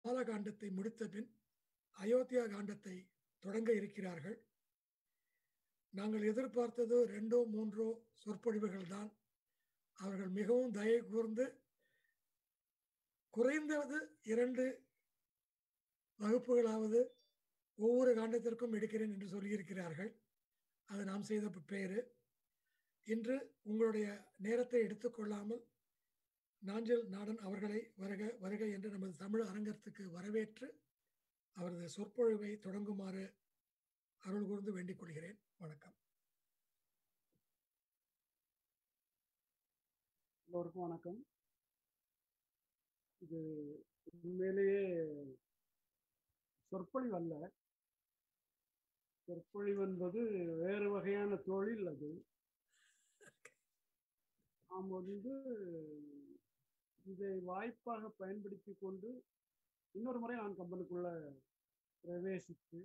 பாலகாண்டத்தை முடித்த பின் அயோத்தியா காண்டத்தை தொடங்க இருக்கிறார்கள். நாங்கள் எதிர்பார்த்தது 2 3 சொற்பொழிவுகள் தான். அவர்கள் மிகவும் தயை கூர்ந்து குறைந்தது 2 வகுப்புகளாவது ஒவ்வொரு காண்டத்திற்கும் எடுக்கிறேன் என்று சொல்லியிருக்கிறார்கள். அது நாம் செய்த பேரு. இன்று உங்களுடைய நேரத்தை எடுத்துக்கொள்ளாமல் நாஞ்சில் நாடன் அவர்களை வருக வருக என்று நமது தமிழ் அரங்கத்துக்கு வரவேற்று அவரது சொற்பொழிவை தொடங்குமாறு அருள் கூர்ந்து வேண்டிக் கொள்கிறேன். வணக்கம். எல்லோருக்கும் வணக்கம். இது உண்மையிலேயே சொற்பொழிவு அல்ல. சொற்பொழிவு என்பது வேறு வகையான தொழில். அது நாம் இதை வாய்ப்பாக பயன்படுத்தி கொண்டு இன்னொரு முறை நான் கம்பெனிக்குள்ள பிரவேசித்து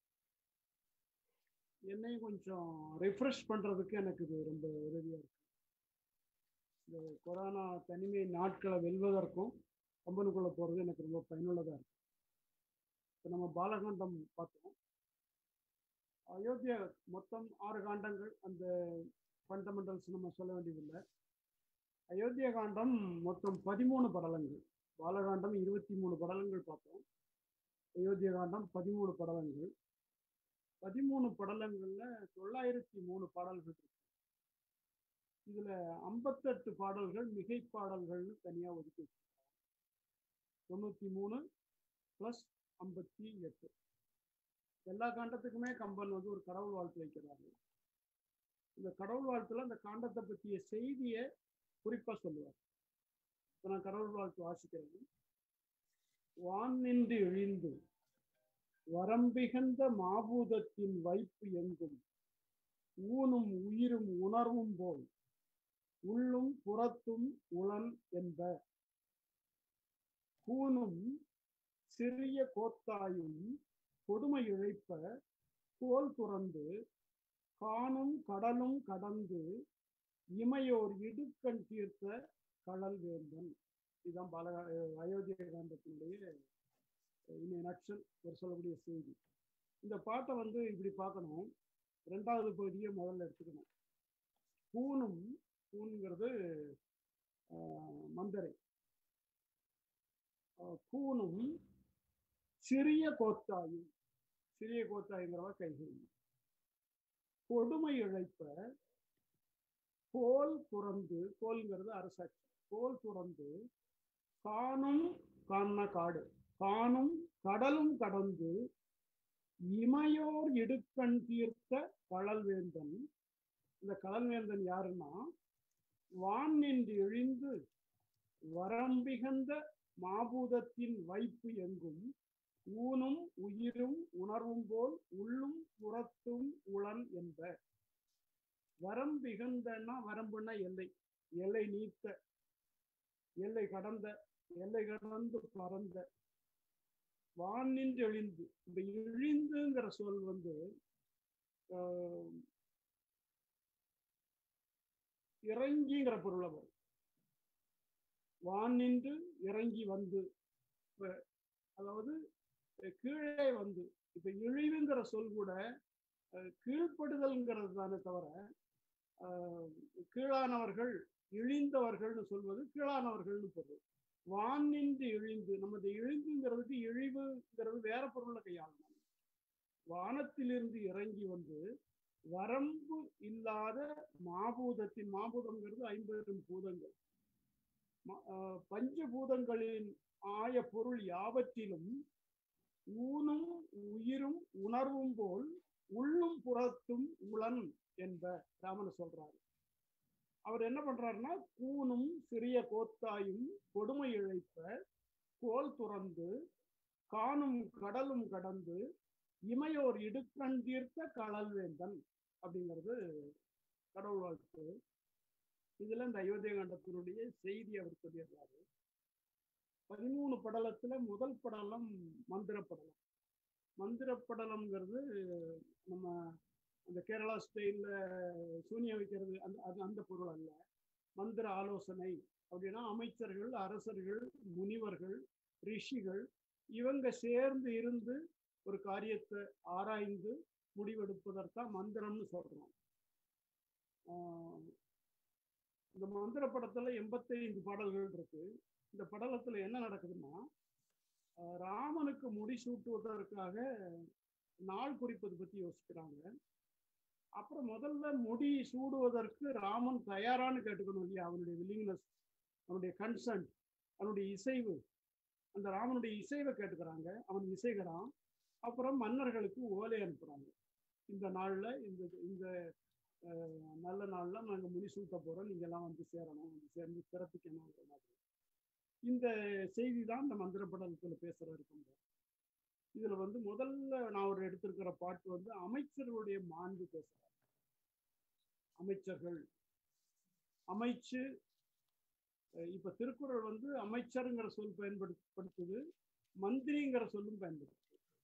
என்னை கொஞ்சம் ரிஃப்ரெஷ் பண்றதுக்கு எனக்கு இது ரொம்ப உதவியா இருக்கு. இந்த கொரோனா தனிமை நாட்களை வெல்வதற்கும் கம்பெனிக்குள்ள போறது எனக்கு ரொம்ப பயனுள்ளதா இருக்கு. இப்போ நம்ம பாலகாண்டம் பார்த்தோம். அயோத்தியா மொத்தம் 6 காண்டங்கள். அந்த ஃபண்டமெண்டல்ஸ் நம்ம சொல்ல வேண்டியதில்லை. அயோத்தியா காண்டம் மொத்தம் 13 படலங்கள். பாலகாண்டம் 23 படலங்கள் பார்த்தோம். அயோத்தியா காண்டம் 13 படலங்கள். 13 படலங்கள்ல 903 பாடல்கள் இருக்கு. இதுல 58 பாடல்கள் மிகை பாடல்கள்னு தனியா ஒதுக்கி வச்சிருக்காங்க. 93 + 58. எல்லா காண்டத்துக்குமே கம்பன் ஒரு கடவுள் வாழ்த்து வைக்கிறாரு. இந்த கடவுள் வாழ்த்துல அந்த காண்டத்தை பற்றிய செய்தியை குறிப்பா சொல்லுவார். இப்ப நான் கடவுள் வாழ்த்து வாசிக்கிறேன். வான் நின்று இழிந்து வரம்பிகந்த மாபூதத்தின் வைப்பு எங்கும் ஊனும் உயிரும் உணர்வும் போல் உள்ளும் புறத்தும் உளன் என்ப கூனும் சிறிய கோத்தாயும் கொடுமை இழைப்ப கோல் துறந்து காணும் கடலும் கடந்து இமையோர் இடுக்கண் தீர்த்த கடல் வேந்தன். இதுதான் அயோத்தியா காண்டத்தினுடைய நக்ஷன் ஒரு சொல்லக்கூடிய செய்தி. இந்த பாட்டை இப்படி பார்க்கணும். 2வது பகுதியை முதல்ல எடுத்துக்கணும். கூனுங்கிறது மந்தரை. கூனும் சிறிய கோத்தாயும், சிறிய கோத்தாயுங்கிறவ கைகூ கொடுமை இழைப்ப கோல் துறந்து, கோல்ங்கிறது அரசாட்சி, கோல் துறந்து காணும் காடு காணும் கடலும் கடந்து இமையோர் இடுக்கண் தீர்த்த கடல்வேந்தன். இந்த கடல்வேந்தன் யாருன்னா, வான் நின்று இழிந்து வரம்பிகந்த மாபூதத்தின் வைப்பு எங்கும் ஊனும் உயிரும் உணர்வும் போல் உள்ளும் புறத்தும் உளன் என்ப. வரம்பிகந்தன்னா, வரம்புன்னா எல்லை, எல்லை நீத்த, எல்லை கடந்த, எல்லை கடந்து பறந்த. வான் நின்று இழிந்து, இந்த இழிந்துங்கிற சொல் இறங்கிங்கிற பொருளை வரும். வான் நின்று இறங்கி வந்து, அதாவது கீழே வந்து. இப்ப இழிவுங்கிற சொல் கூட கீழ்ப்படுதல்ங்கிறது தானே தவிர, கீழானவர்கள் இழிந்தவர்கள்னு சொல்வது கீழானவர்கள்னு பொருள். வான் நின்று இழிந்து, நமது இழிந்துங்கிறதுக்கு இழிவுங்கிறது வேற பொருளை கையாளணும். வானத்திலிருந்து இறங்கி வந்து வரம்பு இல்லாத மாபூதத்தின், மாபூதம்ங்கிறது 50 பூதங்கள், பஞ்சபூதங்களின் ஆய பொருள் யாவற்றிலும் ஊனும் உயிரும் உணர்வும் போல் உள்ளும் புறத்தும் உளன் என்ப ராமன் சொல்றாரு. அவர் என்ன பண்றாருன்னா, கூனும் சிறிய கோத்தாயும் கொடுமை இழைப்ப கோல் துறந்து காணும் கடலும் கடந்து இமையோர் இடுக்கண் தீர்த்த கடல்வேந்தன் அப்படிங்கிறது கடவுள் வாழ்த்து. இதுல இந்த அயோத்தியா காண்டத்தினுடைய செய்தி அவர் சொல்லிடுறாரு. 13 படலத்துல முதல் படலம் மந்திர படலம். மந்திர படலம்ங்கிறது நம்ம அந்த கேரளா ஸ்டைல்ல சூனியம் வைக்கிறது அந்த பொருள் அல்ல. மந்திர ஆலோசனை அப்படின்னா அமைச்சர்கள், அரசர்கள், முனிவர்கள், ரிஷிகள் இவங்க சேர்ந்து இருந்து ஒரு காரியத்தை ஆராய்ந்து முடிவெடுப்பதற்காக மந்திரம்னு சொல்றோம். இந்த மந்திர படத்துல 85 பாடல்கள் இருக்கு. இந்த படலத்துல என்ன நடக்குதுன்னா, ராமனுக்கு முடிசூட்டுவதற்காக நாள் குறிப்பது பத்தி யோசிக்கிறாங்க. அப்புறம் முதல்ல முடி சூடுவதற்கு ராமன் தயாரான்னு கேட்டுக்கணும் இல்லையா? அவனுடைய வில்லிங்னஸ், அவனுடைய கன்சன்ட், அவனுடைய இசைவு, அந்த ராமனுடைய இசைவை கேட்டுக்கிறாங்க. அவன் இசைகிறான். அப்புறம் மன்னர்களுக்கு ஓலை அனுப்புறாங்க. இந்த நாள்ல இந்த இந்த நல்ல நாள்ல நாங்க முடிசூட்ட போறோம், நீங்க எல்லாம் வந்து சேரணும், வந்து சேர்ந்து சிறப்பிக்கணுங்கிற மாதிரி. இந்த செய்தி தான் இந்த மந்திர படலத்துல பேசுற இருக்கும். இதுல வந்து முதல்ல நான் ஒரு எடுத்திருக்கிற பாட்டு வந்து அமைச்சர்களுடைய மாண்பு பேசுறாங்க. அமைச்சர்கள் அமைச்சு, இப்ப திருக்குறள் வந்து அமைச்சருங்கிற சொல் பயன்படுத்துது, மந்திரிங்கிற சொல்லும் பயன்படுத்துது.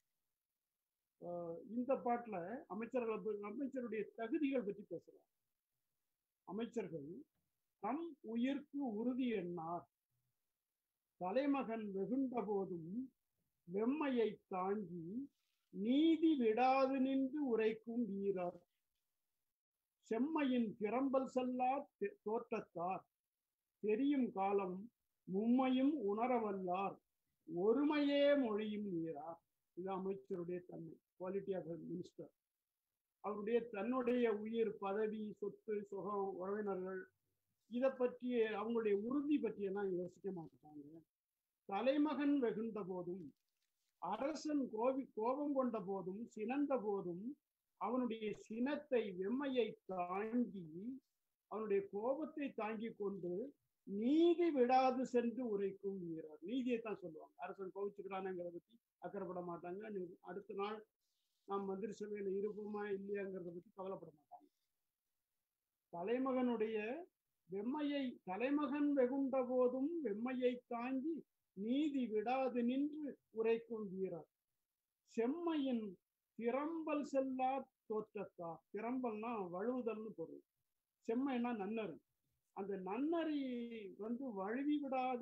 இந்த பாட்டுல அமைச்சருடைய தகுதிகள் பற்றி பேசுறாங்க. அமைச்சர்கள் தம் உயிர்க்கு உறுதி எண்ணார், தலைமகன் வெகுண்ட போதும் வெம்மையை தாங்கி நீதி விடாது நின்று உரைக்கும் வீரர், செம்மையின் திறம்பல் செல்லார் தோற்றத்தார், தெரியும் காலம் மும்மையும் உணரவல்லார், ஒருமையே மொழியும் நீரார். இது அமைச்சருடைய தன்மை, குவாலிட்டி ஆஃப் மினிஸ்டர். அவருடைய தன்னுடைய உயிர், பதவி, சொத்து, சுகம், உறவினர்கள், இதை பற்றி அவங்களுடைய உறுதி பற்றியெல்லாம் யோசிக்க மாட்டாங்க. தலைமகன் வெகுண்ட போதும், அரசன் கோபம் கொண்ட போதும், சினந்த போதும் அவனுடைய சினத்தை, வெம்மையை தாங்கி, அவனுடைய கோபத்தை தாங்கி கொண்டு நீதி விடாது சென்று உரைக்கும் வீரர். நீதியை தான் சொல்லுவாங்க. அரசன் கோவிச்சுக்கிறானுங்கிறத பத்தி அக்கறைப்பட மாட்டாங்க. அடுத்த நாள் நாம் மந்திரி சபையில இருப்போமா இல்லையாங்கிறத பத்தி கவலைப்பட மாட்டாங்க. தலைமகனுடைய வெம்மையை, தலைமகன் வெகுண்ட போதும் வெம்மையை தாங்கி நீதி விடாது நின்று உரைக்கும் வீரர், செம்மையின் திறம்பல் செல்லா தோற்றத்தார். திறம்பல்னா வழுவுதல்னு பொருள், செம்மைன்னா நன்னறி. அந்த நன்னறி வந்து வழுவி விடாத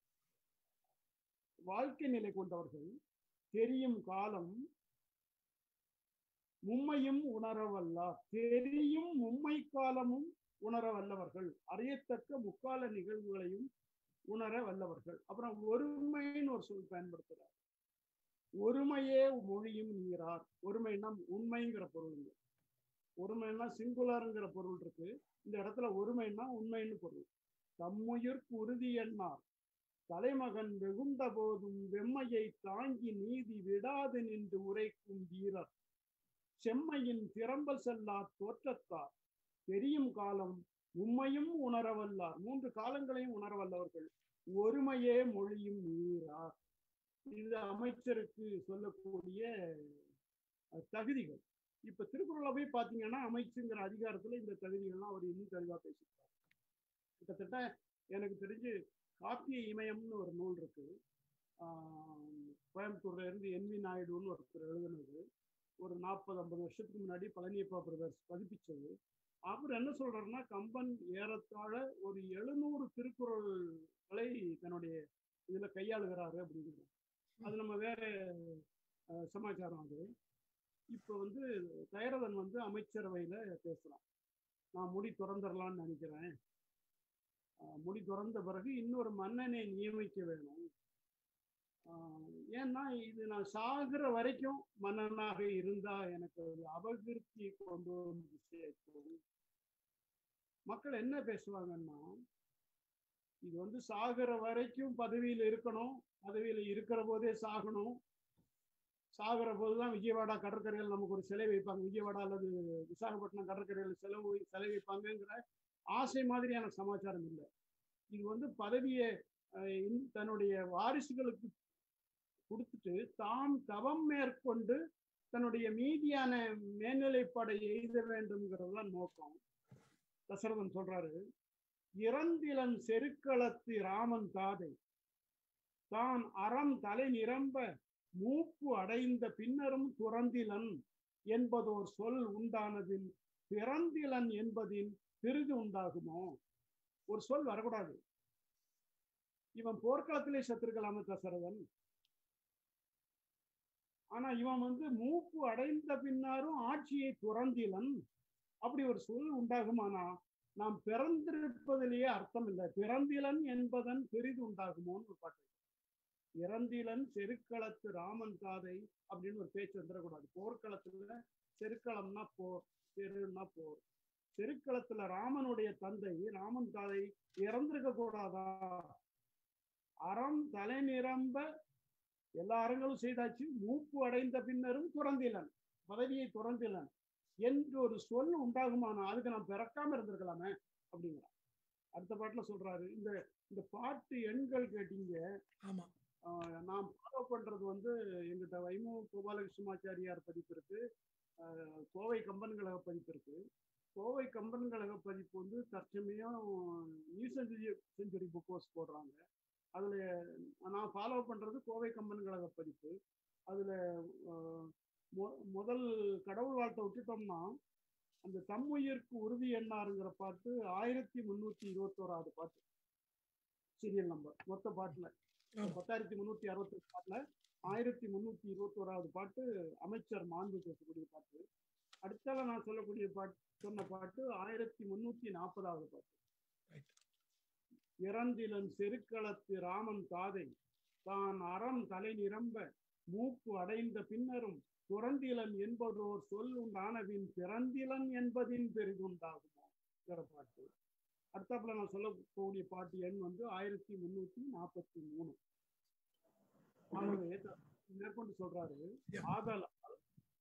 வாழ்க்கை நிலை கொண்டவர்கள், தெரியும் காலம் மும்மையும் உணரவல்லார். தெரியும் மும்மை காலமும் உணர வல்லவர்கள், அறியத்தக்க முக்கால நிகழ்வுகளையும் உணர வல்லவர்கள். அப்புறம் ஒருமைன்னு ஒரு சொல் பயன்படுத்துறார். ஒருமையே மொழியும் நீரார். ஒருமைன்னா உண்மைங்கிற பொருள், ஒருமைன்னா சிங்குலருங்கிற பொருள் இருக்கு. இந்த இடத்துல ஒருமைன்னா உண்மைன்னு பொருள். தம்முயிர்க்கு உறுதி எண்ணார், தலைமகன் வெகுண்ட போதும் வெம்மையை தாங்கி நீதி விடாது நின்று உரைக்கும் வீரர், செம்மையின் திறம்பல் செல்லா தோற்றத்தார், தெரியும் காலம் உண்மையும் உணரவல்லார். 3 காலங்களையும் உணரவல்லவர்கள், ஒருமையே மொழியும் நீரார். இது அமைச்சருக்கு சொல்லக்கூடிய தகுதிகள். இப்ப திருக்குறளை போய் பாத்தீங்கன்னா அமைச்சுங்கிற அதிகாரத்துல இந்த தகுதிகள்லாம் அவர் இன்னும் தெளிவா பேசியிருக்காரு. கிட்டத்தட்ட எனக்கு தெரிஞ்சு காப்பிய இமயம்னு ஒரு நூல் இருக்கு, கோயம்புத்தூர்ல இருந்து NV நாயுடுன்னு ஒருத்தர் எழுதுனது. ஒரு 40-50 வருஷத்துக்கு முன்னாடி பழனியப்பா பிரதர்ஸ் பதிப்பிச்சது. அவர் என்ன சொல்றாருன்னா, கம்பன் ஏறத்தாழ ஒரு 700 திருக்குறள்களை தன்னுடைய இதுல கையாளுகிறாரு அப்படிங்கிறது. அது நம்ம வேற சமாச்சாரம். அது இப்ப வந்து தயரதன் வந்து அமைச்சரவையில பேசுறான், நான் முடி துறந்துடலான்னு நினைக்கிறேன், முடி துறந்த பிறகு இன்னொரு மன்னனை நியமிக்க வேணும், ஏன்னா இது நான் சாகிற வரைக்கும் மன்னனாக இருந்தா எனக்கு ஒரு அபகிருத்தி கொண்டு வந்து சேர்க்கும். மக்கள் என்ன பேசுவாங்கன்னா, இது வந்து சாகிற வரைக்கும் பதவியில் இருக்கணும், பதவியில் இருக்கிற போதே சாகணும், சாகிற போதுதான் விஜயவாடா கடற்கரையில் நமக்கு ஒரு சிலை வைப்பாங்க, விஜயவாடா அல்லது விசாகப்பட்டினம் கடற்கரையில் சிலை வைப்பாங்கிற ஆசை மாதிரியான சமாச்சாரம் இல்லை. இது வந்து பதவியை தன்னுடைய வாரிசுகளுக்கு கொடுத்துட்டு தாம் தவம் மேற்கொண்டு தன்னுடைய மீதியான மேல்நிலைப்படை எய்த வேண்டும்ங்கிறது தான் நோக்கம். தசரதன் சொல்றாரு, இறந்திலன் செருக்களத்து ராமன் தாதை தான் அறம் தலை நிரம்ப மூப்பு அடைந்த பின்னரும் துறந்திலன் என்பதோர் சொல் உண்டானதில் பிறந்திலன் என்பதின் பிரிது உண்டாகுமோ? ஒரு சொல் வரக்கூடாது. இவன் போர்க்களத்திலே செத்திருக்கலாம தசரதன், ஆனா இவன் வந்து மூப்பு அடைந்த பின்னாரும் ஆட்சியை துறந்திலன், அப்படி ஒரு சொல் உண்டாகுமானா நாம் பிறந்திருப்பதிலேயே அர்த்தம் இல்லை. பிறந்திலன் என்பதன் பெரிது உண்டாகுமோன்னு ஒரு பாட்டு. இறந்திலன் செருக்களத்து ராமன் காதை அப்படின்னு ஒரு பேச்சு வந்துடக்கூடாது. போர்க்களத்துல செருக்களம்னா போர், செருன்னா போர். செருக்களத்துல ராமனுடைய தந்தை ராமன் காதை இறந்திருக்க கூடாதா? அறம் தலை நிரம்ப எல்லா அறங்களும் செய்தாச்சு, மூப்பு அடைந்த பின்னரும் துறந்திலன், பதவியை துறந்திலன் என்று ஒரு சொல் உண்டாகுமானா அதுக்கு நான் பிறக்காம இருந்திருக்கலாமே அப்படிங்கிறான். அடுத்த பாட்டுல சொல்றாரு. இந்த இந்த பாட்டு எண்கள் கேட்டீங்க. ஆமா. நான் ஃபாலோ பண்றது வந்து எங்கிட்ட வைமு கோபாலகிருஷ்ணமாச்சாரியார் பதிப்பு இருக்கு, கோவை கம்பன் கழக பதிப்பு இருக்கு. கோவை கம்பன் கழக பதிப்பு வந்து தற்சமயம் நியூ செஞ்சுரி புக் ஹவுஸ் போடுறாங்க. அதுல நான் ஃபாலோ பண்றது கோவை கம்பன் கழக பதிப்பு. அதுல முதல் கடவுள் வாழ்த்தை விட்டுட்டோம்னா அந்த தம்முயிர்க்கு உறுதி எண்ணாருங்கிற பாட்டு 1321 பாட்டு, சீரியல் நம்பர். மொத்த பாட்டுல 10,368 பாட்டுல 1321 பாட்டு அமைச்சர் மாண்பு பேசக்கூடிய பாட்டு. அடுத்தால நான் சொல்லக்கூடிய சொன்ன பாட்டு 1340 பாட்டு. இறந்திலன் செருக்களத்து ராமன் காதை தான் அறம் தலை நிரம்ப மூப்பு அடைந்த பின்னரும் துறந்திலன் என்பதோர் சொல் உண்டானவின் பிறந்திலன் என்பதின் பெரிதுண்டாகுமோ பாட்டு. அடுத்தாப்புல நான் சொல்லக்கூடிய பாட்டு எண் வந்து 1343. ஆகவே மேற்கொண்டு சொல்றாரு. ஆதலால்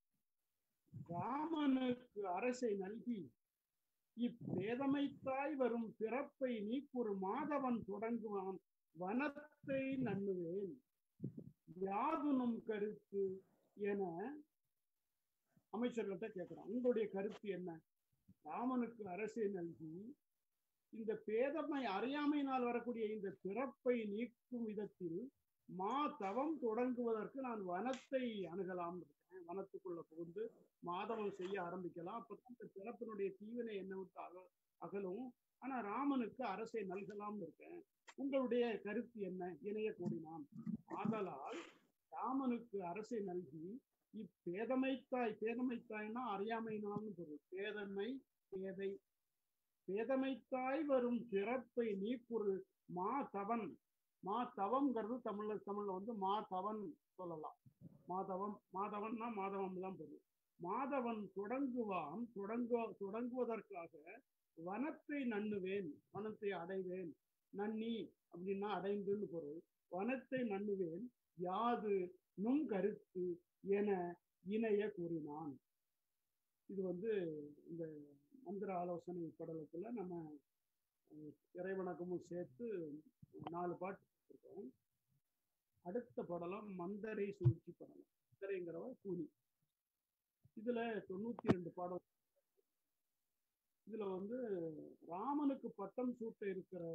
ராமனுக்கு அரசை நல்கி இப்பேதமைத்தாய் வரும் பிறப்பை நீக்குறு மாதவன் தொடங்குவான் வனத்தை நண்ணுவேன் யாதுனும் கருத்து என அமைச்சர்கள்ட்ட கேட்கிறான். உங்களுடைய கருத்து என்ன? ராமனுக்கு அரசை நல்கி இந்த பேதமை அறியாமையினால் வரக்கூடிய இந்த பிறப்பை நீக்கும் விதத்தில் மா தவம் தொடங்குவதற்கு நான் வனத்தை அணுகலாம் இருக்கேன். வனத்துக்குள்ள புகுந்து மாதவம் செய்ய ஆரம்பிக்கலாம். அப்பதான் இந்த பிறப்பினுடைய தீவினை என்ன விட்டு அகலும். ஆனா ராமனுக்கு அரசை நல்கலாம் இருக்கேன். உங்களுடைய கருத்து என்ன? இணைய கூடினான். ஆதலால் ராமனுக்கு அரசை நல்கி இப்பேதமைத்தாய், பேதமைத்தாய்னா அறியாமைனால்னு பொருள். பேதமை பேதை, பேதமைத்தாய் வரும் பிறப்பை நீக்குறு மா தவன். மா தவம்ங்கிறது தமிழ்ல வந்து மா தவன் சொல்லலாம். மாதவம், மாதவன்னா மாதவம் தான் பொருள். மாதவன் தொடங்குவான், தொடங்குவதற்காக வனத்தை நண்ணுவேன், வனத்தை அடைவேன். நன்னி அப்படின்னா அடைந்துன்னு பொருள். வனத்தை நண்ணுவேன் யாது நும் கருத்து என இணைய கூறினான். இது வந்து இந்த மந்திர ஆலோசனை படலத்துல நம்ம இறைவணக்கமும் சேர்த்து 4 பாட்டு இருக்கோம். அடுத்த படலம் மந்தரை சூழ்ச்சி படலம். மந்தரைங்கிறவ கூலி. இதுல 92 பாடல். இதுல வந்து ராமனுக்கு பட்டம் சூட்ட இருக்கிற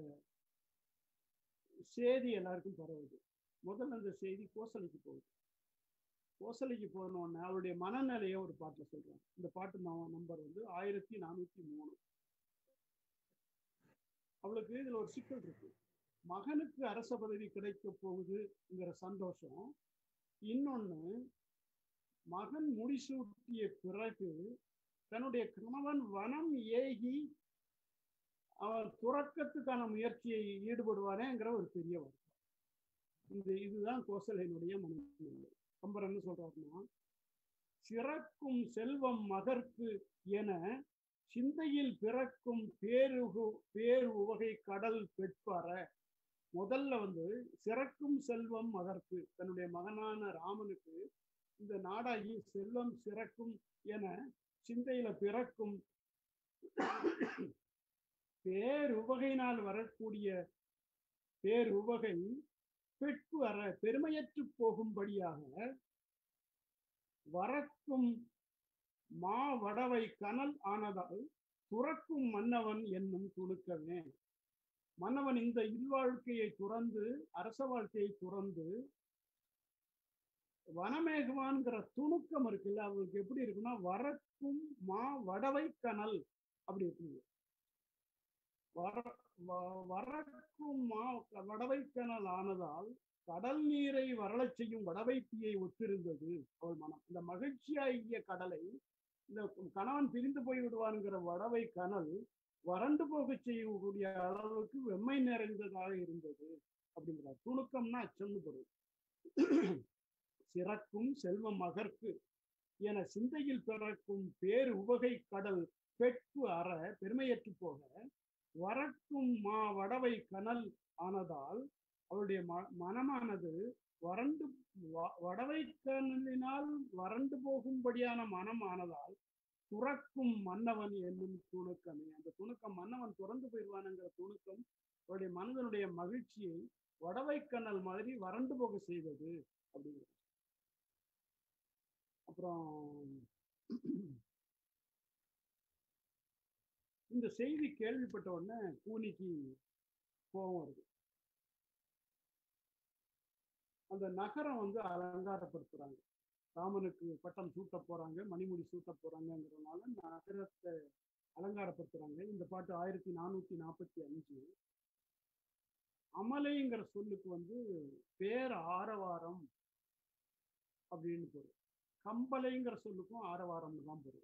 செய்தி எல்லாருக்கும் பரவுது. முதல்ல அந்த செய்தி கோசலைக்கு போகுது. கோசலைக்கு போனோடனே அவருடைய மனநிலையை ஒரு பாட்டுல சொல்றாங்க. இந்த பாட்டு நம்பர் வந்து 1403. அவளுக்கு இதுல ஒரு சிக்கல் இருக்கு. மகனுக்கு அரச பதவி கிடைக்க போகுதுங்கிற சந்தோஷம். இன்னொன்னு, மகன் முடிசூட்டிய பிறகு தன்னுடைய கணவன் வனம் ஏகி அவன் துறக்கத்துக்கான முயற்சியை ஈடுபடுவானேங்கிற ஒரு பெரிய வருத்தம். இதுதான் கோசலையினுடைய மனநிலை. கம்பர் என்ன சொல்றாருன்னா, சிறக்கும் செல்வம் மகற்கு என சிந்தையில் பிறக்கும் பேரு உவகை கடல் பெட்பற. முதல்ல வந்து சிறக்கும் செல்வம் மகற்கு, தன்னுடைய மகனான ராமனுக்கு இந்த நாடாகி செல்வம் சிறக்கும் என சிந்தையில பிறக்கும் பேருவகையினால் வரக்கூடிய பேருவகை பெட்பு அற பெருமையற்று போகும்படியாக வரக்கும் மா வடவை கனல் ஆனதால் துறக்கும் மன்னவன் என்னும் துணுக்கமே. மன்னவன் இந்த இல்வாழ்க்கையை துறந்து, அரச வாழ்க்கையை துறந்து வனமேகுவான்கிற துணுக்கம் இருக்குல்ல, அவங்களுக்கு எப்படி இருக்குன்னா வரக்கும் மா வடவை கனல் அப்படி இருக்கு. வரக்கும் மா வடவை கனல் ஆனதால் கடல் நீரை வரலச் செய்யும் வடவைப்பியை ஒத்திருந்தது அவள் மனம். இந்த மகிழ்ச்சியாகிய கடலை இந்த கணவன் பிரிந்து போய் விடுவான்ங்கிற வடவை கனல் வறண்டு போக செய்யக்கூடிய அளவுக்கு வெம்மை நிறைந்ததாக இருந்தது அப்படிங்கிறார். துணுக்கம்னா அச்சம்னு பொருள். சிறக்கும் செல்வம் மகற்கு என சிந்தையில் பிறக்கும் பேரு உவகை கடல் பெட்பு அற பெருமையற்று போக வரக்கும் வடவை கனல் ஆனதால் அவருடைய மனமானது வறண்டு வடவை கனலினால் வறண்டு போகும்படியான மனம் ஆனதால் துறக்கும் மன்னவன் என்னும் துணுக்கமே. அந்த துணுக்கம் மன்னவன் துறந்து போயிடுவானுங்கிற துணுக்கம் அவருடைய மனதனுடைய மகிழ்ச்சியை வடவை கனல் மாதிரி வறண்டு போக செய்தது அப்படிங்கிறது. அப்புறம் இந்த செய்தி கேள்விப்பட்ட உடனே கூனிக்கு கோபம் வருது. அந்த நகரம் அலங்காரப்படுத்துறாங்க. ராமனுக்கு பட்டம் சூட்ட போறாங்க, மணிமுடி சூட்ட போறாங்கிறதுனால நகரத்தை அலங்காரப்படுத்துறாங்க. இந்த பாட்டு 1445. அமலைங்கிற சொல்லுக்கு பேர் ஆரவாரம் அப்படின்னு பொருள். கம்பளைங்கிற சொல்லுக்கும் ஆரவாரம் தான் பொருள்.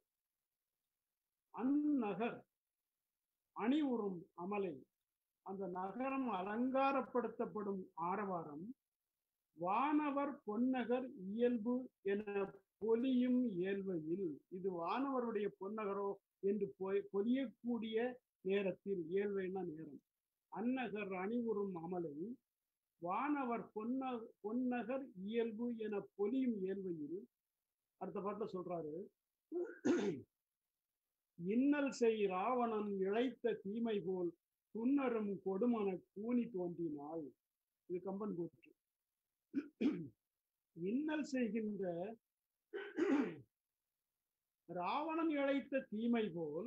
அந்நகர் அணிவுறும் அமலை, அந்த நகரம் அலங்காரப்படுத்தப்படும் ஆரவாரம் வானவர் பொன்னகர் இயல்பு என பொலியும் இயல்வையில், இது வானவருடைய பொன்னகரோ என்று பொலியக்கூடிய நேரத்தில், இயல்வைனா நேரம், அந்நகர் அணிவுறும் அமலை வானவர் பொன்னகர் இயல்பு என பொலியும் இயல்வையில். அடுத்த பாட்டுல சொல்றாரு, இன்னல் செய் ராவணன் இழைத்த தீமை போல் துன்னரும் கொடுமன கூனி தோன்றினாள். இது கம்பன் கூற்று. இன்னல் செய்கின்ற ராவணன் இழைத்த தீமை போல்,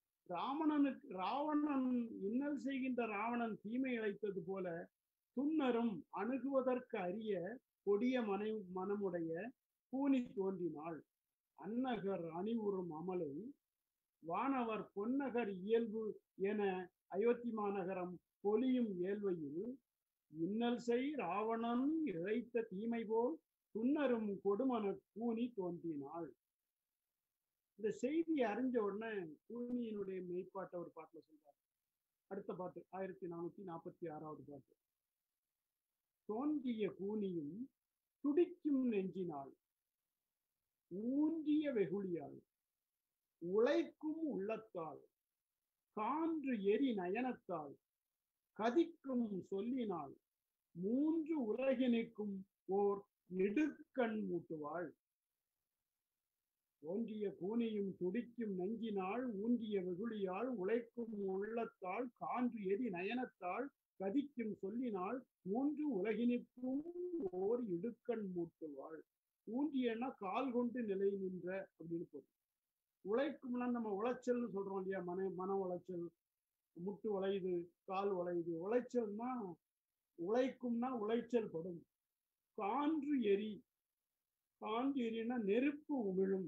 ராவணன் இன்னல் செய்கின்ற ராவணன் தீமை இழைத்தது போல துன்னரும் அணுகுவதற்கு அரிய கொடிய மனமுடைய கூனி தோன்றினாள். அந்நகர் அணிவுறும் அமலை வானவர் பொன்னகர் இயல்பு என அயோத்தி மாநகரம் பொலியும் இயல்வையில் இன்னல் செய் ராவணன் இழைத்த தீமை போல் துன்னரும் கொடுமன கூனி தோன்றினாள். இந்த செய்தியை அறிஞ்ச உடனே கூனியினுடைய மெய்ப்பாட்டை ஒரு பாட்டுல சொல்றாரு. அடுத்த பாட்டு 1446வது பாட்டு. தோன்றிய கூனியும் துடிக்கும் நெஞ்சினாள் ஊன்றிய வெகுளியாள் உழைக்கும் உள்ளத்தால் கான்று எரி நயனத்தால் கதிக்கும் சொல்லினால் மூன்று உலகினுக்கும் ஓர் நெடுக்கண் மூட்டுவாள். ஓன்றிய கூனியும் துடிக்கும் நெஞ்சினாள் ஊன்றிய வெகுளியால் உழைக்கும் உள்ளத்தால் கான்று எரி நயனத்தால் கதிக்கும் சொல்லினால் மூன்று உலகினுக்கும் ஓர் இடுக்கண் மூட்டுவாள். ஊன்றியன்னா கால் கொண்டு நிலை நின்ற அப்படின்னு பொருள். உழைக்கும்னா நம்ம உளைச்சல்னு சொல்றோம் இல்லையா, மன உளைச்சல், முட்டு உழையுது, கால் உழையுது. உளைச்சல்னா உழைக்கும்னா உளைச்சல் படும். கான்று எரி, கான்று எரினா நெருப்பு உமிழும்.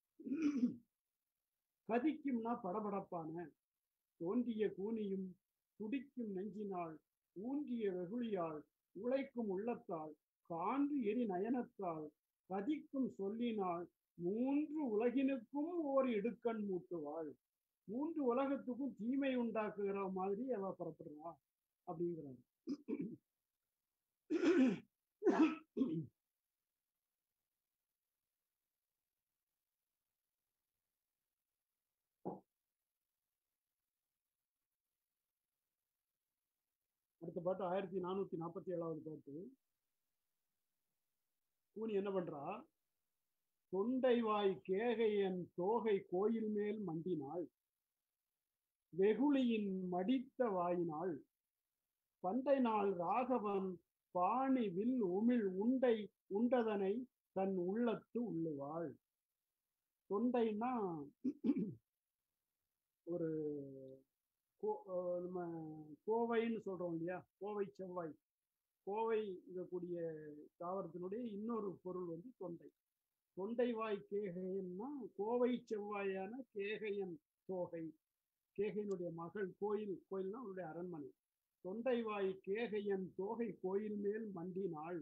கதிக்கும்னா படபடப்பான. தோன்றிய கூனியும் துடிக்கும் நெஞ்சினாள் ஊன்றிய வெகுளியால் உழைக்கும் உள்ளத்தால் கான்று எரி நயனத்தால் கதிக்கும் சொல்லினால் மூன்று உலகினுக்கும் ஓர் இடுக்கண் மூட்டுவாள். மூன்று உலகத்துக்கும் தீமை உண்டாக்குகிற மாதிரி அவ புறப்படுறா அப்படிங்கிறாங்க. அடுத்த பாட்டு 1447வது பாட்டு. கூனி என்ன பண்றா, தொண்டைவாய் கேகையன் தோகை கோயில் மேல் மண்டினாள் வெகுளியின் மடித்த வாயினாள் பண்டை நாள் ராகவன் பாணி வில் உமிழ் உண்டை உண்டதனை தன் உள்ளத்து உள்ளுவாள். தொண்டைன்னா ஒரு நம்ம கோவைன்னு சொல்றோம் இல்லையா, கோவை செவ்வாய். கோவை இருக்கக்கூடிய தாவரத்தினுடைய இன்னொரு பொருள் தொண்டை. தொண்டைவாய் கேகையன்னா கோவை செவ்வாயான கேகையன் தோகை, கேகையினுடைய மகள். கோயில்னா அவருடைய அரண்மனை. தொண்டைவாய் கேகையன் தோகை கோயில் மேல் மண்டினாள்.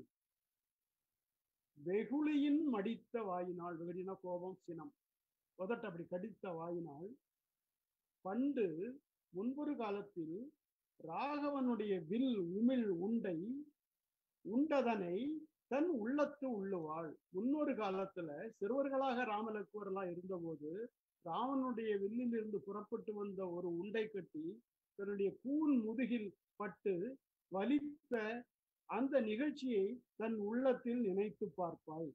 வெகுளியின் மடித்த வாயினாள், வெகுளினா கோபம், சினம், உதட்ட அப்படி கடித்த வாயினாள். பண்டு முன்பொரு காலத்தில் ராகவனுடைய வில் உமிழ் உண்டை உண்டதனை தன் உள்ளத்து உள்ளுவாள். முன்னொரு காலத்துல சிறுவர்களாக ராமலக்குவரெல்லாம் இருந்தபோது ராவனுடைய வில்லில் இருந்து புறப்பட்டு வந்த ஒரு உண்டை கட்டி தன்னுடைய கூன் முதுகில் பட்டு வலித்த அந்த நிகழ்ச்சியை தன் உள்ளத்தில் நினைத்து பார்ப்பாள்.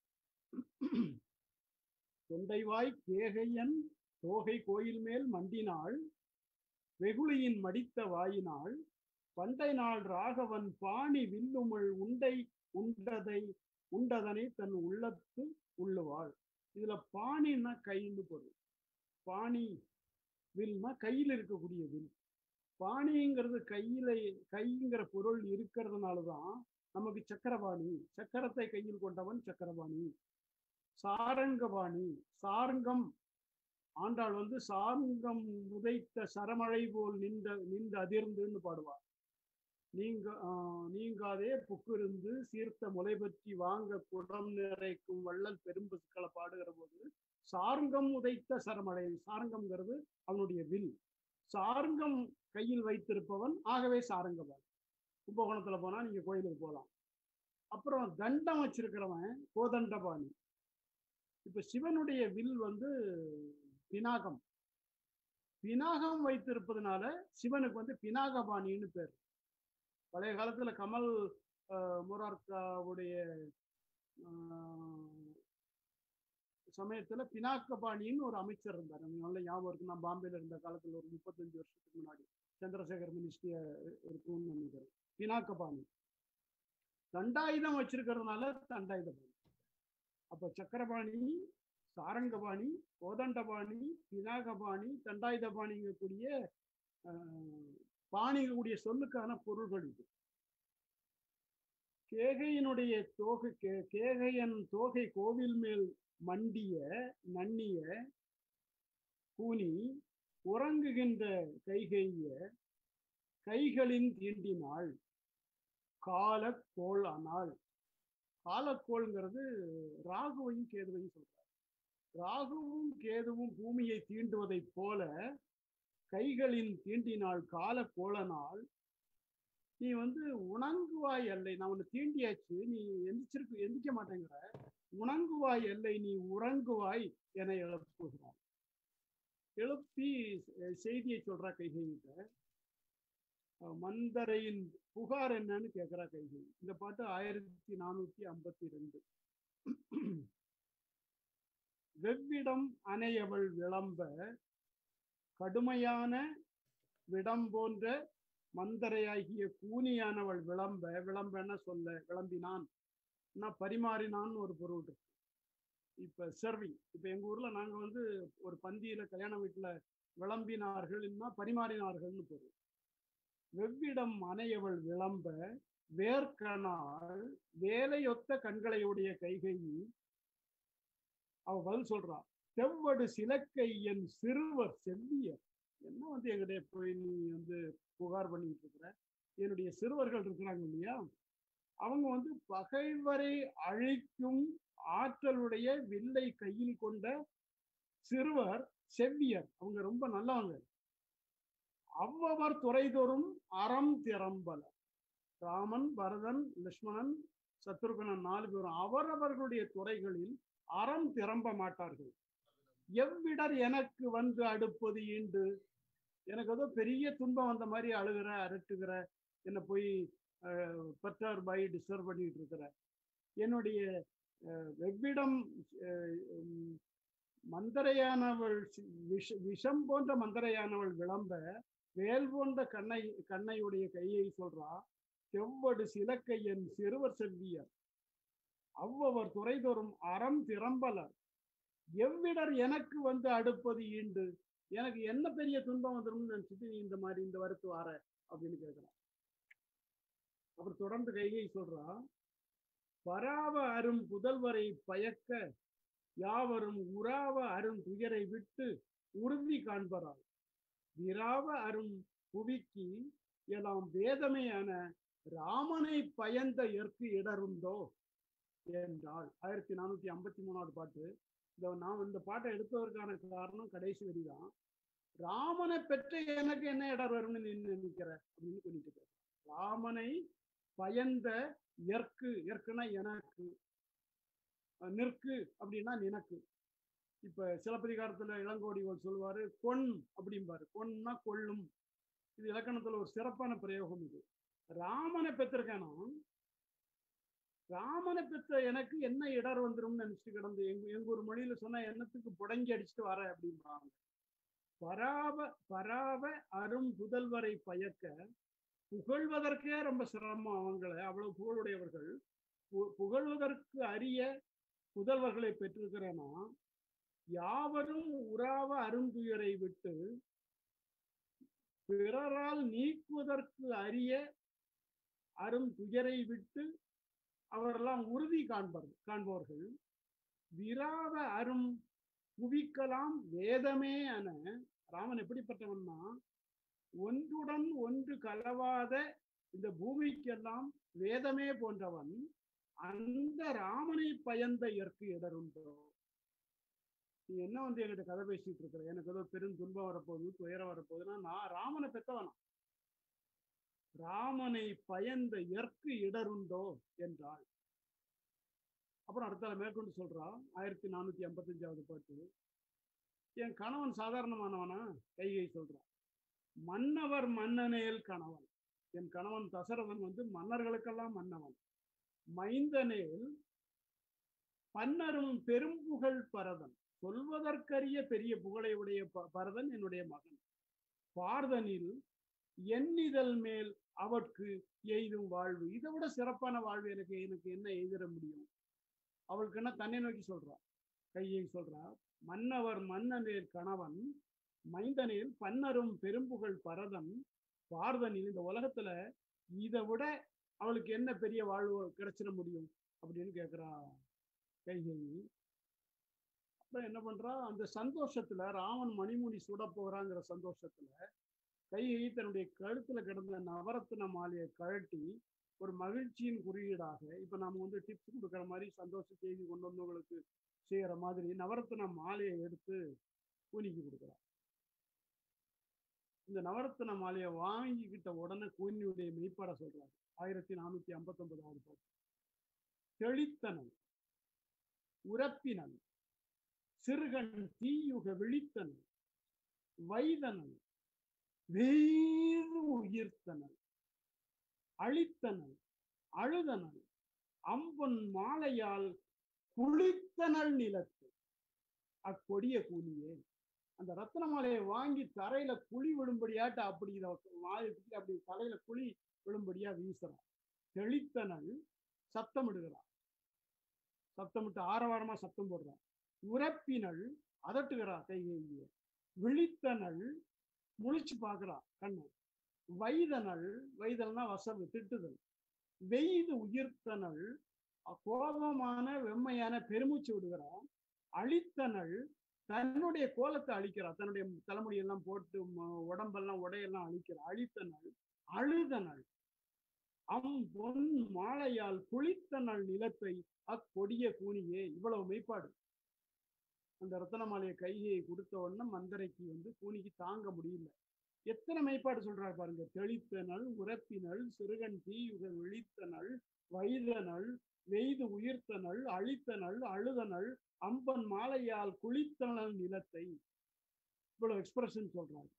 தொண்டைவாய் கேகையன் தோகை கோயில் மேல் மண்டினாள். வெகுளியின் மடித்த வாயினாள். பண்டை நாள் ராகவன் பாணி வில்லுமிழ் உண்டை உண்டதனை தன் உள்ளத்து உள்ளுவாள். இதுல பாணின்னா கைன்னு பொருள். பாணி வில்னா கையில் இருக்கக்கூடிய வில். பாணிங்கிறது கைங்கிற பொருள் இருக்கிறதுனாலதான் நமக்கு சக்கரபாணி, சக்கரத்தை கையில் கொண்டவன் சக்கரபாணி. சாரங்கபாணி, சார்ங்கம், ஆண்டாள் சார்ங்கம் உதைத்த சரமழை போல் நின்று அதிர்ந்துன்னு பாடுவார். நீங்காதே புக்கிருந்து சீர்த்த முளை பற்றி வாங்க குடம் நிறைக்கும் வள்ளல் பெரும்பசுக்களை பாடுகிற போது சார்ங்கம் உதைத்த சரமழை, சாரங்கம்ங்கிறது அவனுடைய வில். சார்ங்கம் கையில் வைத்திருப்பவன், ஆகவே சாரங்கபாணி. கும்பகோணத்துல போனா நீங்க கோயிலுக்கு போகலாம். அப்புறம் தண்டம் வச்சிருக்கிறவன் கோதண்டபாணி. இப்ப சிவனுடைய வில் பினாகம், பினாகம் வைத்திருப்பதனால சிவனுக்கு பினாகபாணின்னு பேர். பழைய காலத்துல கமல் முரார்காவுடைய சமயத்துல பினாக்கபாணின்னு ஒரு அமைச்சர் இருந்தார். நல்ல ஞாபகம் இருக்கு. நான் பாம்பேல இருந்த காலத்துல ஒரு 35 வருஷத்துக்கு முன்னாடி சந்திரசேகர் மினிஸ்ட்ரியா இருக்கும்னு நினைக்கிறேன். பினாக்கபாணி தண்டாயுதம் வச்சிருக்கிறதுனால தண்டாயுதபாணி. அப்ப சக்கரபாணி, சாரங்கபாணி, கோதண்டபாணி, பினாகபாணி, தண்டாயுதபாணிங்கக்கூடிய பாணிகக்கூடிய சொல்லுக்கான பொருள்கள் இது. கேகையினுடைய கேகையன் தோகை கோவில் மேல் மண்டிய நன்னிய கூனி உறங்குகின்ற கைகைய கைகளின் தீண்டினாள். காலக்கோள் ஆனாள். காலக்கோள்ங்கிறது ராகுவையும் கேதுவையும் சொல்றார். ராகுவும் கேதுவும் பூமியை தீண்டுவதை போல கைகளின் தீண்டினாள் காலக்கோளனால். நீ உணங்குவாய் அல்லை, நான் உன்னை தீண்டியாச்சு, நீ எந்திரிக்க மாட்டேங்கிற, உணங்குவாய் அல்லை, நீ உறங்குவாய் என எழுப்புகிறார். எழுப்பி செய்தியை சொல்றா கைகைகிட்ட. மந்தரையின் புகார் என்னன்னு கேட்கிறா கைகை. இந்த பாட்டு 1452. வெவ்விடம் அணையவள் விளம்ப கடுமையான விடம் போன்ற மந்தரையாகிய கூனியானவள் விளம்பன சொல்ல, விளம்பினான் பரிமாறினான் ஒரு பொருள் இருக்கு. இப்ப சர்விங், இப்ப எங்க ஊர்ல நாங்க ஒரு பந்தியில கல்யாண வீட்டுல விளம்பினார்கள்னா பரிமாறினார்கள்னு பொருள். வெவ்விடம் அணையவள் விளம்ப வேர்க்கனால் வேலையொத்த கண்களையுடைய கைகை. அவ பதில் சொல்றா, செவ்வடு சிலக்கை என் சிறுவர் செவ்வியர். என்ன எங்கிட்ட போய் நீ புகார் பண்ணிட்டு இருக்கிற? என்னுடைய சிறுவர்கள் இருக்கிறாங்க இல்லையா, அவங்க பகைவரை அழிக்கும் ஆற்றலுடைய வில்லை கையில் கொண்ட சிறுவர் செவ்வியர். அவங்க ரொம்ப நல்லவங்க. அவ்வவர் துறைதோறும் அறம் திறம்பல. ராமன், பரதன், லட்சுமணன், சத்ருகனன் 4 பேரும் அவரவர்களுடைய துறைகளில் அறம் திறம்ப மாட்டார்கள். எவ்விடர் எனக்கு அடுப்பது ஈண்டு. எனக்கு ஏதோ பெரிய துன்பம் வந்த மாதிரி அழுகிற, அரட்டுகிற, என்ன போய் பற்றார் பாய் டிஸ்டர்ப் பண்ணிட்டு இருக்கிற. என்னுடைய வெவ்விடம் மந்தரையானவள் விஷம் போன்ற மந்தரையானவள் விளம்ப வேல் போன்ற கண்ணையுடைய கையை சொல்றா. செவ்வடு சிலக்கையன் சிறுவர் செவ்வியர் அவ்வவர் துறைதோறும் அறம் திறம்பலர். எவ்விடர் எனக்கு அடுப்பது ஈண்டு. எனக்கு என்ன பெரிய துன்பம் வந்துடும் நினைச்சிட்டு நீ இந்த வருத்து வார அப்படின்னு கேட்கிறான். அப்புறம் தொடர்ந்து கைகை சொல்றா, பராவ அரும் புதல்வரை பயக்க யாவரும் உறாவ அரும் துயரை விட்டு உறுதி காண்பரால் விராவ அரும் புவிக்கு எல்லாம் வேதமையான ராமனை பயந்த எற்கு இடருண்டோ என்றால். 1453வது பாட்டு. நான் இந்த பாட்டை எடுத்ததற்கான காரணம் கடைசி வரிதான். ராமனை பெற்ற எனக்கு என்ன இடர் வரும்னு நீ நினைக்கிற அப்படின்னு சொல்லிட்டு, ராமனை பயந்த எற்குனா எனக்கு, நிற்கு அப்படின்னா நினக்கு. இப்ப சிலப்பதிகாரத்துல இளங்கோடிகள் சொல்லுவாரு கொன் அப்படிம்பாரு. கொன்னா கொள்ளும். இது இலக்கணத்துல ஒரு சிறப்பான பிரயோகம். இது ராமனை பெற்றிருக்கானா, ராமனை பெற்ற எனக்கு என்ன இடர் வந்துரும்னு நினைச்சிட்டு கிடந்து எங்க ஒரு மொழியில சொன்னா என்னத்துக்கு புடங்கி அடிச்சுட்டு வர அப்படிம்பாங்க. பராவ அரும் புதல்வரை பயக்க, புகழ்வதற்கே ரொம்ப சிரமம். அவங்களை அவ்வளவு புகழுடையவர்கள், புகழ்வதற்கு அரிய புதல்வர்களை பெற்றிருக்கிறேன்னா, யாவரும் உறாவ அருந்துயரை விட்டு பிறரால் நீக்குவதற்கு அரிய அருந்துயரை விட்டு அவரெல்லாம் உறுதி காண்பவர்கள். விராவ அரும் புவிக்கலாம் வேதமே என. ராமன் எப்படிப்பட்டவன்னா, ஒன்றுடன் ஒன்று கலவாத இந்த பூமிக்கெல்லாம் வேதமே போன்றவன். அந்த ராமனை பயந்த எற்கு இடருண்டோ. நீ என்ன என்கிட்ட கதை பேசிட்டு இருக்கிற, எனக்கு ஏதோ பெரும் துன்பம் வரப்போகுது, துயரம் வரப்போகுதுன்னா, நான் ராமனை பெற்றவனா, ராமனை பயந்த எற்கு இடருண்டோ என்றாள். அப்புறம் அடுத்த மேற்கொண்டு சொல்றா 1455வது பாட்டு. என் கணவன் சாதாரணமானவனா? கைகை சொல்றா. மன்னவர் மன்னனேல் கணவன். என் கணவன் தசரதன் மன்னர்களுக்கெல்லாம் மன்னவன். மைந்தனேல் பன்னரும் பெரும்புகழ் பரதன். சொல்வதற்கரிய பெரிய புகழை உடைய பரதன் என்னுடைய மகன். பார்தனில் எண்ணிதழ் மேல் அவற்கு எய்தும் வாழ்வு. இதை விட சிறப்பான வாழ்வு எனக்கு என்ன எய்திட முடியும்? அவளுக்கு என்ன தன்னை நோக்கி சொல்றா. கையை சொல்றா, மன்னவர் மன்னனேல் கணவன், மைந்தனில் பன்னரும் பெரும்புகழ் பரதன், பார்தனில். இந்த உலகத்துல இதை விட அவளுக்கு என்ன பெரிய வாழ்வு கிடைச்சிட முடியும் அப்படின்னு கேட்கிறா கைகை. அப்புறம் என்ன பண்றா, அந்த சந்தோஷத்துல, ராமன் மணிமுடி சுட போறாங்கிற சந்தோஷத்துல கைகை தன்னுடைய கழுத்துல கிடந்த நவரத்ன மாலையை கழட்டி ஒரு மகிழ்ச்சியின் குறியீடாக, இப்ப நாம டிப்ஸ் கொடுக்குற மாதிரி சந்தோஷ செய்தி கொண்டு வந்தவங்களுக்கு செய்யற மாதிரி நவரத்ன மாலையை எடுத்து கூனிக்கு கொடுக்குறார். இந்த நவரத்ன மாலையை வாங்கிக்கிட்ட உடனே கூனியுடைய மெய்ப்பாட சொல்றாரு. 1459வது பாட்டு. தெளித்தனன் உரப்பினன் சிறுகன் தீயுக விழித்தனன் வைதனன் வேறு உயிர்த்தனன் அழித்தனல் அழுதனல் அம்பொன் மாலையால் குளித்தனல் நிலத்து. அக்கொடிய கூலியே. அந்த ரத்ன மாலையை வாங்கி தரையில குழி விழும்படியாட்ட அப்படி அப்படி தலையில குழி விழும்படியா வீசுறான். தெளித்தனல் சத்தமிடுகிறான். சத்தமிட்டு ஆரவாரமா சத்தம் போடுறான். உரப்பினல் அதட்டுகிறான் கைகையை. விழித்தனல் முழிச்சு பார்க்கிறா கண்ணு. வைதனல், வைதல்னா வசவு, திட்டுதல். வெய்து உயிர்த்தனல் கோபமான வெம்மையான பெருமூச்சு விடுகிறான். அழித்தனல் தன்னுடைய கோலத்தை அழிக்கிறார். தன்னுடைய தலைமுடியெல்லாம் போட்டு உடம்பெல்லாம் உடையெல்லாம் அழிக்கிறார். அழித்தனல் அழுதனல் பொன் மாலையால் குளித்தனல் நிலத்தை அக்கொடிய கூனியே. இவ்வளவு மெய்ப்பாடு. அந்த ரத்தன மாலையை கையை கொடுத்த உடனே மந்தரைக்கு கூனிக்கு தாங்க முடியல. எத்தனை மெய்ப்பாடு சொல்றாரு பாருங்க. தெளித்தனல் உரப்பினல் சிறுகன் தீயுக விழித்தனல் வைதனல் வெய்து உயிர்த்தனல் அழித்தனல் அழுதனல் அம்பன் மாலையால் குளித்தனல் நிலத்தை. இவ்வளவு எக்ஸ்பிரஷன் சொல்றாரு.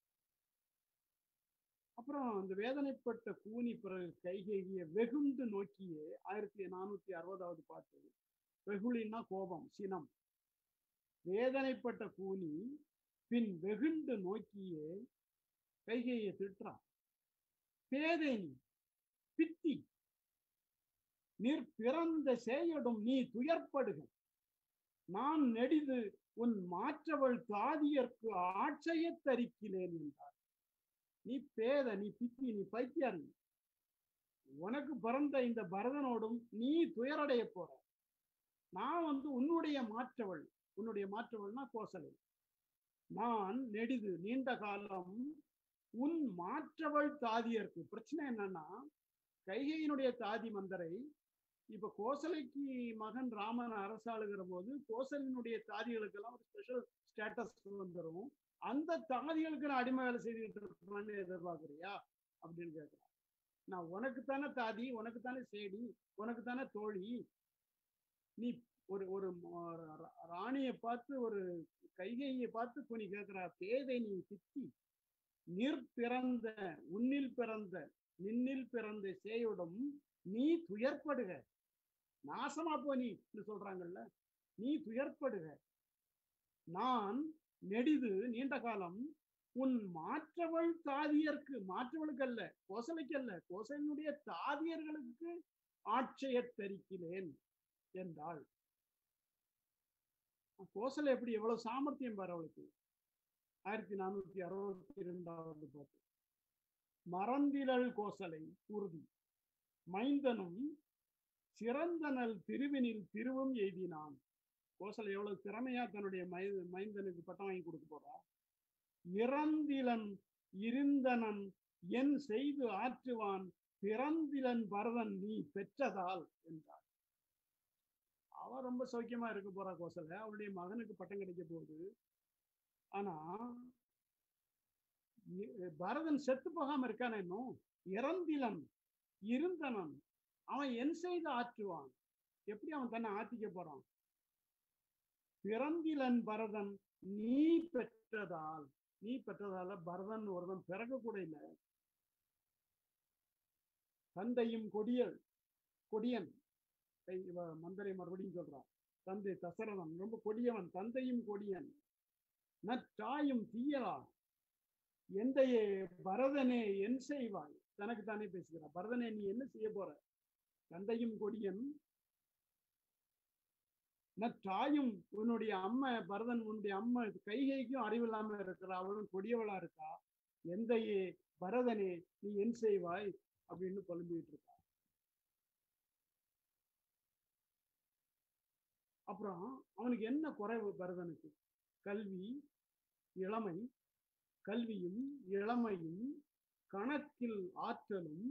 அப்புறம் அந்த வேதனைப்பட்ட கூனி பிறகு கைகேகிய வெகுண்டு நோக்கியே 1460வது பாட்டு. வெகுளின்னா கோபம், சினம். வேதனைப்பட்ட கூனி பின் வெகுண்டு நோக்கியே கைகையை திட்டுறான். பேதை நீ, பித்தி, நீர் பிறந்த சேயடும் நீ துயர்ப்படுக. நான் நெடிது உன் மாற்றவள் தாதியர்க்கு ஆட்சைய தரிக்கிறேன் என்றார். நீ பேத, நீ பித்தி, நீ பைத்தியார். உனக்கு பிறந்த இந்த பரதனோடும் நீ துயரடைய போற. நான் உன்னுடைய மாற்றவள். உன்னுடைய மாற்றவள்னா கோசலை. நான் நெடிது நீண்ட காலம் உன் மாற்றவள் தாதியர்க்கு. பிரச்சனை என்னன்னா, கைகையினுடைய தாதி மந்தரை இப்ப கோசலைக்கு மகன் ராமன் அரசாளுகிற போது கோசலினுடைய தாதிகளுக்கெல்லாம் ஒரு ஸ்பெஷல் ஸ்டேட்டஸ் வந்துடும். அந்த தாதிகளுக்கு நான் அடிமை வேலை செய்துட்டு இருப்பேன்னு எதிர்பார்க்குறியா அப்படின்னு கேட்கிறேன். நான் உனக்குத்தானே தாதி, உனக்குத்தானே சேடி, உனக்குத்தானே தோழி. நீ ஒரு ஒரு ராணியை பார்த்து, ஒரு கைகையை பார்த்து நீ கேட்கிறா, பேதை நீ சித்தி நிற்பிறந்த உன்னில் பிறந்த நின்னில் பிறந்த சேயுடன் நீ துயர்ப்படுக, நாசமா போ நீ சொல்றாங்கல்ல, நீ துயர்ப்படுக. நான் நெடிது நீண்ட காலம் உன் மாற்றவள் தாதியர்க்கு, மாற்றவளுக்கு அல்ல, கோசலைக்கு அல்ல, கோசலினுடைய தாதியர்களுக்கு ஆட்சைய தரிக்கிறேன் என்றாள். கோசலை எப்படி எவ்வளவு சாமர்த்தியம் பாரு அவளுக்கு. 1462 பாட்டு. மறந்திலள் கோசலை உறுதி மைந்தனும் சிறந்தனல் திருவினில் திருவும் எய்தினான். கோசலை எவ்வளவு திறமையா தன்னுடைய மைந்தனுக்கு பட்டம் வாங்கி கொடுக்க போறா. இறந்திலன் இருந்தனன் என் செய்து ஆற்றுவான் பிறந்திலன் பரதன் நீ பெற்றதால் என்றார். அவ ரொம்ப சௌக்கியமா இருக்க போறா கோசலை, அவருடைய மகனுக்கு பட்டம் கிடைக்க போகுது. ஆனா பரதன் செத்து போகாம இருக்கான, இன்னும் இறந்திலன் இருந்தனன் அவன் என் செய்து ஆற்றுவான். எப்படி அவன் தன்னை ஆத்திக்க போறான்? பிறந்திலன் பரதன் நீ பெற்றதால், நீ பெற்றதால பரதன் ஒருவன் பிறக்க கூட இல்லை. தந்தையும் கொடியன் மந்தரை மறுபடியும் சொல்றான். தந்தை தசரதன் ரொம்ப கொடியவன், தந்தையும் கொடியன், நற்றாயும் தீயலா எந்தையே பரதனே என் செய்வாய். தனக்கு தானே பேசுகிறார். பரதனே நீ என்ன செய்ய போற? தந்தையும் கொடியன், நற்றாயும் உன்னுடைய அம்மா பரதன், உன்னுடைய அம்மா கைகைக்கும் அறிவில்லாம இருக்கிறா, அவளும் கொடியவளா இருக்கா. எந்தையே பரதனே நீ என் செய்வாய் அப்படின்னு புலம்பிட்டு இருக்கா. அப்புறம் அவனுக்கு என்ன குறைவு பரதனுக்கு? கல்வி இளமை, கல்வியும் இளமையும் கணக்கில் ஆற்றலும்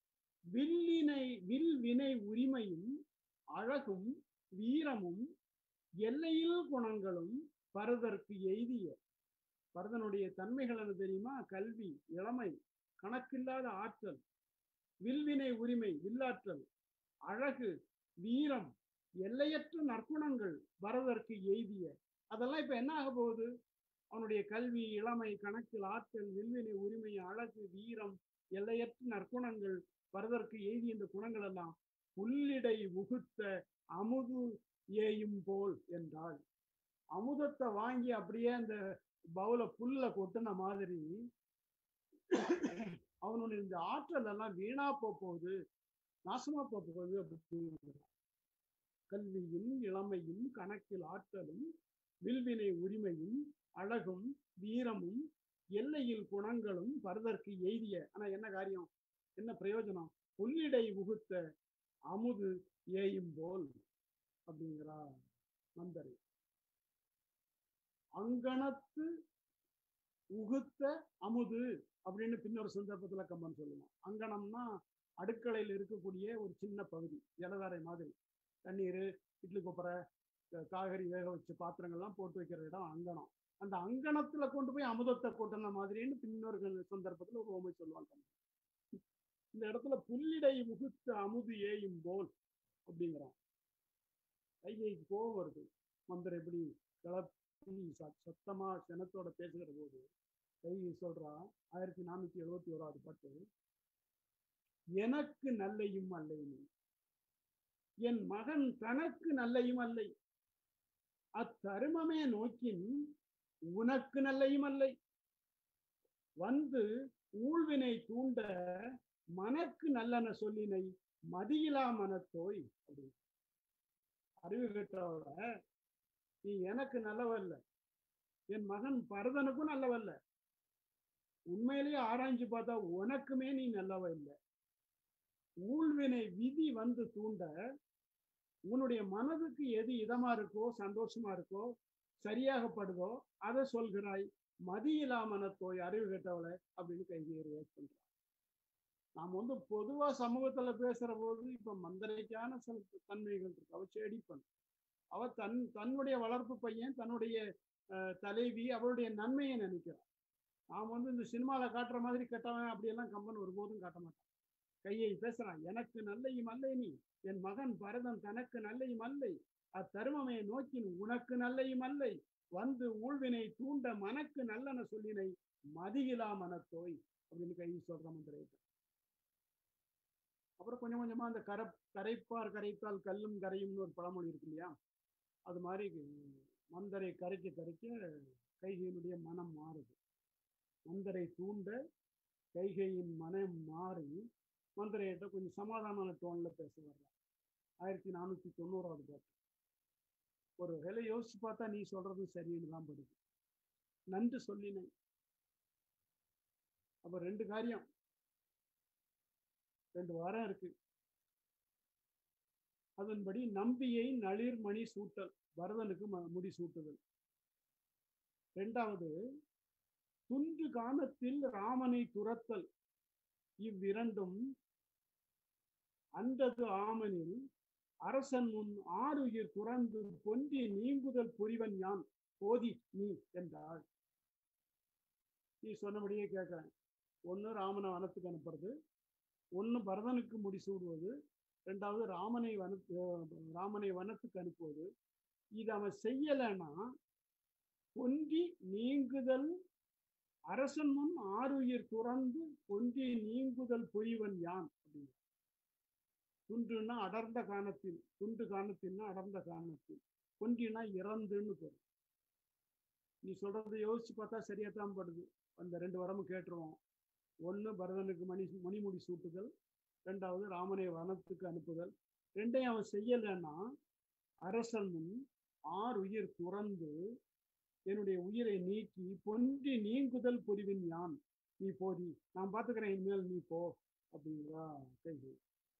வில்வினை உரிமையும் அழகும் வீரமும் எல்லையில் குணங்களும் பரதற்கு எய்திய. பரதனுடைய தன்மைகள் என்ன தெரியுமா? கல்வி, இளமை, கணக்கில்லாத ஆற்றல், வில்வினை உரிமை, வில்லாற்றல், அழகு, வீரம், எல்லையற்ற நற்குணங்கள் பரதற்கு எய்திய. அதெல்லாம் இப்ப என்ன ஆக போகுது? அவனுடைய கல்வி, இளமை, கணக்கில் ஆற்றல், வில்வினை உரிமை, அழகு, வீரம், எல்லையற்ற நற்குணங்கள் பரதற்கு எய்திய இந்த குணங்கள் எல்லாம் புல்லிடை உகுத்த அமுது ஏயும் போல் என்றாள். அமுதத்தை வாங்கி அப்படியே அந்த பவுல புல்ல கொட்டுன மாதிரி அவனுடைய இந்த ஆற்றல் எல்லாம் வீணா போகுது, நாசமா போகுது அப்படின்னு. கல்வியும் இளமையும் கணக்கில் ஆற்றலும் வில்வினை உரிமையும் அழகும் வீரமும் எல்லையில் குணங்களும் பரதற்கு எய்திய. ஆனா என்ன காரியம், என்ன பிரயோஜனம்? புல்லிடை உகுத்த அமுது ஏயும் போல் அப்படிங்கிறா மந்தரை. அங்கணத்து உகுத்த அமுது அப்படின்னு பின்னொரு சந்தர்ப்பத்துல கம்பன் சொல்லுவான். அங்கணம்னா அடுக்கலையில் இருக்கக்கூடிய ஒரு சின்ன பகுதி, ஜலதாரை மாதிரி. தண்ணீர், இட்லி கொப்பரை, காய்கறி வேக வச்சு பாத்திரங்கள்லாம் போட்டு வைக்கிற இடம் அங்கணம். அந்த அங்கணத்துல கொண்டு போய் அமுதத்தை கொட்டின மாதிரின்னு பின்னொரு சந்தர்ப்பத்துல ஒரு ஓமை சொல்லுவாங்க. இந்த இடத்துல புல்லிடை உகுத்த அமுது ஏயும் போல் அப்படிங்கிறான். கைகைக்கு கோபம் வருது. மந்தர் எப்படி கிளப்பி சத்தமா சினத்தோட பேசுகிற போது கைகை சொல்றா, 1471 பாட்டு. எனக்கு நல்லையும் அல்லையும் என் மகன் தனக்கு நல்லையும் அல்லை, அத்தருமமே நோக்கின் உனக்கு நல்லையும் அல்லை, வந்து ஊழ்வினை தூண்ட மனக்கு நல்லன சொல்லினை மதியிலா மனத்தோய். அப்படி அறிவு பெற்றவள, நீ எனக்கு நல்லவல்ல, என் மகன் பரதனுக்கும் நல்லவல்ல, உண்மையிலேயே ஆராய்ஞ்சு பார்த்தா உனக்குமே நீ நல்லவ இல்லை. ஊழ்வினை விதி வந்து தூண்ட உன்னுடைய மனதுக்கு எது இதமா இருக்கோ, சந்தோஷமா இருக்கோ, சரியாகப்படுதோ அதை சொல்கிறாய். மதியிலாமனத்தோய் அறிவு கேட்டவளை அப்படின்னு கைகேயி ரியாக்ட் பண்றான். நாம் வந்து பொதுவா சமூகத்துல பேசுற போது இப்ப மந்தரைக்கான சில தன்மைகள் இருக்கு. அவ செடிப்பன், அவ தன்னுடைய வளர்ப்பு பையன், தன்னுடைய தலைவி, அவளுடைய நன்மையை நினைக்கிறான். நாம் வந்து இந்த சினிமால காட்டுற மாதிரி கெட்டவன் அப்படியெல்லாம் கம்பன் ஒருபோதும் காட்ட மாட்டான். கையை பேசுறான், எனக்கு நல்லையும் அல்லை நீ, என் மகன் பரதன் தனக்கு நல்லையும் அல்லை, அத்தருமமே நோக்கின் உனக்கு நல்லையும் அல்லை, வந்து ஊழ்வினை தூண்ட மனக்கு நல்லன சொல்லினை மதியிலா மனத்தோய் அப்படின்னு கை சொல்ற மந்திரத்தை. அப்புறம் கொஞ்சம் கொஞ்சமா அந்த கரைப்பார் கரைத்தால் கல்லும் கரையும்னு ஒரு பழமொழி இருக்கு இல்லையா, அது மாதிரி மந்தரை கரைக்க கரைக்க கைகையினுடைய மனம் மாறுது. மந்தரை தூண்ட கைகையின் மனம் மாறி மந்திரையிட்ட கொஞ்சம் சமாதானமான டோன்ல பேச வர்றான். 1490 பாட்டு. ஒரு வேலை யோசிச்சு பார்த்தா நீ சொல்றது சரின்னு தான் படுது. நன்று சொல்லினேன். அப்ப 2 காரியம், 2 வாரம் இருக்கு. அதன்படி நம்பியை நளிர் மணி சூட்டல், பரதனுக்கு முடி சூட்டுதல். 2வது துன்று காணத்தில் ராமனை துரத்தல். இவ்விரண்டும் அன்றது ஆமனில் அரசன் முன் ஆறுயிர் துறந்து பொன்றி நீங்குதல் புரிவன் யான் போதி நீ என்றாள். நீ சொன்னபடியே கேட்கிறேன். 1 ராமனை வனத்துக்கு அனுப்புறது, 1 பரதனுக்கு முடிசூடுவது, 2வது ராமனை வனத்துக்கு அனுப்புவது. இது அவன் செய்யலைன்னா பொன்றி நீங்குதல் அரசன் முன் ஆறுயிர் துறந்து பொன்றி நீங்குதல் புரிவன் யான் அப்படின்னு. துன்றுனா அடர்ந்த காணத்தில், துண்டு காணத்தின்னா அடர்ந்த காணத்தில், பொன்றினா இறந்துன்னு பொருள். நீ சொல்றதை யோசிச்சு பார்த்தா சரியாத்தான் படுது. அந்த 2 வரமும் கேட்டுருவோம். 1 பரதனுக்கு மணிமுடி சூட்டுதல், 2வது ராமனை வனத்துக்கு அனுப்புதல். 2ஐயும் அவன் செய்யலைன்னா அரசன் முன் ஆறுயிர் துறந்து என்னுடைய உயிரை நீக்கி பொன்றி நீங்குதல் புரிவின் யான் நீ போதி, நான் பார்த்துக்கிறேன், இனிமேல் நீ போ அப்படிங்கிறா கைகை.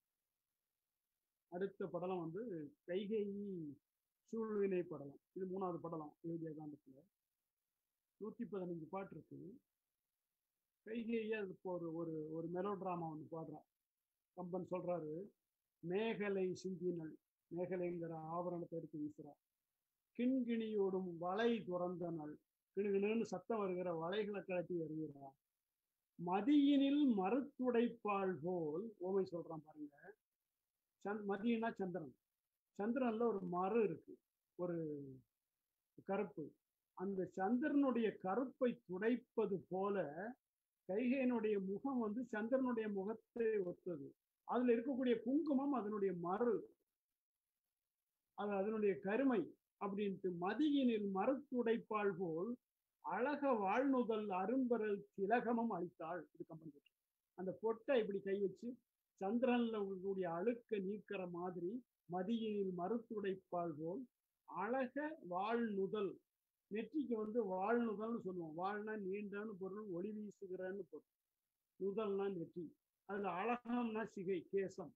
அடுத்த படலம் வந்து கைகேயி சூழ்வினை படலம். இது 3வது படலம் எழுதிய காண்டத்துல. 115 பாட்டு இருக்கு. கைகேயி அது ஒரு ஒரு மெலோ டிராமா ஒன்று பாடுறான். கம்பன் சொல்றாரு, மேகலை சிந்தினள், மேகலைங்கிற ஆபரணத்தை எடுத்து வீசுறா. கிண்கிணியோடும் வலை துறந்தனள், கிணுகிணுன்னு சத்தம் வருகிற வலைகளை கழட்டி வருகிறா. மதியினில் மறுத்துடைப்பாள் போல், ஓமை சொல்றான் பாருங்க. மதியனா சந்திரன், சந்திரன்ல ஒரு மறு இருக்கு, ஒரு கருப்பு. அந்த சந்திரனுடைய கருப்பை துடைப்பது போல கைகையினுடைய முகம் வந்து சந்திரனுடைய முகத்தை ஒத்தது. அதுல இருக்கக்கூடிய குங்குமம் அதனுடைய மறு, அது அதனுடைய கருமை அப்படின்ட்டு. மதியினில் மறுத்துடைப்பாள் போல் அழக வாழ்நுதல் அரும்பரல் திலகமும் அளித்தாள். இது கம்பன். அந்த பொட்டை இப்படி கை வச்சு சந்திரன்ல உங்களுடைய அழுக்க நீக்கிற மாதிரி மதியினில் மறுத்துடைப்பாள் போல் அழக வாழ்நுதல். நெற்றிக்கு வந்து வாழ்நுதல்னு சொல்லுவோம். வாழ்னா நீண்டான்னு பொருள், ஒளி வீசுகிறன்னு பொருள். நுதல்னா நெற்றி. அதுல அழகம்னா சிகை, கேசம்.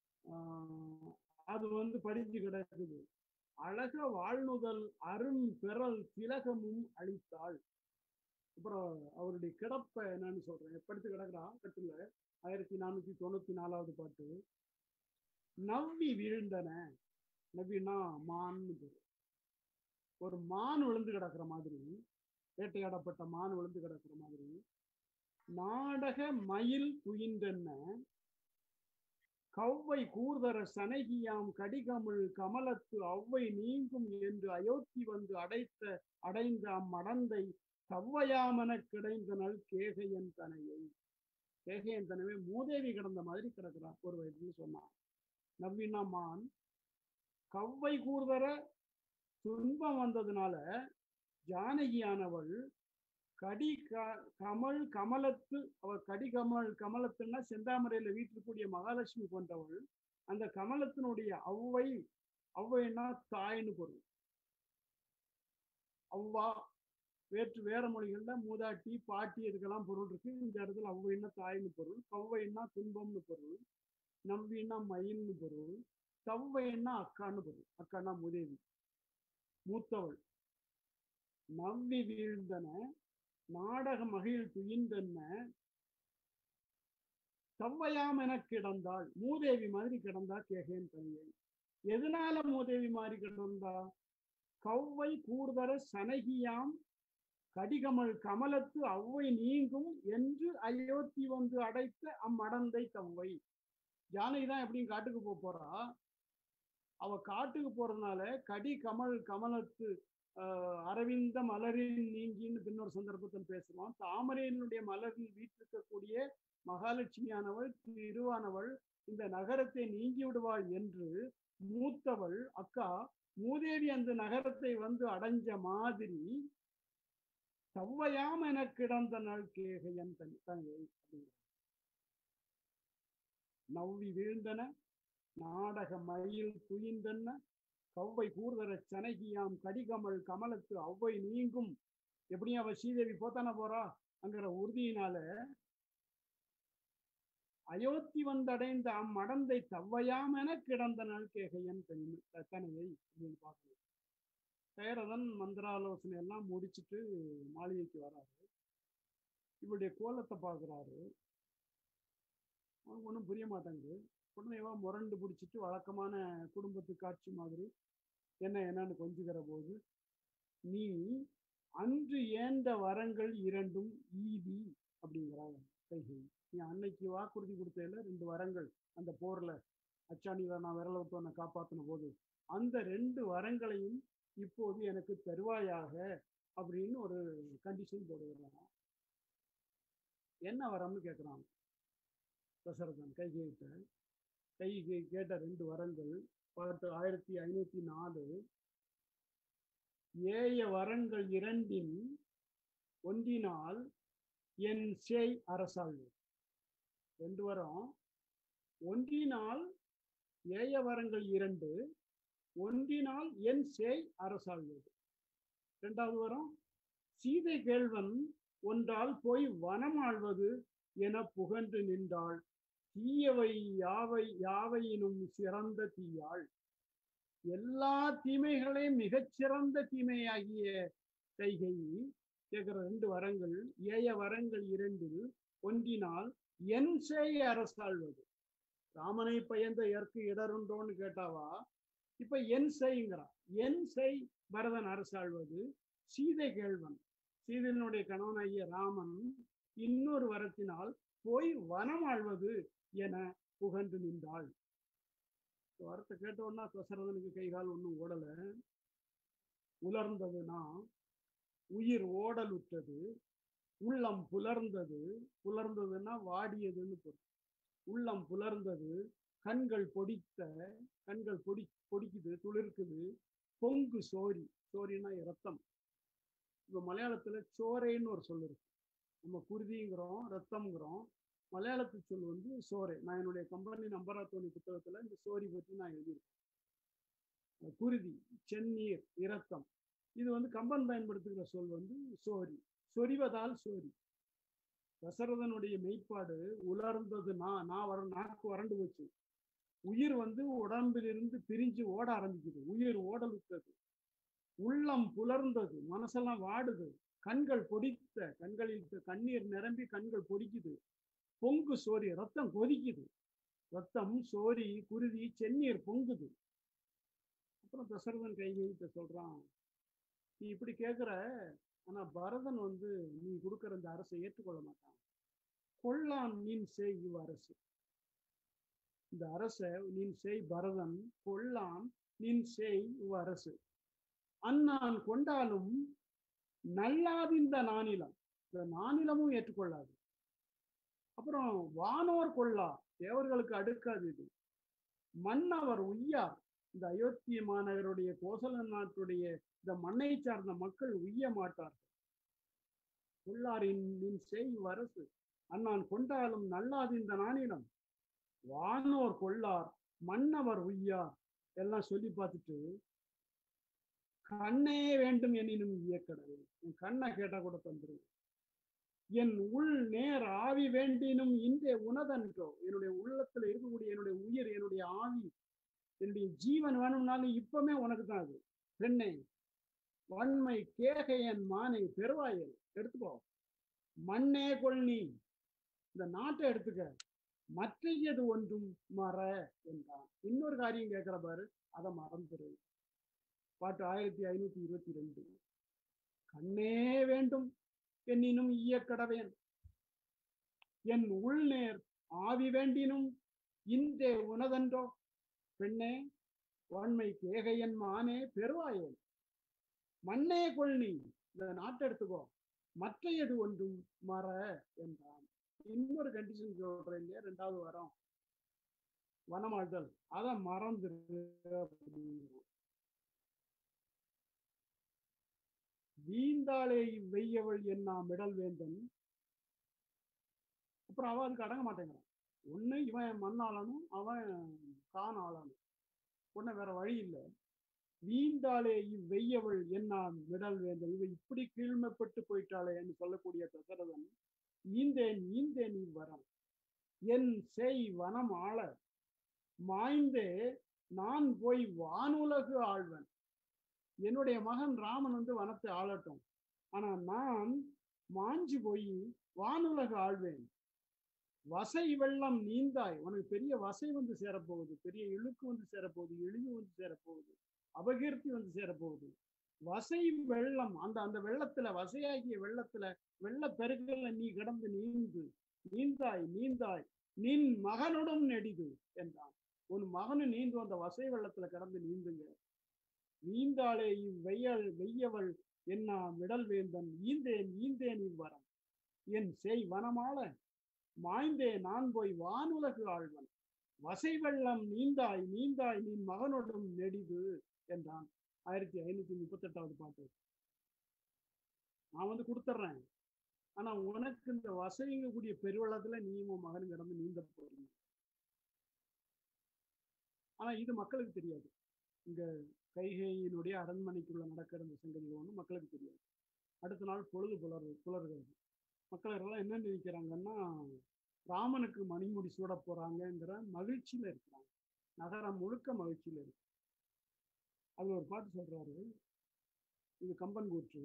அது வந்து படிஞ்சு கிடக்குது. அழக வாழ்நுதல் அரும் பெறல் திலகமும் அளித்தாள். அப்புறம் அவருடைய கிடப்ப என்னன்னு சொல்றேன். படுத்து கிடக்குறா கட்டுல. 1494 பாட்டு. நவ்வி வீழ்ந்தன. நவ்வினா மான்னு பேரு. ஒரு மான் விழுந்து கிடக்குற மாதிரி, வேட்டையாடப்பட்ட மான் விழுந்து கிடக்குற மாதிரி. நாடக மயில் துயின்றன கவ்வை கூர்தர சனகியாம் கடிகமிழ் கமலத்து அவ்வை நீங்கும் என்று அயோத்தி வந்து அடைந்த அம்மடந்தை கவ்வையாமன கிடைந்தனள் கேகையன் தனையை. கேகையன் தனவே மூதேவி கிடந்த மாதிரி கிடக்குறான் ஒரு வயதுன்னு சொன்னான். நவ்வினா மான். கவ்வை கூர்தர துன்பம் வந்ததுனால ஜானகியானவள் கமல் கமலத்து, அவள் கடிகமல் கமலத்துன்னா செந்தாமரையில வீட்டிற்குரிய மகாலட்சுமி போன்றவள். அந்த கமலத்தினுடைய அவ்வைன்னா தாய்னு பொருள். அவ்வா வேற மொழிகள்ல மூதாட்டி, பாட்டி, இதுக்கெல்லாம் பொருள் இருக்கு. இந்த இடத்துல அவ்வைன்னா தாய்னு பொருள், கவ்வைன்னா துன்பம்னு பொருள், நம்பின்னா மயில்னு பொருள், கவ்வைன்னா அக்கான்னு பொருள். அக்கான்னா முதேவி, மூத்தவள். நவ்வி வீழ்ந்தன நாடக மகிழ் துயின்றென்ன தவ்வையாம் என கிடந்தாள். மூதேவி மாதிரி கிடந்தா கேகேன் தனியை. எதனால மூதேவி மாதிரி கிடந்தா? கவ்வை கூர்தர சனகியாம் கடிகமல் கமலத்து அவ்வை நீங்கும் என்று அயோத்தி வந்து அடைத்த அம்மடந்தை தவ்வை. ஜானகிதான் எப்படியும் காட்டுக்கு போறா. அவ காட்டுக்கு போறதுனால கடி கமல் கமலத்து அரவிந்த மலரின் நீங்கின்னு பின்னொரு சந்தர்ப்பத்தில் பேசுவான். தாமரையினுடைய மலரில் வீட்டிருக்கக்கூடிய மகாலட்சுமியானவள் திருவானவள் இந்த நகரத்தை நீங்கி விடுவாள் என்று மூத்தவள் அக்கா மூதேவி அந்த நகரத்தை வந்து அடைஞ்ச மாதிரி தவ்வையாம் என கிடந்த நாள் கேகையன் தங்கை. நவ்வி வீழ்ந்தன நாடக மயில் துயின்றன கவ்வை கூர்தர சனகியாம் கடிகமல் கமலத்து அவ்வை நீங்கும். எப்படியும் அவ ஸ்ரீதேவி போத்தான போறா அங்கிற உறுதியினால அயோத்தி வந்தடைந்த அம்மடந்தை தவ்வையாம் என கிடந்த நாள் கேகையன் தனையை அப்படின்னு பார்க்கணும். தயரதன் மந்திராலோசனை எல்லாம் முடிச்சுட்டு மாளிகைக்கு வராரு. இவருடைய கோலத்தை பார்க்குறாரு. அவனுக்கு ஒன்றும் புரிய மாட்டேங்குது. உடனேவா முரண்டு பிடிச்சிட்டு வழக்கமான குடும்பத்து காட்சி மாதிரி என்னன்னு கொஞ்சிக்கிற போது, நீ அன்று ஏந்த வரங்கள் இரண்டும் ஈதி அப்படிங்கிறாங்க கைகை. நீ அன்னைக்கு வாக்குறுதி கொடுத்ததுல 2 வரங்கள் அந்த போர்ல அச்சாணியில நான் விரல விட்டு உன்னை காப்பாற்றின போது அந்த 2 வரங்களையும் இப்போது எனக்கு தருவாயாக அப்படின்னு ஒரு கண்டிஷன் போடுகிறான். என்ன வரம்னு கேட்கிறான் தசரதன் கைகையிட்ட. கைகை கேட்ட 2 வரங்கள் பாட்டு 1504. ஏய வரங்கள் இரண்டின் ஒன்றினால் என் சேய் அரசாள்வு. 2 வரம். ஒன்றினால் ஏய வரங்கள் 2 ஒன்றினால் என் சேய் அரசாள்வது. 2வது வரம். சீதை கேள்வன் ஒன்றால் போய் வனமாழ்வது என புகன்று நின்றாள் தீயவை யாவையினும் சிறந்த தீயாள். எல்லா தீமைகளையும் மிகச்சிறந்த தீமையாகிய கைகை கேட்கிற 2 வரங்கள். ஏய வரங்கள் 2 ஒன்றினால் என் செய் அரசாள்வது. ராமனை பயந்த ஏற்கு இடருண்டோன்னு கேட்டாவா, இப்ப என் செய்ங்கிறா. என் செய் பரதன் அரசாள்வது. சீதை கேள்வன் சீதனுடைய கணவனாகிய ராமன் இன்னொரு வரத்தினால் போய் வனம் ஆழ்வது என புகன்று நின்றாள். வரத்தை கேட்டோன்னா தசரதனுக்கு கைகால் ஒன்றும் ஓடல. உலர்ந்ததுன்னா உயிர் ஓடல் உற்றது, உள்ளம் புலர்ந்தது. புலர்ந்ததுன்னா வாடியதுன்னு பொருள். உள்ளம் புலர்ந்தது, கண்கள் பொடிக்குது, துளிர்க்குது. பொங்கு சோரி, சோரினா ரத்தம். இப்போ மலையாளத்துல சோரைன்னு ஒரு சொல் இருக்கு. நம்ம குருதிங்கிறோம், ரத்தம்ங்கிறோம். மலையாளத்து சொல் வந்து சோரை. நான் என்னுடைய கம்பெனி நம்பராத்தோனி புத்தகத்துல இந்த சோரி பற்றி நான் எழுதியிருக்கேன். குருதி, செந்நீர், இரத்தம். இது வந்து கம்பன் பயன்படுத்துகிற சொல் வந்து சோரி. சொரிவதால் சோரி. தசரதனுடைய மெய்ப்பாடு உலர்ந்தது. நாக்கு வறண்டு போச்சு. உயிர் வந்து உடம்பிலிருந்து பிரிஞ்சு ஓட ஆரம்பிக்குது. உயிர் ஓடலுற்றது. உள்ளம் புலர்ந்தது, மனசெல்லாம் வாடுது. கண்கள் பொடித்த, கண்களில் கண்ணீர் நிரம்பி கண்கள் பொடிக்குது. பொங்கு சோரி, ரத்தம் கொதிக்குது. ரத்தம், சோரி, குருதி, செந்நீர் பொங்குது. அப்புறம் தசரதன் கைகிட்ட சொல்றான், நீ இப்படி கேட்குற, ஆனா பரதன் வந்து நீ கொடுக்குற இந்த அரசை ஏற்றுக்கொள்ள மாட்டான். கொள்ளான் நீன் செய் இவ் அரசு. இந்த அரசை நீன் செய் பரதன். கொள்ளான் நீன் செய் இவ் அரசு. அந்நான் கொண்டாலும் நல்லாதிந்த நானிலம். இந்த நானிலமும் ஏற்றுக்கொள்ளாது. அப்புறம் வானோர் கொள்ளா, தேவர்களுக்கு அடுக்காது இது. மன்னவர் உய்யார், இந்த அயோத்திய மாநகருடைய கோசல நாட்டுடைய இந்த மண்ணை சார்ந்த மக்கள் உய்ய மாட்டார்கள். கொள்ளாரின் நின் செய் அரசு. அண்ணான் கொண்டாலும் நல்லாது இந்த நானிலம். வானோர் கொள்ளார், மன்னவர் உய்யார் எல்லாம் சொல்லி பார்த்துட்டு, கண்ணே வேண்டும் எனினும் இயக்கடவில். என் கண்ணை கேட்டா கூட தந்துருவேன். என் உள் நேர் ஆவி வேண்டினும் இன்றே உனதன்றோ. என்னுடைய உள்ளத்துல இருக்கக்கூடிய என்னுடைய உயிர், என்னுடைய ஆவி, என்னுடைய ஜீவன் வேணும்னாலும் இப்பவுமே உனக்கு தான் அது. பெண்ணை வன்மை கேகையன் மானை பெருவாயல் எடுத்துக்கோ. மண்ணே கொள் நீ, இந்த நாட்டை எடுத்துக்க, மற்றையது ஒன்றும் மற என்றான். இன்னொரு காரியம் கேட்கிற பாரு, அதை மறந்துரு. பாட்டு 1522. கண்ணே வேண்டும் என்னினும் ஈயக்கடவேன், என் உள்நேர் ஆவி வேண்டினும் இன்றே உனதன்றோ, பெண்ணே வன்மை கேகையன் மானே பெருவாயேன். மண்ணே கொள் நீ, இந்த நாட்டை எடுத்துக்கோ, மற்றையது ஒன்றும் மற என்றான். இன்னொரு கண்டிஷன் சொல்றேன் இல்லையா, 2வது வாரம் வனமாழ்தல், அதை மறந்துரு. வீந்தாளே வெய்யவள் என்ன மிடல் வேந்தன். அப்புறம் அவன் அதுக்கு அடங்க மாட்டேங்கிறான். ஒண்ணு இவன் மண் ஆளணும், அவன் கான் ஆளணும், ஒண்ணு வேற வழி இல்லை. வீந்தாளே இவ்வெய்யவள் என்ன மிடல் வேந்தன், இவ இப்படி கீழ்மைப்பட்டு போயிட்டாளே என்று சொல்லக்கூடிய தசரதன், ஈந்தேன் ஈந்தேன் இவ்வரம், என் செய் வனம் ஆள, மாய்ந்தே நான் போய் வானுலகு ஆழ்வன். என்னுடைய மகன் ராமன் வந்து வனத்தை ஆளட்டும், ஆனா நான் மாஞ்சு போய் வானுலகு ஆழ்வேன். வசை வெள்ளம் நீந்தாய், உனக்கு பெரிய வசை வந்து சேரப்போகுது, பெரிய இழுக்கு வந்து சேரப்போகுது, இழிவு வந்து சேரப்போகுது, அபகீர்த்தி வந்து சேரப்போகுது. வசை வெள்ளம், அந்த வெள்ளத்துல, வசையாகிய வெள்ளத்துல, வெள்ள பெருக்கல்ல நீ கிடந்து நீந்து, நீந்தாய் நீந்தாய் நின் மகனுடன் நெடிது என்றான். உன் மகனு நீந்து அந்த வசை வெள்ளத்துல கிடந்து நீந்துங்க. நீந்தாளே வெய்யவள் என்ன மிடல் வேந்தன், ஈந்தேன் ஈந்தேன் இவ்வரம், என் செய் வனமாள, மாய்ந்தே நான் போய் வானுலகு ஆழ்வன். வசை வெள்ளம் நீந்தாய் நீந்தாய் நின் மகனோடும் நெடிது என்றான். 1538வது பாட்டு. நான் வந்து கொடுத்துட்றேன், ஆனா உனக்கு இந்த வசைங்கக்கூடிய பெருவெள்ளத்துல நீயும் உன் மகன் கிடந்து நீந்த போறீங்க. ஆனா இது மக்களுக்கு தெரியாது. இங்க கைகேயினுடைய அரண்மனைக்குள்ள நடக்கிற இந்த சங்கதிகள் ஒன்றும் மக்களுக்கு தெரியாது. அடுத்த நாள் பொழுது புலர்கிறது. மக்கள் என்ன நினைக்கிறாங்கன்னா, ராமனுக்கு மணிமுடி சூட போறாங்கிற மகிழ்ச்சியில இருக்கிறாங்க. நகரம் முழுக்க மகிழ்ச்சியில இருக்கு. அது ஒரு பாட்டு சொல்றாரு, இது கம்பன் கூற்று.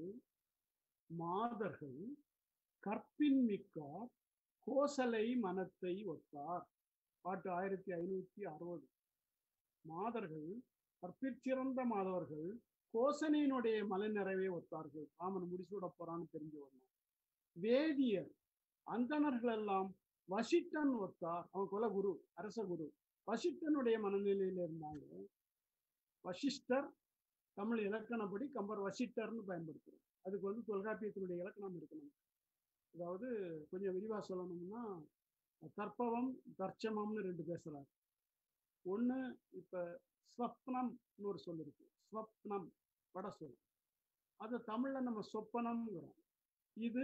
மாதர்கள் கற்பின் மிக்கார் கோசலை மனத்தை ஒத்தார். பாட்டு 1560. மாதர்கள், கற்பிற்சிறந்த மாதவர்கள் கோசனையினுடைய மலைநிறைவை ஒத்தார்கள். ராமன் முடிசூட போறான்னு தெரிஞ்சு வரணும். வேதியர் அந்தணர்கள் எல்லாம் வசிட்டன் ஒத்தார். அவன் குலகுரு, அரச குரு, வசிட்டனுடைய மனநிலையில இருந்தாங்க. வசிஷ்டர் தமிழ் இலக்கணப்படி கம்பர் வசிட்டர்னு பயன்படுத்துறோம். அதுக்கு வந்து தொல்காப்பியத்தினுடைய இலக்கணம் இருக்கணும். அதாவது கொஞ்சம் விரிவா சொல்லணும்னா, தற்பவம் தர்ச்சமம்னு 2 பேசுறாரு. ஒண்ணு, இப்ப ஸ்வப்னம்னு ஒரு சொல் இருக்கு. ஸ்வப்னம் வட சொல், அது தமிழ்ல நம்ம சொப்பனம்ங்கிறோம். இது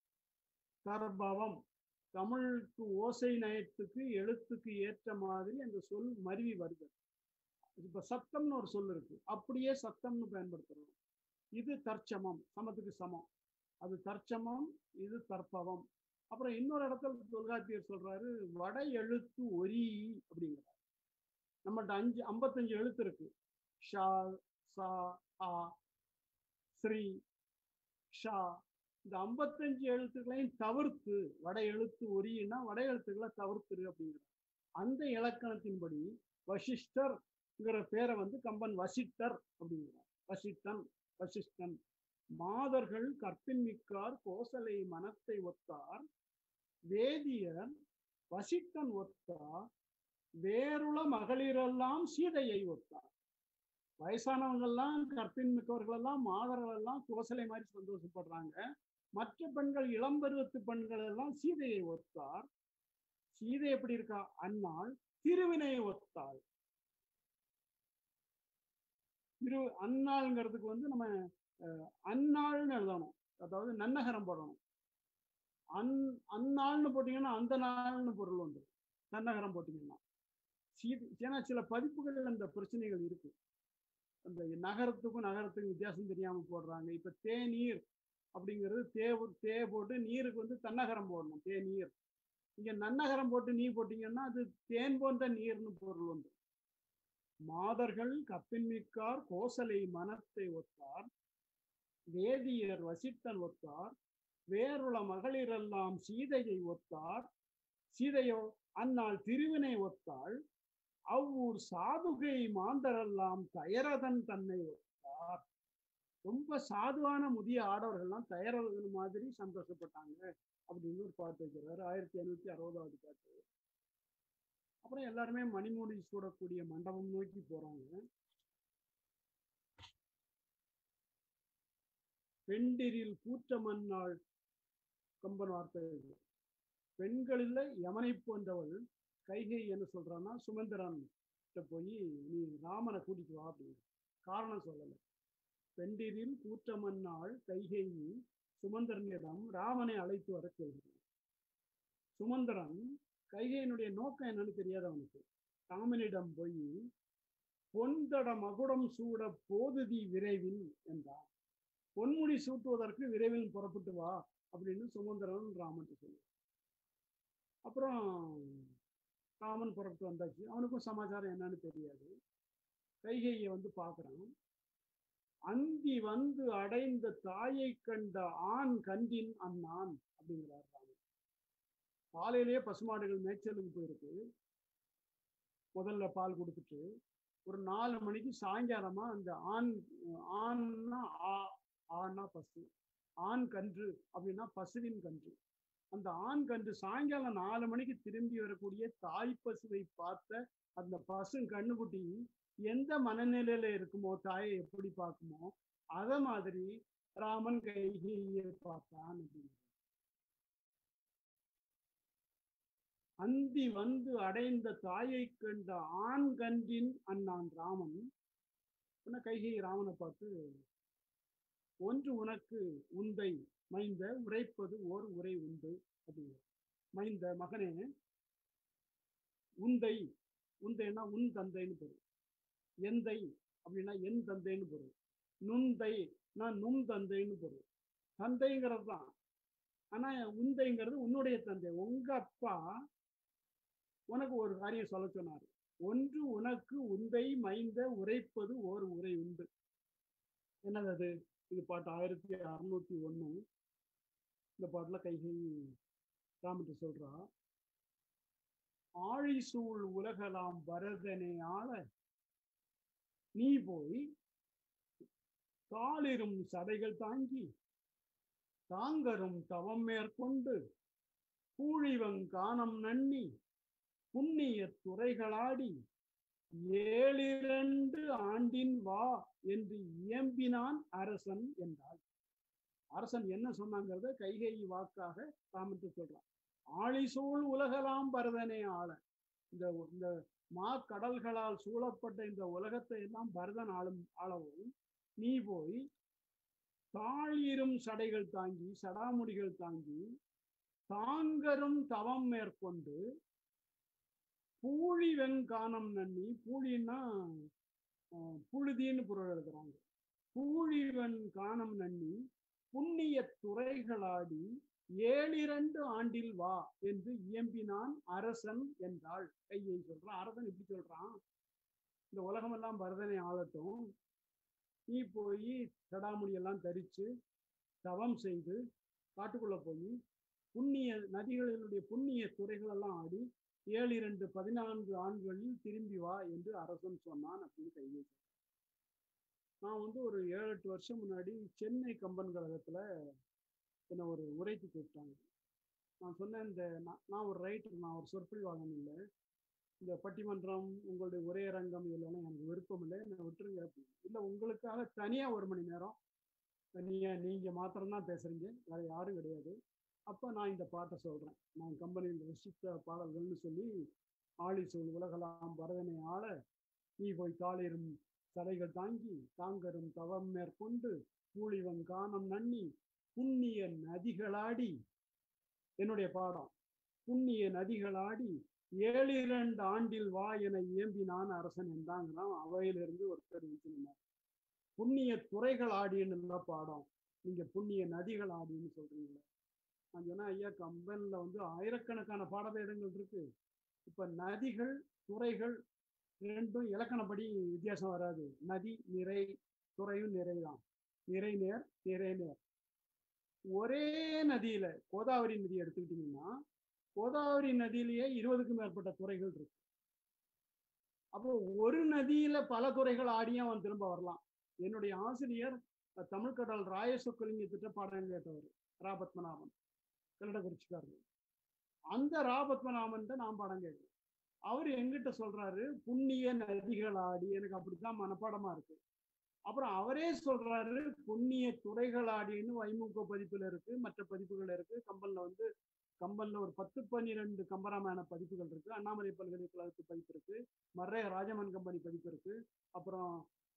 தர்பவம், தமிழுக்கு ஓசை நயத்துக்கு எழுத்துக்கு ஏற்ற மாதிரி அந்த சொல் மருவி வருது. இப்ப சத்தம்னு ஒரு சொல் இருக்கு, அப்படியே சத்தம்னு பயன்படுத்துறோம். இது தர்ச்சமம், சமத்துக்கு சமம், அது தர்ச்சமம், இது தற்பவம். அப்புறம் இன்னொரு இடத்துல தொல்காப்பியர் சொல்றாரு, வட எழுத்து ஒரி அப்படிங்கிறார். நம்மகிட்ட 55 எழுத்து இருக்கு. ஷா, சா, ஆ, ஸ்ரீ, ஷா, இந்த 55 எழுத்துக்களையும் தவிர்த்து, வட எழுத்து ஒரின்னா வட எழுத்துக்களை தவிர்த்துரு அப்படிங்கிறார். அந்த இலக்கணத்தின்படி வசிஷ்டர்ங்கிற பேரை வந்து கம்பன் வசிட்டர் அப்படிங்கிறார். வசிட்டன், வசிஷ்டன். மாதர்கள் கற்பின் மிக்கார் கோசலை மனத்தை ஒத்தார். வேதியர் வசிட்டன் ஒத்தார். வேறுள மகளிரெல்லாம் சீதையை ஒத்தார். வயசானவங்கெல்லாம், கற்பின் மிக்கவர்கள் எல்லாம், மாதர்கள் எல்லாம் கோசலை மாதிரி சந்தோஷப்படுறாங்க. மற்ற பெண்கள், இளம்பருவத்து பெண்கள் எல்லாம் சீதையை ஒத்தார். சீதை எப்படி இருக்கா? அன்னாள் திருவினையை ஒத்தாள். அன்னாள்ங்கிறதுக்கு வந்து நம்ம அந்நாள்னு எழுதணும், அதாவது நன்னகரம் போடணும். அந்நாள்னு போட்டீங்கன்னா அந்த நாள்னு பொருள் வந்து, நன்னகரம் போட்டீங்கன்னா. ஏன்னா சில பதிப்புகள் அந்த பிரச்சனைகள் இருக்கு. அந்த நகரத்துக்கும் நகரத்துக்கும் வித்தியாசம் தெரியாம போடுறாங்க. இப்ப தேநீர் அப்படிங்கிறது தே போட்டு நீருக்கு வந்து தன்னகரம் போடணும், தேநீர். இங்க நன்னகரம் போட்டு நீ போட்டீங்கன்னா அது தேன் போன்ற நீர்னு பொருள் வந்து. மாதர்கள் கற்பின் மிக்கார் கோசலை மனத்தை ஒத்தார். வேதியர் வசிட்டன் ஒத்தார். வேறுள மகளிரெல்லாம் சீதையை ஒத்தார். சீதையோ அந்நாள் திருவினை ஒத்தாள். அவ்வூர் சாதுகை மாந்தரெல்லாம் தயரதன் தன்னை ஒத்தார். ரொம்ப சாதுவான முதிய ஆடவர்கள்லாம் தயரதன் மாதிரி சந்தோஷப்பட்டாங்க அப்படின்னு ஒரு பாட்டு வைக்கிறாரு. 1560வது பாட்டு. அப்புறம் எல்லாருமே மணிமுடி சூடக்கூடிய மண்டபம் நோக்கி போறாங்க. பெண்டிரில் கூற்றமன்னாள் கம்பன் வார்த்தை. பெண்களில் யமனை போன்றவள் கைகை என்ன சொல்றான்னா, சுமந்திரன் போய் நீ ராமனை கூட்டிட்டு வா அப்படின்னு காரணம் சொல்லலை. பெண்டிரில் கூற்றமன்னாள் கைகை சுமந்திரனிடம் ராமனை அழைத்து வர சொல்கிறான். சுமந்திரன் கைகையினுடைய நோக்கம் என்னன்னு தெரியாது அவனுக்கு. ராமனிடம் போய் பொன்தட மகுடம் சூட போதுதி விரைவில் என்றார். பொன்முடி சூட்டுவதற்கு விரைவில் புறப்பட்டு வா அப்படின்னு சுமந்திரன் ராமன் சொல்லுவான். அப்புறம் ராமன் புறப்பட்டு வந்தாச்சு. அவனுக்கும் சமாச்சாரம் என்னன்னு தெரியாது. கைகையை வந்து பார்க்குறான். அந்தி வந்து அடைந்த தாயை கண்ட ஆண் கண்டின் அண்ணான் அப்படிங்கிறார் ராமன். காலையிலேயே பசுமாடுகள் மேய்ச்சலுக்கு போயிருக்கு. முதல்ல பால் கொடுத்துட்டு ஒரு 4 மணிக்கு சாயங்காலமா அந்த ஆண்னா ஆனா பசு, ஆண் கன்று அப்படின்னா பசுவின் கன்று. அந்த ஆண் கன்று சாயங்காலம் 4 மணிக்கு திரும்பி வரக்கூடிய தாய் பசுவை பார்த்த அந்த பசு கண்ணுக்குட்டி எந்த மனநிலையில இருக்குமோ, தாயை எப்படி பார்க்குமோ, அத மாதிரி ராமன் கைகையை பார்த்தான் அப்படின்னு. அந்தி வந்து அடைந்த தாயை கண்ட ஆண் கன்றின் அண்ணான் ராமன். கைகை ராமனை பார்த்து, ஒன்று உனக்கு உந்தை மைந்த உரைப்பது ஓர் உரை உண்டு அப்படிங்கிற. மைந்த மகனே, உந்தை, உந்தைன்னா உன் தந்தைன்னு பொருள். எந்தை அப்படின்னா என் தந்தைன்னு பொருள். நுந்தை நான் நும் தந்தைன்னு பொருள். தந்தைங்கிறது தான். ஆனா உந்தைங்கிறது உன்னுடைய தந்தை. உங்க அப்பா உனக்கு ஒரு காரியம் சொல்ல சொன்னாரு. ஒன்று உனக்கு உந்தை மைந்த உரைப்பது ஓர் உரை உண்டு. என்னது அது? இது பாட்டு 1601. இந்த பாட்டுல கைகை ராமன் சொல்றா, ஆழி சூழ் உலகலாம் பரதனே ஆள நீ போய் தாளிரும் சடைகள் தாங்கி தாங்கரும் தவம் மேற்கொண்டு கூழிவங் காணம் நன்னி புண்ணிய துறைகளாடி 7 ஆண்டின் வா என்று இயம்பினான் அரசன் என்றாள். அரசன் என்ன சொன்னாங்கிறத கைகை வாக்காக ராமன் சொல்றான். ஆழிசூழ் உலகலாம் பரதனே ஆள. இந்த கடல்களால் சூழப்பட்ட இந்த உலகத்தை எல்லாம் பரதன் ஆளவும் நீ போய் தாழிரும் சடைகள் தாங்கி, சடாமுடிகள் தாங்கி தாங்கரும் தவம் மேற்கொண்டு பூழி வெங்கானம் நன்னி, பூழின்னா புழுதின்னு பொருள் எழுதுறாங்க. பூழிவன் காணம் நன்னி புண்ணிய துறைகளாடி 7 ஆண்டில் வா என்று இயம்பினான் அரசன் என்றாள். கையை சொல்றான். அரசன் இப்படி சொல்றான், இந்த உலகமெல்லாம் பரதனை ஆளட்டும், நீ போய் சடாமுடியெல்லாம் தரிச்சு தவம் செய்து காட்டுக்குள்ள போய் புண்ணிய நதிகளினுடைய புண்ணிய துறைகளெல்லாம் ஆடி 14 ஆண்டுகளில் திரும்பி வா என்று அரசன் சொன்னான் அப்படின்னு கையை. நான் வந்து ஒரு 7-8 வருஷம் முன்னாடி சென்னை கம்பன் கழகத்துல என்னை ஒரு உரைக்கு கூப்பிட்டாங்க. நான் சொன்னேன், நான் ஒரு ரைட்டர், நான் ஒரு சொற்பொழிவாளன் இல்லை, இந்த பட்டிமன்றம் உங்களுடைய உரையரங்கம் இதெல்லாம் எனக்கு விருப்பம் இல்லை, என்னை விட்டுருங்க அப்படின்னு. இல்லை, உங்களுக்காக தனியா 1 மணி நேரம் தனியா நீங்க மாத்திரம்தான் பேசுறீங்க, வேற யாரும் கிடையாது. அப்ப நான் இந்த பாட்டை சொல்றேன். நான் கம்பெனியில் ரசித்த பாடல்கள்னு சொல்லி, ஆழி சூழ் உலகலாம் பரதனை ஆள நீ போய் தாளிரும் சடைகள் தாங்கி தாங்கரும் தவம் மேற்கொண்டு கூழிவன் காணம் நன்னி புண்ணிய நதிகளாடி, என்னுடைய பாடம், புண்ணிய நதிகளாடி 7 ஆண்டில் வா என இயம்பினான் அரசன் என்றாங்கிறான். அவையிலிருந்து ஒருத்தர் வச்சுருந்தார். புண்ணிய துறைகள் ஆடின்னு பாடம், நீங்க புண்ணிய நதிகள் ஆடின்னு சொல்றீங்களா? நான் சொன்னா, ஐயா, கம்பன்ல வந்து ஆயிரக்கணக்கான பாடபேதங்கள் இருக்கு. இப்ப நதிகள் துறைகள் ரெண்டும் இலக்கணப்படி வித்தியாசம் வராது. நதி நிறை, துறையும் நிறைதான். நிறை நேர், நிறை நேர். ஒரே நதியில கோதாவரி நதி எடுத்துக்கிட்டீங்கன்னா கோதாவரி நதியிலேயே 20க்கும் மேற்பட்ட துறைகள் இருக்கு. அப்போ ஒரு நதியில பல துறைகள் ஆடியும் அவன் திரும்ப வரலாம். என்னுடைய ஆசிரியர் தமிழ்கடல் ராய சொக்கலிங்க திட்ட பாடம் கேட்டவர் ராபத்மநாபன், கல்லடக்குறிச்சிக்காரர். அந்த ராபத்மநாபன் நான் பாடம் கேட்கிறேன். அவர் எங்கிட்ட சொல்றாரு, புண்ணிய நதிகள் ஆடி, எனக்கு அப்படித்தான் மனப்பாடமா இருக்கு. அப்புறம் அவரே சொல்றாரு, புண்ணிய துறைகள் ஆடின்னு வைமுக பதிப்புல இருக்கு, மற்ற பதிப்புகள் இருக்கு. கம்பன்ல ஒரு 10-12 கம்பராமாயண பதிப்புகள் இருக்கு. அண்ணாமலை பல்கலைக்கழகத்து பதிப்பு இருக்கு, மர்ரே ராஜமன் கம்பெனி பதிப்பு இருக்கு. அப்புறம்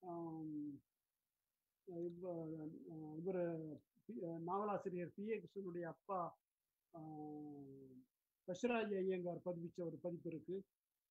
இவர் நாவலாசிரியர் பி ஏ கிருஷ்ணனுடைய அப்பா பசுராஜ ஐயங்கார் பதிப்பிச்ச ஒரு பதிப்பு இருக்கு.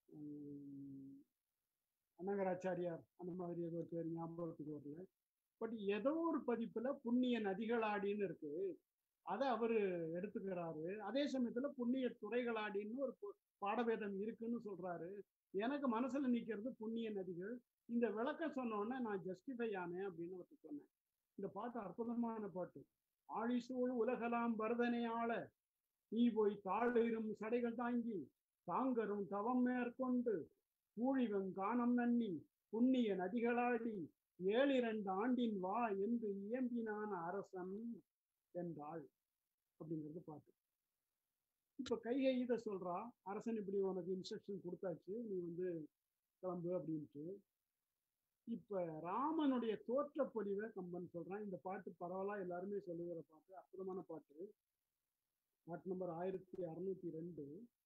அனகராச்சாரியார் அந்த மாதிரி ஏதோ ஒரு பேர் ஞாபகத்துக்கு வரல. பட் ஏதோ ஒரு பதிப்புல புண்ணிய நதிகளாடின்னு இருக்கு, அதை அவரு எடுத்துக்கிறாரு. அதே சமயத்துல புண்ணிய துறைகளாடின்னு ஒரு பாடபேதம் இருக்குன்னு சொல்றாரு. எனக்கு மனசுல நிக்கிறது புண்ணிய நதிகள். இந்த விளக்கம் சொன்னோன்னே நான் ஜஸ்டிஃபை ஆனேன் அப்படின்னு அவருக்கு சொன்னேன். இந்த பாட்டு அற்புதமான பாட்டு. ஆழிசூழ் உலகலாம் பரதனை ஆள நீ போய் தாழிரும் சடைகள் தாங்கி தாங்கரும் தவம் மேற்கொண்டு ஊழிவன் காணம் நன்னி புண்ணிய நதிகளாடி 7-2 ஆண்டின் வா என்று இயம்பினான் அரசன் என்றாள் அப்படிங்கிறது பாட்டு. இப்ப கைகை இதை சொல்றா, அரசன் இப்படி உனக்கு இன்ஸ்ட்ரக்ஷன் கொடுத்தாச்சு, நீ கிளம்பு அப்படின்ட்டு. இப்ப ராமனுடைய தோற்றப்பொழிவை கம்பன் சொல்றான். இந்த பாட்டு பரவலா எல்லாருமே சொல்லுகிற பாட்டு, அற்புதமான பாட்டு. பாட்டு நம்பர் 1602.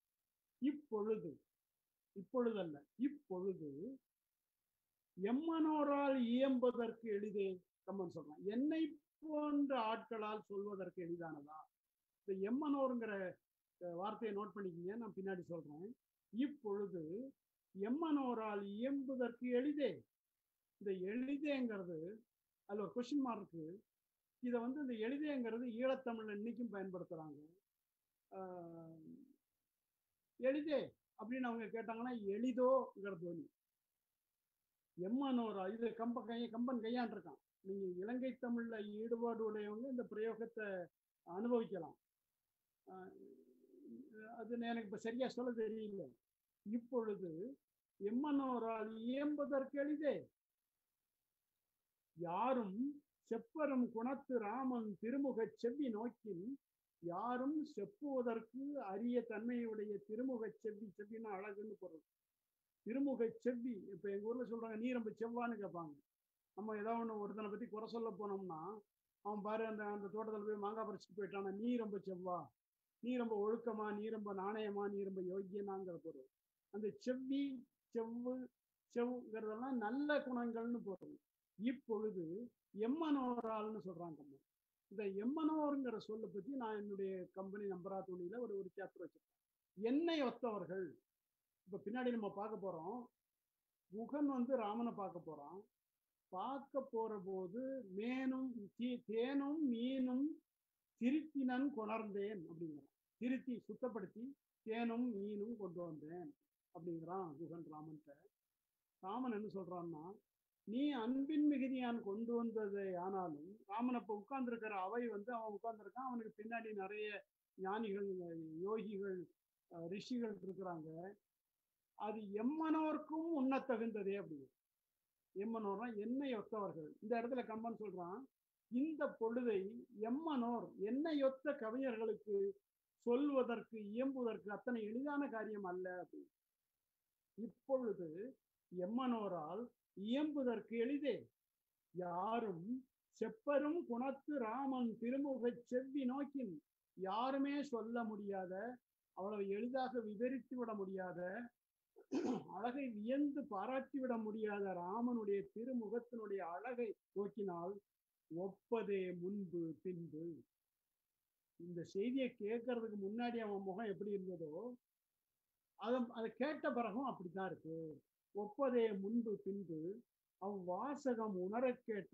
இப்பொழுதல்ல இப்பொழுது எம்மனோரால் இயம்பதற்கு எளிதே கம்பன் சொல்றான். என்னை போன்ற ஆட்களால் சொல்வதற்கு எளிதானதா? இந்த எம்மனோருங்கிற வார்த்தையை நோட் பண்ணிக்கிங்க, நான் பின்னாடி சொல்றேன். இப்பொழுது எம்மனோரால் இயம்புதற்கு எளிதே. இந்த எளிதேங்கிறது அதுல ஒரு கொஸ்டின் மார்க் இருக்கு. இதை இந்த எளிதேங்கிறது ஈழத்தமிழ்ல இன்னைக்கும் பயன்படுத்துறாங்க. எளிதே அப்படின்னு அவங்க கேட்டாங்கன்னா எளிதோங்கிற தோனி. எம்மனோரா இது கம்பன் கையாண்டிருக்கான். நீங்க இலங்கை தமிழ்ல ஈடுபாடு உடையவங்க இந்த பிரயோகத்தை அனுபவிக்கலாம். அது எனக்கு இப்ப சரியா சொல்ல தெரியல. இப்பொழுது எம்மனோரால் இயம்பதற்கு எளிதே, யாரும் செப்பரும் குணத்து ராமன் திருமுக செவ்வி நோக்கின், யாரும் செப்புவதற்கு அரிய தன்மையுடைய திருமுக செவ்வின்னா அழகுன்னு பொருள். திருமுக செவ்வி, இப்ப எங்க ஊர்ல சொல்றாங்க நீ ரொம்ப செவ்வான்னு கேட்பாங்க. நம்ம ஏதாவது ஒருத்தனை பத்தி குறை சொல்ல போனோம்னா, அவன் பாரு அந்த தோட்டத்தில் போய் மாங்காய் பறிச்சுட்டு போயிட்டானா, நீ ரொம்ப செவ்வா, நீ ரொம்ப ஒழுக்கமா, நீ ரொம்ப நாணயமா, நீ ரொம்ப யோக்கியனாங்கிற பொருள். அந்த செவ்வுங்கிறதெல்லாம் நல்ல குணங்கள்னு பொருள். இப்பொழுது எம்மனோரால்னு சொல்றாங்க. இந்த எம்மனோருங்கிற சொல்ல பத்தி நான் என்னுடைய கம்பெனி நம்பராத்துணியில ஒரு சாப்டர் வச்சிருக்கேன். என்னை ஒத்தவர்கள். இப்ப பின்னாடி நம்ம பார்க்க போறோம், குகன் ராமனை பார்க்க போறான். பார்க்க போற போது தேனும் மீனும் திருத்தினன் கொணர்ந்தேன் அப்படிங்கிறான். திருத்தி சுத்தப்படுத்தி தேனும் மீனும் கொண்டு வந்தேன் அப்படிங்கிறான் குகன் ராமன்கிட்ட. ராமன் என்ன சொல்றான்னா, நீ அன்பின் மிகுதியான் கொண்டு வந்ததை ஆனாலும், ராமன் அப்ப உட்கார்ந்துருக்கிற அவை அவன் உட்கார்ந்துருக்கான். அவனுக்கு பின்னாடி நிறைய ஞானிகள், யோகிகள், ரிஷிகள் இருக்கிறாங்க. அது எம்மனோர்க்கும் உண்ண தகுந்ததே அப்படிங்கிறது. எம்மனோர்னா என்னை ஒத்தவர்கள். இந்த இடத்துல கம்பன் சொல்றான், இந்த பொழுதை எம்மனோர் என்னை ஒத்த கவிஞர்களுக்கு சொல்வதற்கு இயம்புவதற்கு அத்தனை எளிதான காரியம் அல்ல அப்படின்னு. இப்பொழுது எம்மனோரால் இயம்புதற்கு எளிதே, யாரும் செப்பரும் குணத்து ராமன் திருமுக செவ்வி நோக்கின், யாருமே சொல்ல முடியாத, அவ்வளவு எளிதாக விவரித்து விட முடியாத, அழகை வியந்து பாராட்டிவிட முடியாத ராமனுடைய திருமுகத்தினுடைய அழகை நோக்கினால் ஒப்பதே முன்பு பின்பு. இந்த செய்தியை கேட்கறதுக்கு முன்னாடி அவன் முகம் எப்படி இருந்ததோ அதை கேட்ட பிறகும் அப்படித்தான் இருக்கு. ஒப்பதே முன்பு பின்பு அவ்வாசகம் உணரக் கேட்ட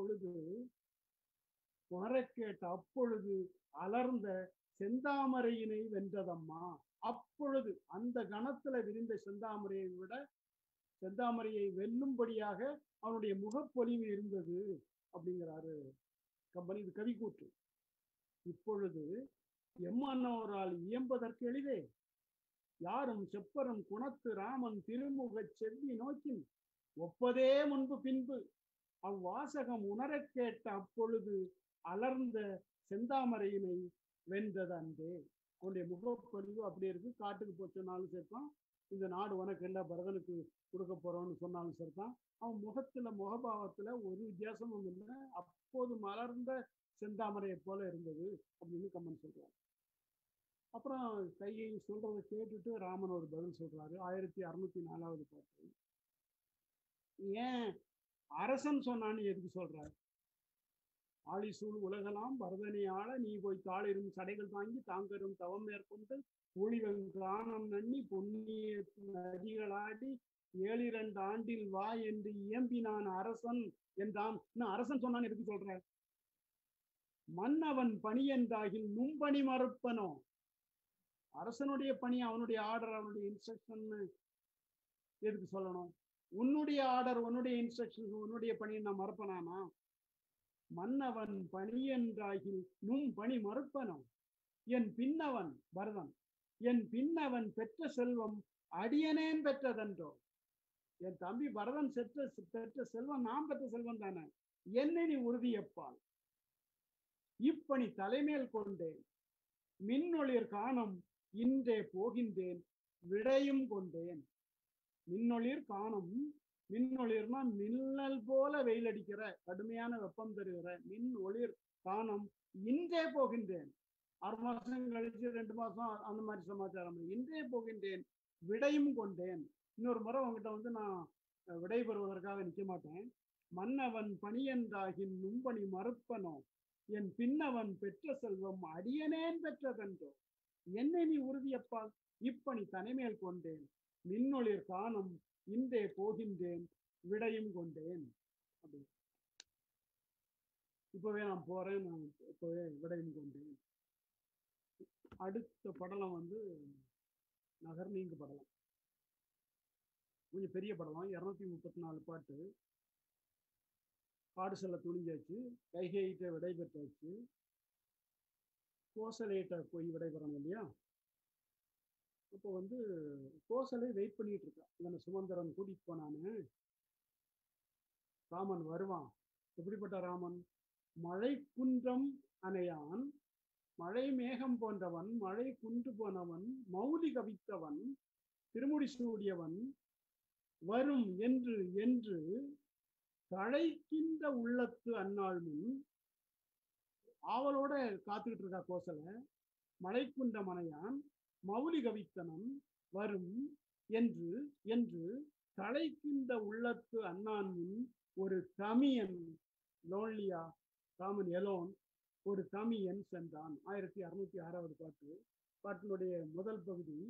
அப்பொழுது அலர்ந்த செந்தாமரையினை வென்றதம்மா. அப்பொழுது அந்த கணத்துல விரிந்த செந்தாமரையை விட செந்தாமரையை வெல்லும்படியாக அவனுடைய முகப்பொலிவு இருந்தது அப்படிங்கிறாரு கம்பன். இது கவி கூற்று. இப்பொழுது எம்மன்னோரால் இயம்பதற்கு எளிதே. யாரும் செப்பரும் குணத்து ராமன் திருமுகச் செவ்வி நோக்கின் ஒப்பதே முன்பு பின்பு அவ்வாசகம் உணரக் கேட்ட அப்பொழுது அலர்ந்த செந்தாமரையினை வென்றது அன்பே. அவனுடைய முகப்பொழிவு அப்படி இருக்கு. காட்டுக்கு போச்சோன்னாலும் சேர்த்தான், இந்த நாடு உனக்கு இல்லை பரதனுக்கு கொடுக்க போறோம்னு சொன்னாலும் சரிதான், அவன் முகத்துல முகபாவத்துல ஒரு வித்தியாசமும் இல்லை, அப்போது மலர்ந்த செந்தாமரையை போல இருந்தது அப்படின்னு கம்மன் சொல்றாரு. அப்புறம் கையை சொல்றதை கேட்டுட்டு ராமன் ஒரு பதில் சொல்றாரு. 1604 பாட்டு. ஏன் அரசன் சொன்னான்னு எதுக்கு சொல்றாரு? ஆழிசூழ் உலகலாம் பரதனை ஆள நீ போய் தாளிரும் சடைகள் தாங்கி தாங்கரும் தவம் மேற்கொண்டு ஒளிவெங்கானம் நன்னி பொன்னிய நதிகளாடி 7 ஆண்டில் வா என்று இயம்பினான் அரசன் என்றான். இன்னும் அரசன் சொன்னான்னு எதுக்கு சொல்ற? மன்னவன் பணி என்றாகில் நும்பணி மறுப்பனோ. அரசனுடைய பணி, அவனுடைய ஆர்டர், அவனுடைய இன்ஸ்ட்ரக்ஷன் எதுக்கு சொல்லணும்? உன்னுடைய ஆர்டர், உன்னுடைய இன்ஸ்ட்ரக்ஷன், உன்னுடைய பணியை நான் மறப்பனானா? மன்னவன் பணி என்றாகில் நும் பணி மறுப்பனோ. என் பின்னவன் பரதன், என் பின்னவன் பெற்ற செல்வம் அடியனேன் பெற்றதன்றோ. என் தம்பி பரதன் பெற்ற செல்வம் நாம் பெற்ற செல்வம் தானே, என்னை நீ உறுதியப்பால். இப்பணி தலைமேல் கொண்டேன் மின்னொளிர் காணம் இன்றே போகின்றேன் விடையும் கொண்டேன். மின்னொளிர் காணும், மின்னொளிர்னா மின்னல் போல வெயில் அடிக்கிற கடுமையான வெப்பம் தருகிற மின் ஒளிர் காணும் இன்றே போகின்றேன். 6 மாசம் கழிச்சு 2 மாசம் அந்த மாதிரி சமாச்சாரம். இன்றே போகின்றேன் விடையும் கொண்டேன். இன்னொரு முறை உங்ககிட்ட வந்து நான் விடை பெறுவதற்காக நிற்க மாட்டேன். மன்னவன் பணியென்றாகின் நும்பணி மறுப்பனோ. என் பின்னவன் பெற்ற செல்வம் அடியனேன் பெற்றதென்றோ. என்னை நீ உறுதியப்பால். இப்பணி தனிமேல் கொண்டேன் மின்னொளிர் காணும் இன்றே போகின்றேன் விடையும் கொண்டேன். அப்படி இப்பவே நான் போறேன், நான் இப்பவே விடையும் கொண்டேன். அடுத்த படலம் வந்து நகர்நீங்கு படலம். கொஞ்சம் பெரிய படலம், 234 பாட்டு. காடு செல்ல துணிஞ்சாச்சு, கைகையிட்ட விடை பெற்றாச்சு, கோசலையிட்ட போய் விடைபெறணும் இல்லையா? அப்போ வந்து கோசலை வெயிட் பண்ணிட்டு இருக்கா. இவனை சுமந்திரன் கூட்டிட்டு போனானு, ராமன் வருவான். எப்படிப்பட்ட ராமன்? மழை குன்றம் அணையான், மழை மேகம் போன்றவன், மழை குன்று போனவன், மௌலி கவித்தவன், திருமுடி சூடியவன், வரும் என்று என்று தழைக்கின்ற உள்ளத்து அந்நாள் முன். ஆவலோட காத்துக்கிட்டு இருக்கா கோசலை. மழை குன்ற மனையான், மௌலி கவித்தனன், வரும் என்று என்று தழைக்கின்ற உள்ளத்து அண்ணான் முன் ஒரு தமியன், லோன்லியா, ராமன் எலோன், ஒரு தமியன் சென்றான். 1606 பாட்டு. பாட்டினுடைய முதல் பகுதி.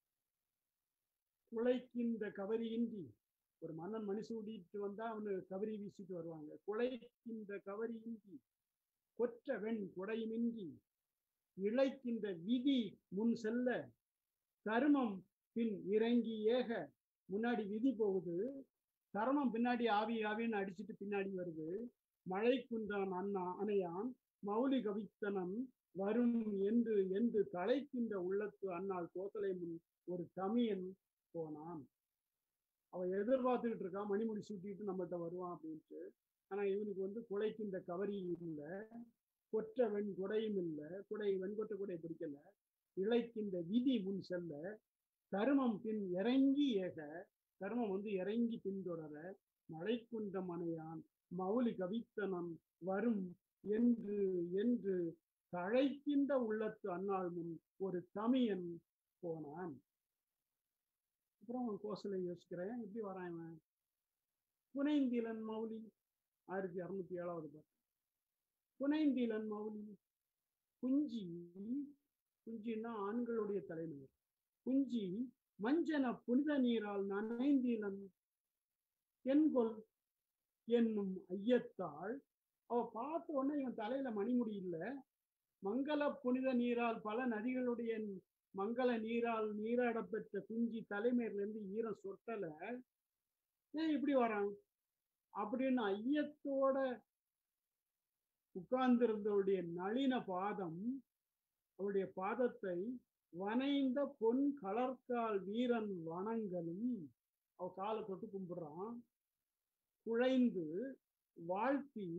குலைக்கின்ற கவரியின்றி, ஒரு மன்னன் மணி சூடிட்டு வந்தா அவனு கவரி வீசிட்டு வருவாங்க. குலைக்கின்ற கவரியின்றி கொற்ற வெண் குடையுமின்றி இழைக்கின்ற விதி முன் செல்ல தருமம் பின் இறங்கி ஏக. முன்னாடி விதி போகுது, தர்மம் பின்னாடி ஆவி ஆவின்னு அடிச்சுட்டு பின்னாடி வருது. மழை குன்றான் அணையான், மௌலி கவித்தனன், வரும் என்று என்று தழைக்கின்ற உள்ளத்து அண்ணாள் கோசலை முன் ஒரு தமியன் போனான். அவன் எதிர்பார்த்துக்கிட்டு இருக்கான், மணிமுடி சூட்டிட்டு நம்மகிட்ட வருவான் அப்படின்ட்டு. ஆனா இவனுக்கு வந்து குலைக்கின்ற கவரி இல்லை, கொற்ற வெண் குடையும் இல்லை, குடை வெண்கொற்ற குடை பிடிக்கல. இழைக்கின்ற விதி முன் செல்ல தருமம் பின் இறங்கி ஏக. தர்மம் வந்து இறங்கி பின்தொடர. மழை குன்றம் அணையான், மௌலி கவித்தனன், வரும் என்று என்று தழைக்கின்ற உள்ளத்து அந்நாள் முன் ஒரு தமியன் போனான். அப்புறம் கோசலை யோசிக்கிறேன், எப்படி வரான் இவன்? புனைந்திலன் மௌலி, 1607 பாட்டு. புனைந்திலன் மௌலி, குஞ்சி, குஞ்சின்னா ஆண்களுடைய தலைநகர். குஞ்சி மஞ்சன புனித நீரால் நனைந்திலன் என்கொல் என்னும் ஐயத்தாள். அவ பார்த்த உடனே இவன் தலையில மணிமுடி இல்லை, மங்கள புனித நீரால் பல நதிகளுடைய மங்கள நீரால் நீராடப்பெற்ற குஞ்சி தலைமையில இருந்து ஈரம் சொட்டல, ஏன் இப்படி வரான் அப்படின்னு ஐயத்தோட உட்கார்ந்திருந்தவருடைய நளின பாதம், அவருடைய பாதத்தை வனைந்த பொன் கலர்கால் வீரன் வணங்கலும், அவ காலை தொட்டு கும்பிடுறான், குழைந்து வாழ்த்தி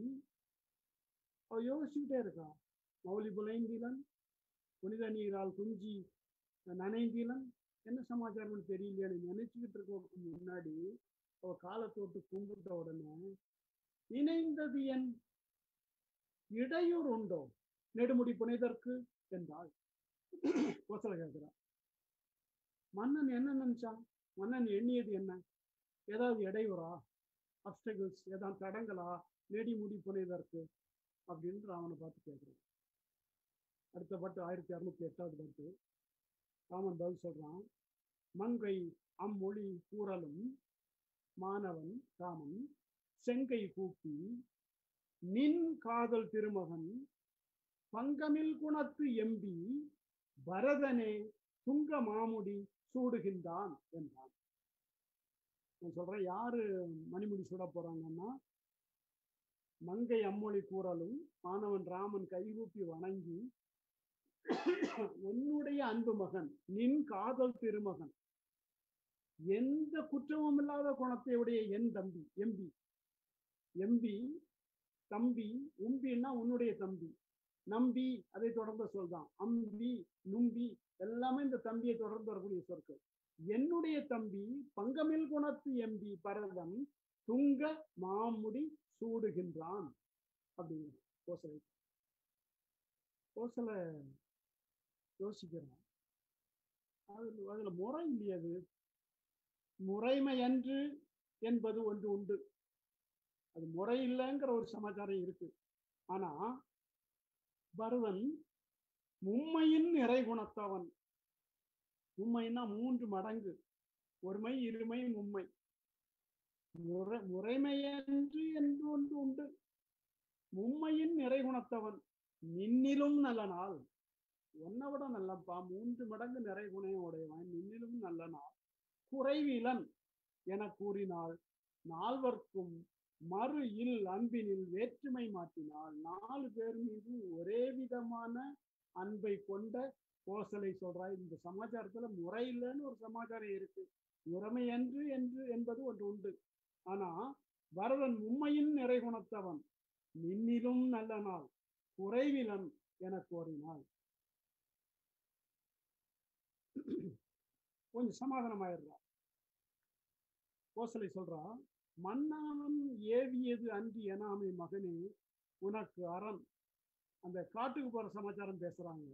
அவ யோசிச்சுக்கிட்டே இருக்கான். மௌலி புலைந்திலன் புனித நீரால் குஞ்சி நனைந்திலன், என்ன சமாச்சாரம்னு தெரியலையான்னு நினைச்சுக்கிட்டு இருக்க முன்னாடி அவ காலை தொட்டு கும்பிட்ட உடனே, இணைந்தது என் இடையூறு உண்டோ நெடுமுடி புனைதற்கு என்றாள். கோசலை கேட்கிறார், மன்னன் என்ன நினைச்சான்? மன்னன் எண்ணியது என்ன? ஏதாவது இடையூறா, அப்டகிள்ஸ், ஏதாவது தடங்களா நெடுமுடி புனைதற்கு அப்படின்னு ராமனை பார்த்து கேட்கிறான். அடுத்த பாட்டு 1608 பாட்டு. ராமன் பதில் சொல்றான், மங்கை அம்மொழி கூறலும் மாணவன் ராமன் செங்கை கூப்பி நின் காதல் திருமகன் பங்கமில் குணத்து எம்பி பரதனே துங்க மாமுடி சூடுகின்றான் என்றான். நான் சொல்றேன், யாரு மணிமுடி சூட போறாங்கன்னா, மங்கை அம்மொழி கூறலும் மாணவன் ராமன் கைகூப்பி வணங்கி, உன்னுடைய அன்பு மகன், நின் காதல் திருமகன், எந்த குற்றமும் இல்லாத குணத்தை உடைய என் தம்பி எம்பி. எம்பி தம்பி, உம்பின்னா உன்னுடைய தம்பி, நம்பி அதை தொடர்ந்து சொல்றான், அம்பி நும்பி எல்லாமே இந்த தம்பியை தொடர்ந்து வரக்கூடிய சொற்கள். என்னுடைய தம்பி பங்கமில் குணத்து எம்பி பரதன் துங்க மாமுடி சூடுகின்றான் அப்படிங்கிற கோசலை. கோசலை யோசிக்கிறான், அதுல முறை இல்லையது. முறைமை அன்று என்பது ஒன்று உண்டு, அது முறை இல்லைங்கிற ஒரு சமாச்சாரம் இருக்கு. ஆனா பரதன் மும்மையின் நிறை குணத்தவன். மும்மைன்னா 3 மடங்கு, ஒருமை இருமை மும்மை. முறைமையன்று என்று ஒன்று உண்டு. மும்மையின் நிறை குணத்தவன், நின்னிலும் நல்ல நாள், உன்னை விட நல்லப்பா 3 மடங்கு நிறை குணையும் உடையவன், நின்னிலும் நல்ல நாள் குறைவிலன் என கூறினாள். நால்வர்க்கும் மறு இல் அன்பினில் வேற்றுமை மாற்றினாள். 4 பேர் மீது ஒரே விதமான அன்பை கொண்ட கோசலை சொல்றாய். இந்த சமாச்சாரத்துல முறை இல்லைன்னு ஒரு சமாச்சாரம் இருக்கு, முறைமை அன்று என்று என்பது ஒன்று உண்டு. ஆனா பரதன் உண்மையின் நிறை குணத்தவன், நின்னிலும் நல்ல நாள் குறைவிலன் என கோரினாள். கொஞ்சம் சமாதானமாயிடுறா. கோசலை சொல்றா, மன்னவன் ஏவியது அன்றி எனாமை மகனே உனக்கு அரண். அந்த காட்டுக்கு போற சமாச்சாரம் பேசுறாங்க.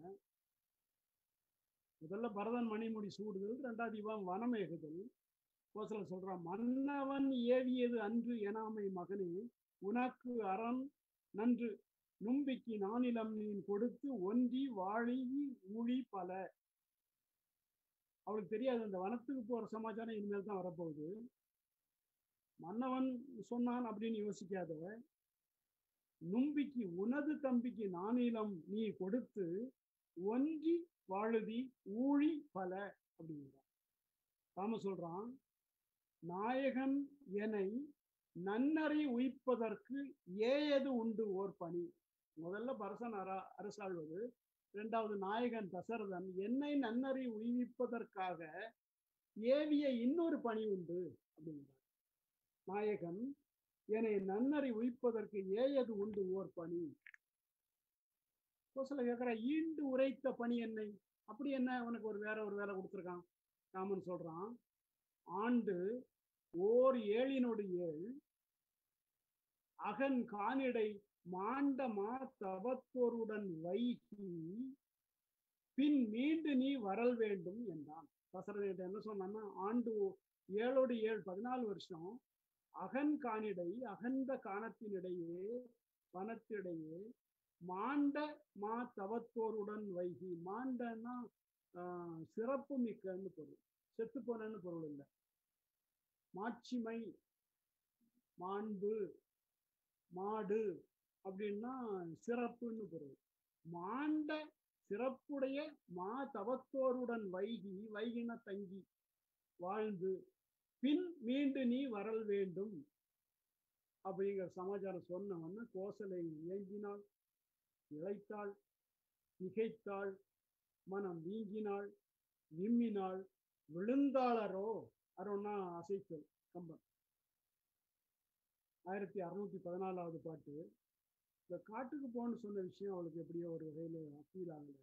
முதல்ல பரதன் மணிமுடி சூடுதல், 2வது இவன் வனமேகுதல். கோசலை சொல்றான், மன்னவன் ஏவியது அன்று எனாமை மகனே உனக்கு அரண் நன்று நும்பிக்கு நானிலம் நீ கொடுத்து ஒன்றி வாழி ஊழி பல. அவளுக்கு தெரியாது அந்த வனத்துக்கு போற சமாச்சாரம் இனிமேல் தான் வரப்போகுது. மன்னவன் சொன்னான் அப்படின்னு யோசிக்காத, நும்பிக்கு உனது தம்பிக்கு நானிலம் நீ கொடுத்து ஒன்றி வாழுதி ஊழி பல அப்படிங்கிறான். ராம சொல்றான், நாயகன் எனை நன்னறி உயிப்பதற்கு ஏயது உண்டு ஓர் பணி. முதல்ல பரசன் அரசாழ்வது, 2வது நாயகன் தசரதன் என்னை நன்னறி உய்விப்பதற்காக ஏவிய இன்னொரு பணி உண்டு அப்படிங்கிறார். நாயகன் என்னை நன்னறி உய்ப்பதற்கு ஏயது உண்டு ஓர் பணி. கோசலை கேட்கிற, ஈண்டு உரைத்த பணி என்னை, அப்படி என்ன உனக்கு வேற ஒரு வேலை கொடுத்துருக்கான்? ராமன் சொல்றான், ஆண்டு ஓர் 7 அகன் கானிடை மாண்டமா தவத்தோருடன் வைகி பின் மீண்டு நீ வரல் வேண்டும் என்றான். தசரதன் என்ன சொன்னான்னா, ஆண்டு 7 14 வருஷம் அகன் கானிடை, அகன்ற காணத்தினிடையே வனத்திடையே மாண்ட மா தவத்தோருடன் வைகி. மாண்டன்னா சிறப்பு மிக்கன்னு பொருள், செத்து போனன்னு பொருள் இல்லை. மாட்சிமை, மாண்பு, மாடு அப்படின்னா சிறப்புன்னு பொருள். மாண்ட சிறப்புடைய மா தவத்தோருடன் வைகி, வைகின தங்கி வாழ்ந்து பின் மீண்டு நீ வரல் வேண்டும். அப்படிங்கிற சமாச்சாரம் சொன்னவொன்னு கோசலை ஏங்கினாள், இளைத்தாள், திகைத்தாள், மனம் வீங்கினாள், விம்மினாள், விழுந்தாளரோ. அரோன்னா அசைச்சல் கம்பன். 1614 பாட்டு. இந்த காட்டுக்கு போன்னு சொன்ன விஷயம் அவளுக்கு எப்படியோ ஒரு வகையில ஃபீல் ஆகல.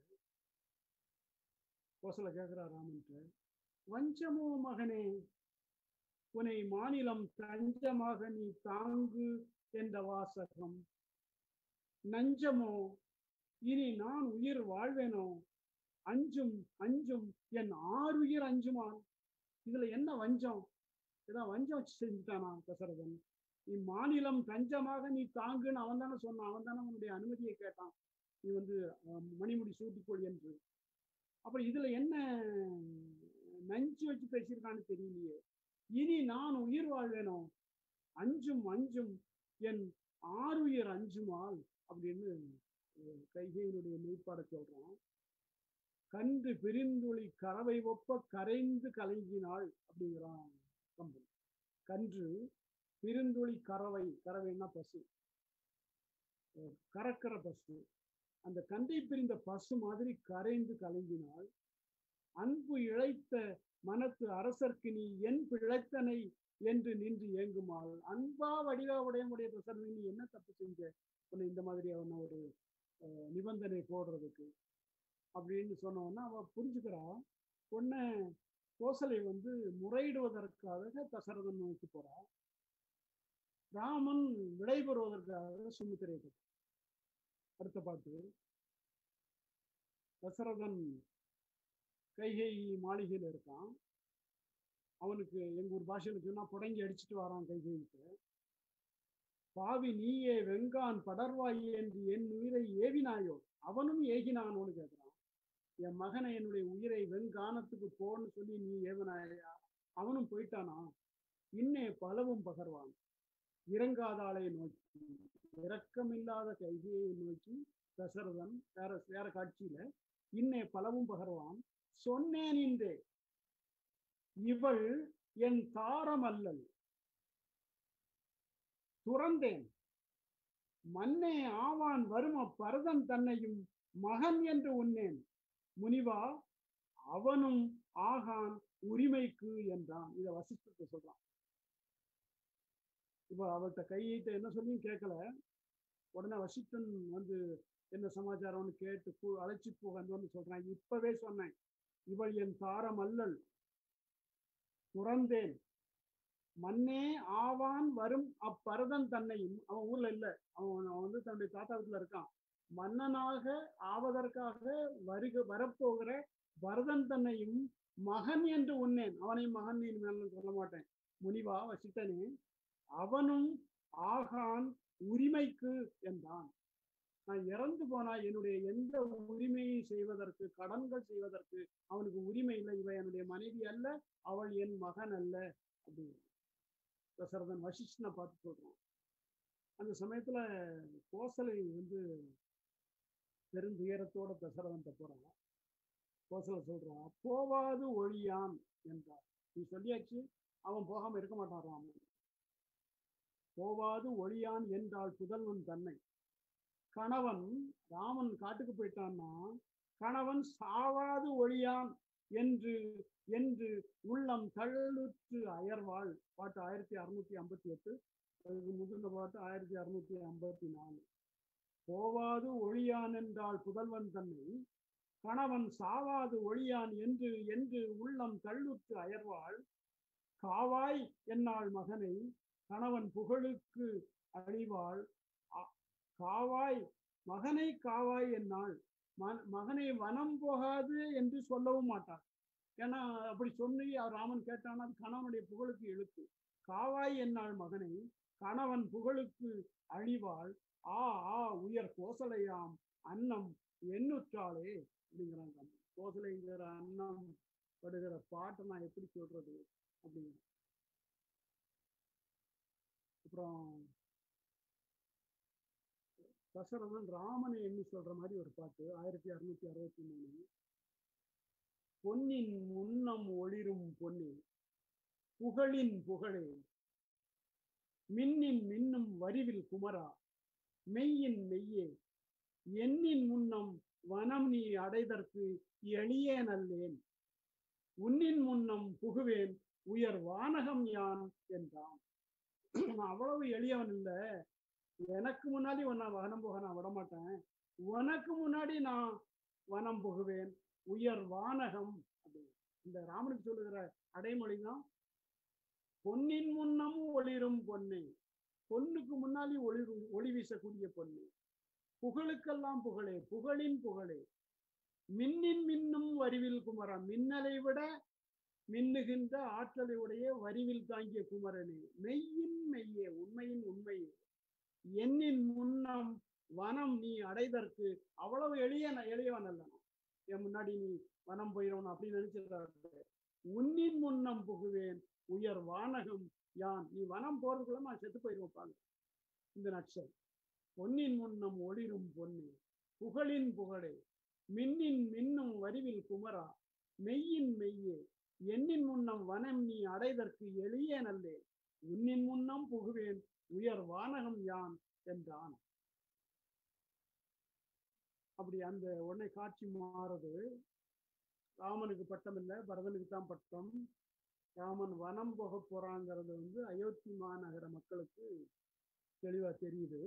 கோசலை கேட்கிறா ராமன்ட்டு, வஞ்சமோ மகனே, உனை மாநிலம் தஞ்சமாக நீ தாங்கு என்ற வாசகம் நஞ்சமோ, இனி நான் உயிர் வாழ்வேனோ, அஞ்சும் அஞ்சும் என் ஆறுயிர் அஞ்சுமான். இதுல என்ன வஞ்சம்? இதான் வஞ்சம் செஞ்சுட்டானா தசரதன்? இம்மாநிலம் தஞ்சமாக நீ தாங்குன்னு அவன் தானே சொன்னான், அவன் தானே உன்னுடைய அனுமதியை கேட்டான், நீ வந்து மணிமுடி சூட்டிக்கொள் என்று. அப்புறம் இதுல என்ன நஞ்சு வச்சு பேசியிருக்கான்னு தெரியலையே. இனி நான் உயிர் வாழ்வேனோ, அஞ்சும் அஞ்சும் என் ஆறுயிர் அஞ்சுமால் அப்படின்னு கைகையினுடைய மெய்ப்பாட சொல்றான். கன்று பிரிந்துளி கறவை ஒப்ப கரைந்து கலங்கினாள் அப்படிங்கிறான் கம்பன். கன்று பிரிந்துளி கறவை, கறவைன்னா பசு, கறக்கிற பசு, அந்த கன்றை பிரிந்த பசு மாதிரி கரைந்து கலங்கினாள். அன்பு இழைத்த மனத்து அரசர்க்கு நீ என் பிழைத்தனை என்று நின்று ஏங்குமாள். அன்பா வடிவா உடைய தசரதன், நீ என்ன தப்பு செஞ்ச உன்னை இந்த மாதிரியான ஒரு நிபந்தனை போடுறதுக்கு அப்படின்னு சொன்னோன்னா அவ புரிஞ்சுக்கிறா. உடனே கோசலை வந்து முறையிடுவதற்காக தசரதன் நோக்கி போறா. ராமன் விடைபெறுவதற்காக சுமித்திரை. அடுத்த பாட்டு. தசரதன் கைகை மாளிகையில் இருக்கான். அவனுக்கு எங்க ஒரு பாஷையில் சொன்னா புடங்கி அடிச்சுட்டு வரான் கைகைக்கு. பாவி நீயே வெங்கான் படர்வாய் என்று என் உயிரை ஏவினாயோ, அவனும் ஏகினானோன்னு கேட்கிறான். என் மகனை என்னுடைய உயிரை வெங்கானத்துக்கு போன்னு சொல்லி நீ ஏவினாயா, அவனும் போயிட்டானா. இன்னே பலவும் பகர்வான் இறங்காதாளை நோக்கி, இரக்கமில்லாத கைகையை நோக்கி தசரதன் வேற காட்சியில இன்னே பலவும் பகர்வான். சொன்னேன் இன்றே இவள் என் தாரம் அல்லல், துறந்தேன் மன்னே ஆவான் வரும பரதன் தன்னையும் மகன் என்று உன்னேன். முனிவா அவனும் ஆகான் உரிமைக்கு என்றான். இத வசிஷ்டத்தை சொல்றான். இப்ப அவர்கிட்ட கையிட்ட என்ன சொல்லியும் கேட்கல. உடனே வசிஷ்டன் வந்து என்ன சமாச்சாரம்னு கேட்டு அழைச்சி போகன்னு சொல்றான். இப்பவே சொன்னேன், இவள் என் தாரம் அல்லல், துறந்தேன் மன்னே ஆவான் வரும் அப்பரதன் தன்னையும். அவன் ஊர்ல இல்ல, அவன் வந்து தன்னுடைய தாத்தா வீட்டுல இருக்கான். மன்னனாக ஆவதற்காக வரப்போகிற பரதன் தன்னையும் மகன் என்று உன்னேன். அவனையும் மகன் மேலும் சொல்ல மாட்டேன். முனிவா வசித்தனே அவனும் ஆகான் உரிமைக்கு என்றான். நான் இறந்து போனா என்னுடைய எந்த உரிமையை செய்வதற்கு, கடன்கள் செய்வதற்கு அவனுக்கு உரிமை இல்லை. இவ என்னுடைய மனைவி அல்ல, அவள் என் மகன் அல்ல அப்படின்னு தசரதன் வசிஷ்டனை பார்த்து சொல்றான். அந்த சமயத்துல கோசலை வந்து பெருந்துயரத்தோட தசரதன் போறான். கோசலை சொல்றான், போவாது ஒழியான் என்றார். நீ சொல்லியாச்சு, அவன் போகாம இருக்க மாட்டான் ராமன். போவாது ஒழியான் என்றால் புதல்வன் தன்னை. கணவன் ராமன் காட்டுக்கு போயிட்டான்னா கணவன் சாவாது ஒழியான் என்று என்று உள்ளம் தள்ளுற்று அயர்வாள். பாட்டு 1658. அதுக்கு முதிர்ந்த பாட்டு 1654. போவாது ஒழியான் என்றால் புதல்வன் தன்னை, கணவன் சாவாது ஒழியான் என்று என்று உள்ளம் தள்ளுற்று அயர்வாள். காவாய் என்னாள் மகனை கணவன் புகழுக்கு அழிவாள். காவாய் மகனை காவாய் என்னாள், மகனை வனம் போகாது என்று சொல்லவும் மாட்டார். ஏன்னா அப்படி சொல்லி ராமன் கேட்டான்னா அது கணவனுடைய புகழுக்கு இழுக்கு. காவாய் என்னாள் மகனை கணவன் புகழுக்கு அழிவாள். ஆ ஆ உயர் கோசலையாம் அன்னம் எண்ணுற்றாளே அப்படிங்கிறாங்க. கோசலைங்கிற அன்னம் படுகிற பாட்டை நான் எப்படி சொல்றது அப்படிங்கிற. அப்புறம் தசரதன் ராமனை எண்ணி சொல்ற மாதிரி ஒரு பாட்டு 1663. பொன்னின் முன்னம் ஒளிரும் பொன்னே புகழின் புகழே மின்னின் மின்னும் வரிவில் குமரா மெய்யின் மெய்யே எண்ணின் முன்னம் வனம் நீ அடைதற்கு எளிய நல்லேன் உன்னின் முன்னம் புகுவேன் உயர் வானகம் யான் என்றான். நான் அவ்வளவு எளியவன் இல்லை, எனக்கு முன்னாடி நான் வனம் போக நான் விடமாட்டேன், உனக்கு முன்னாடி நான் வனம் புகுவேன் உயர் வானகம் அப்படின்னு இந்த ராமனுக்கு சொல்லுகிற அடைமொழி தான் பொன்னின் முன்னமும் ஒளிரும் பொன்னை, பொண்ணுக்கு முன்னாடி ஒளி வீசக்கூடிய பொண்ணு, புகழுக்கெல்லாம் புகழே புகழின் புகழே, மின்னின் மின்னும் வரிவில் குமரா மின்னலை விட மின்னுகின்ற ஆற்றலை உடைய வரிவில் தாங்கிய குமரனே, மெய்யின் மெய்யே உண்மையின் உண்மையே, எண்ணின் முன்னம் வனம் நீ அடைதற்கு அவ்வளவு எளியவன் அல்ல, என் முன்னாடி நீ வனம் போயிடணும் அப்படின்னு நினைச்சிருக்காரு. உன்னின் முன்னம் புகுவேன் உயர் வானகம் யான், நீ வனம் போறதுக்குள்ள நான் செத்து போயிருப்பாங்க. இந்த நட்சல் பொன்னின் முன்னம் ஒளிரும் பொன்னே புகழின் புகழே, மின்னின் மின்னும் வரிவில் குமரா மெய்யின் மெய்யே, எண்ணின் முன்னம் வனம் நீ அடைதற்கு எளிய நல்லே, உன்னின் முன்னம் புகுவேன் உயர் வானகம் யான் என்றான். அப்படி அந்த உடனே காட்சி மாறுது. ராமனுக்கு பட்டம் இல்லை, பரதனுக்கு தான் பட்டம். ராமன் வனம் போக போறாங்கிறது அயோத்தி மாநகர மக்களுக்கு தெளிவா தெரியுது.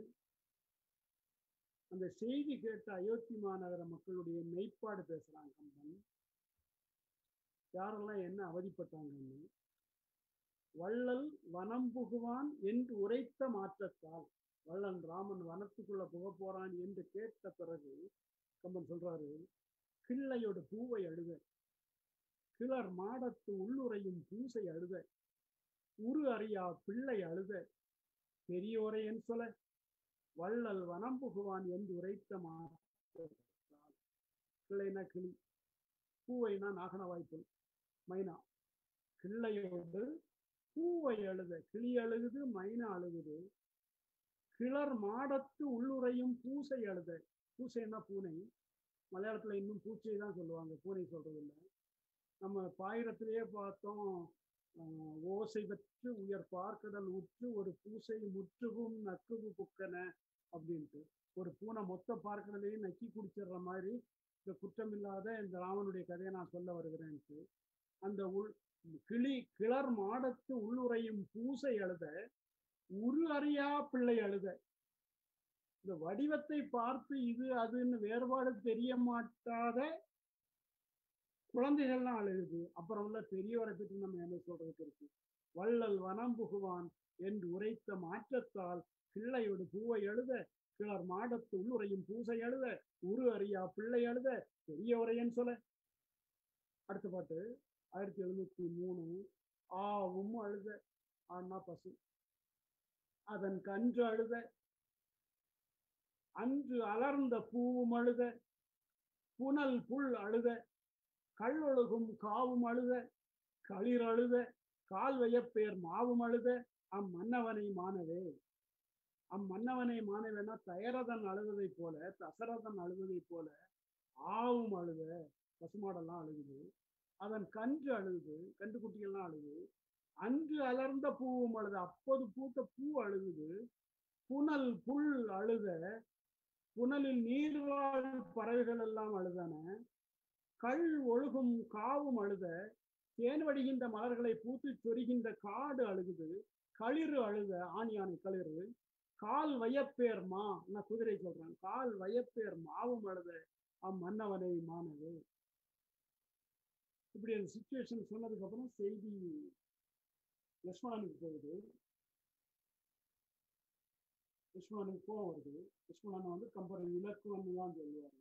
அந்த செய்தி கேட்ட அயோத்தி மாநகர மக்களுடைய மெய்ப்பாடு பேசுறாங்க கம்பன். யாரெல்லாம் என்ன அவதிப்பட்டாங்கன்னு. வள்ளல் வனம் புகுவான் என்று உரைத்த மாற்றத்தால், வள்ளன் ராமன் வனத்துக்குள்ள புக போறான் என்று கேட்ட பிறகு கம்பன் சொல்றாரு, கிள்ளையோட பூவை அழுத, கிளர் மாடத்து உள்ளுரையும் பூசை அழுத, உரு அறியா பிள்ளை அழுத, பெரியோரை என் சொல்ல வள்ளல் வனம் புகுவான் என்று உரைத்த மாற்றத்தால். கிளைனா கிளி, பூவைனா நாகன வாய்ப்பு மைனா, கிள்ளையோடு பூவை அழுத, கிளி அழுகுது மைனா அழுகுது, கிளர் மாடத்து உள்ளுரையும் பூசை அழுத, பூசைன்னா பூனை, மலையாளத்துல இன்னும் பூச்சியை தான் சொல்லுவாங்க, பூனை சொல்றது இல்லை. நம்ம பாயிரத்திலேயே பார்த்தோம், ஓசை பெற்று உயர் பார்க்கடல் உற்று ஒரு பூசை முற்றுகும் நக்குவு புக்கன அப்படின்ட்டு. ஒரு பூனை மொத்த பார்க்கடலையும் நக்கி குடிச்சிடுற மாதிரி இந்த குற்றமில்லாத இந்த ராமனுடைய கதையை நான் சொல்ல வருகிறேன்ட்டு. அந்த கிளர் மாடத்து உள்ளுரையும் பூசை அழுத, உரு அறியா பிள்ளை அழுத. இந்த வடிவத்தை பார்த்து இது அதுன்னு வேறுபாடு தெரிய மாட்டாத குழந்தைகள்லாம் அழுகுது. அப்புறம் உள்ள பெரியவரை பற்றி நம்ம என்ன சொல்றதுக்கு இருக்கு. வள்ளல் வனம் புகுவான் என்று உரைத்த மாற்றத்தால் கிள்ளையோடு பூவை அழுத, கிளர் மாடத்து உள்ளுரையும் பூசை அழுத, உரு அறியா பிள்ளை அழுத, பெரியவரையன்னு சொல்ல. அடுத்த பாட்டு 1703. ஆவும் அழுத, ஆனா பசு, அதன் கன்று அழுத, அன்று அலர்ந்த பூவும் அழுத, புனல் புல் அழுத, கள்ளொழுகும் காவும் அழுத, களிர் அழுத, கால்வையப்பேர் மாவும் அழுத, அம்மன்னவனை மானவே. அம்மன்னவனை மானவேனா தயரதன் அழுவதை போல, தசரதன் அழுவதை போல ஆவும் அழுத, பசுமாடெல்லாம் அழுகுது, அதன் கன்று அழுகுது, கன்று குட்டிகள்லாம் அழுகுது, அன்று அலர்ந்த பூவும் அழுத, அப்போது பூத்த பூ அழுகுது, புனல் புல் அழுத, புனலில் நீர்வாழ் பறவைகள் எல்லாம் அழுதன, கள் ஒழுகும் காவும் அழுத, தேன் வடிகின்ற மலர்களை பூத்து சொரிகின்ற காடு அழுகுது, களிறு அழுத, ஆணியானை களிறு, கால் வையப்பேர் மா, நான் குதிரை சொல்றேன், கால் வையப்பேர் மாவும் அழுத, அம்மன்னவனை மானது. இப்படி அந்த சிச்சுவேஷன் சொன்னதுக்கு அப்புறம் செய்தி லட்சுமணனுக்கு போகுது. லட்சுமணனுக்கு கோவம் வருது. லட்சுமணன் கம்பர் இலக்குவன் தான் சொல்லுவாரு.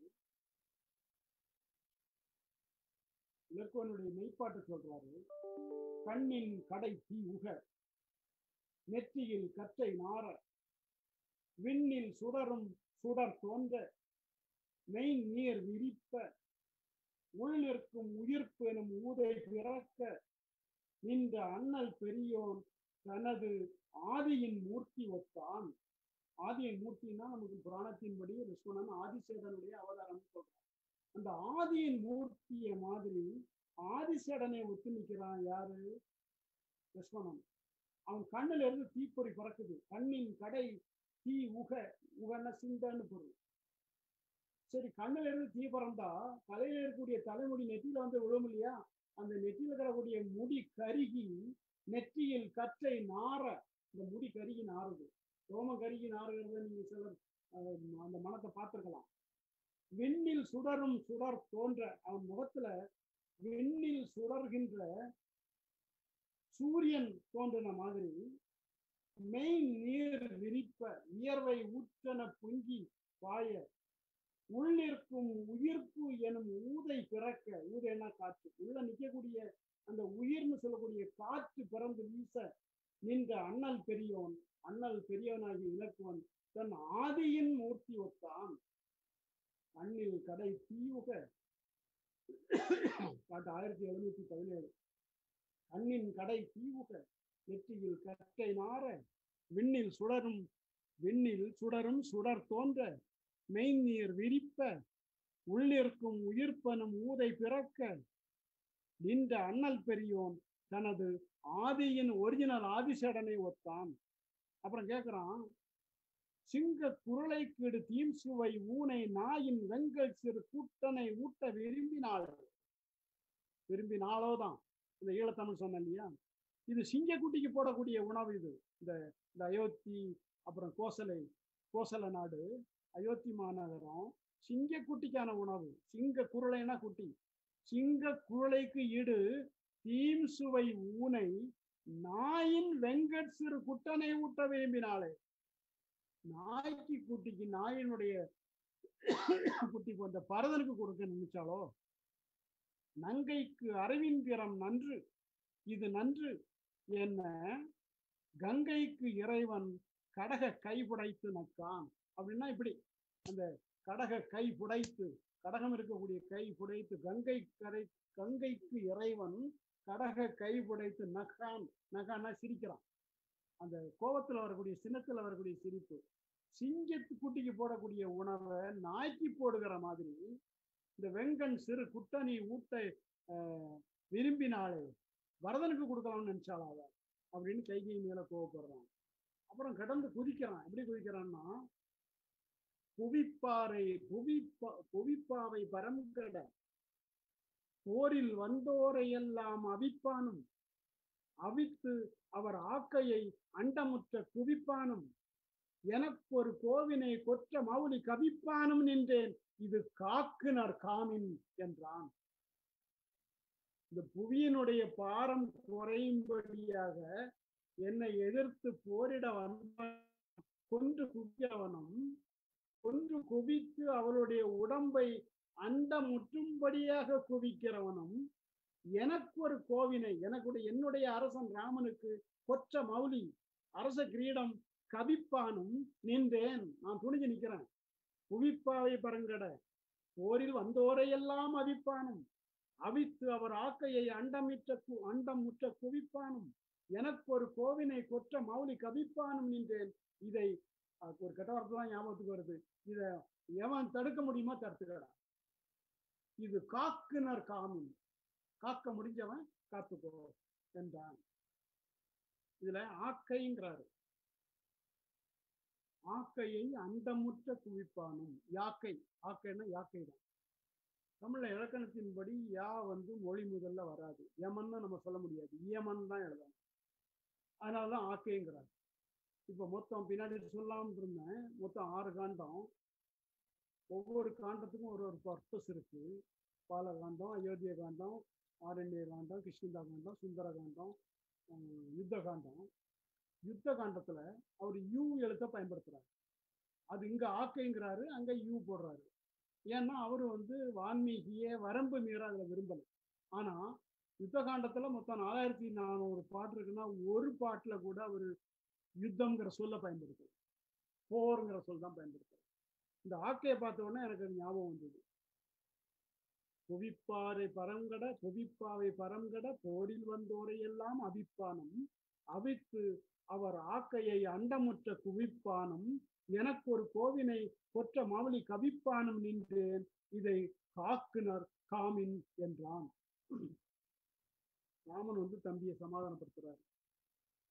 இலக்குவனுடைய மெய்ப்பாட்டு சொல்றாரு, கண்ணின் கடை தீ உக, நெற்றியில் கற்றை நார, விண்ணில் சுடரும் சுடர் தோன்ற, மெய் நீர் விரிப்ப, உள் நிற்கும் உயிர்ப்பு எனும் ஊதை பிறக்க, நின்ற அண்ணல் பெரியோன் தனது ஆதியின் மூர்த்தி ஒத்தான். ஆதியின் மூர்த்தின்னா நமக்கு புராணத்தின்படி லட்சுமணன் ஆதிசேடனுடைய அவதாரம் சொல்றான். அந்த ஆதியின் மூர்த்திய மாதிரி ஆதிசேடனை ஒத்து நிற்கிறான் யாரு? லட்சுமணன். அவன் கண்ணுல இருந்து தீப்பொறி பறக்குது. கண்ணின் கடை தீ உக, உகன சிந்தன்னு பொருள். சரி, கண்ணுல இருந்து தீ பறந்தா தலையில இருக்கக்கூடிய தலைமுடி நெற்றியில வந்து விழும் இல்லையா? அந்த நெற்றியில இருக்கக்கூடிய முடி கருகி நெற்றியில் கற்றை நார, இந்த முடி கருகி நாறுது. ரோமம் கருகி நாறுகிறத நீங்க சிலர் அந்த மனத்தை பார்த்திருக்கலாம். விண்ணில் சுடரும் சுடர் தோன்ற, அவன் முகத்துல விண்ணில் சுடர்கின்ற சூரியன் தோன்றின மாதிரி மெய் நீர் விரிப்ப, வியர்வை ஊற்றன பொங்கி பாய, உள்ளிருக்கும் உயிர்ப்பு எனும் ஊதை பிறக்க, ஊதைன்னா காற்று, உள்ள நிற்கக்கூடிய அந்த உயிர்னு சொல்லக்கூடிய காற்று பிறந்து வீச நின்ற அண்ணல் பெரியோன், அண்ணல் பெரியவனாகி இலக்குவன் தன் ஆதியின் மூர்த்தி ஒத்தான். கண்ணில் கடை தீயுக, பாட்டு 1717. கண்ணின் கடை தீவுக, நெற்றியில் கற்றை நார, விண்ணில் சுடரும் சுடர் தோன்ற, மெய்நீர் விரிப்ப, உள்ளிருக்கும் உயிர்ப்பனும் ஊதை பிறக்க நின்ற அண்ணல் பெரியோன் தனது ஆதியின் ஒரிஜினல் ஆதிசேடனை ஒத்தான். அப்புறம் கேட்கிறான், சிங்க குரலை கீடு தீம் சுவை ஊனை நாயின் வெங்கல் சிறு கூட்டனை ஊட்ட விரும்பினாலோதான் இந்த ஈழத்தமிழ் சொன்ன இல்லையா? இது சிங்கக்குட்டிக்கு போடக்கூடிய உணவு. இது இந்த அயோத்தி, அப்புறம் கோசல நாடு, அயோத்தி மாநகரம் சிங்கக்குட்டிக்கான உணவு. சிங்க குரலைனா குட்டி. சிங்க குரலைக்கு ஈடு தீம் சுவை ஊனை நாயின் வெங்கட் சிறு குட்டனை ஊட்ட விரும்பினாலே. நாய்க்கு குட்டிக்கு, நாயினுடைய குட்டி போன்ற பரதனுக்கு கொடுக்க நினைச்சாலோ, நங்கைக்கு அரவிந்திரம் நன்று, இது நன்று என்ன கங்கைக்கு இறைவன் கடக கை புடைத்து நக்கான். அப்படின்னா இப்படி அந்த கடக கை புடைத்து, கடகம் இருக்கக்கூடிய கை புடைத்து, கங்கைக்கு இறைவன் கடக கை புடைத்து நக்கான். நக்கான்னா சிரிக்கிறான். அந்த கோபத்துல வரக்கூடிய, சின்னத்துல வரக்கூடிய சிரிப்பு. சிங்கத்து குட்டிக்கு போடக்கூடிய உணவை நாய்க்கு போடுகிற மாதிரி இந்த வெங்கன் சிறு குட்டனி ஊட்ட விரும்பினாலே வரதனுக்கு கொடுக்கலாம்னு நினைச்சாலாவ அப்படின்னு கைகை மேல கோவப்படுறான். அப்புறம் கடந்து குதிக்கிறான். எப்படி குதிக்கிறான்னா, புவிப்பாவை பரம்கட போரில் வந்தோரையெல்லாம் அவிப்பானும், அவித்து அவர் ஆக்கையை அண்டமுற்ற குவிப்பானும், எனக்கு ஒரு கோவினை கொற்ற மௌலி கவிப்பானும் நின்றேன், இது காக்குனர் காமின் என்றான். இந்த புவியினுடைய பாரம் குறையும்படியாக என்னை எதிர்த்து போரிட வந்த கொன்று குவியவனும், கொன்று குவித்து அவருடைய உடம்பை அண்ட முற்றும்படியாக குவிக்கிறவனும், எனக்கு ஒரு கோவினை, என்னுடைய அரசன் ராமனுக்கு கொற்ற மௌலி அரச கிரீடம் கவிப்பானும் நின்றேன். நான் துணிஞ்சு நிற்கிறேன். புவிப்பாவை பரங்கட போரில் வந்தோரையெல்லாம் அவிப்பானும், அவித்து அவர் ஆக்கையை அண்டம் முற்ற குவிப்பானும், எனக்கு ஒரு கோவினை கொற்ற மௌலி கவிப்பானும் நின்றேன். இதை ஒரு கட்டவார்த்தை தான் ஞாபகத்துக்கு வருது. இதை எவன் தடுக்க முடியுமா? தடுத்துக்கடா. இது காக்குனர் காமின், காக்க முடிஞ்சவன் காத்துக்கோ என்றான். இதுல ஆக்கைங்கிறாரு. ஆக்கையை அண்டமுற்ற குவிப்பானும். யாக்கை, ஆக்கைன்னா யாக்கை தான். தமிழ்ல இலக்கணத்தின்படி யா மொழி முதல்ல வராது. யமன்னு நம்ம சொல்ல முடியாது, இயமன் தான் எழுதணும். அதனாலதான் ஆக்கைங்கிறார். இப்ப மொத்தம் பின்னாடி சொல்லாம இருந்தேன். மொத்தம் 6 காண்டம். ஒவ்வொரு காண்டத்துக்கும் ஒரு பர்பஸ் இருக்கு. பாலகாண்டம், அயோத்திய காண்டம், ஆரண்ய காண்டம், கிருஷ்ணதா காண்டம், சுந்தர காண்டம், யுத்த காண்டம். யுத்த காண்டத்துல அவர் யூ எழுத்த பயன்படுத்துறாரு. அது இங்க ஆக்கைங்கிறாரு, அங்க யூ போடுறாரு. ஏன்னா அவரு வால்மீகிய வரம்பு மீற அதுல விரும்பல. ஆனா யுத்த காண்டத்துல மொத்தம் 4400 பாட்டு இருக்குன்னா ஒரு பாட்டுல கூட அவரு யுத்தம்ங்கிற சொல்ல பயன்படுத்துறாரு, போருங்கிற சொல் தான் பயன்படுத்துறாரு. இந்த ஆக்கையை பார்த்த உடனே எனக்கு அது ஞாபகம் வந்தது. புவிப்பாவை பரங்கட போரில் வந்தோரையெல்லாம் அவிப்பானும், அவித்து அவர் ஆக்கையை அண்டமுற்ற குவிப்பானும், எனக்கு ஒரு கோவினை கொற்ற மாவலி கவிப்பானும் நின்றேன், இதை காக்குனர் காமின் என்றான். ராமன் தம்பியை சமாதானப்படுத்துறாரு.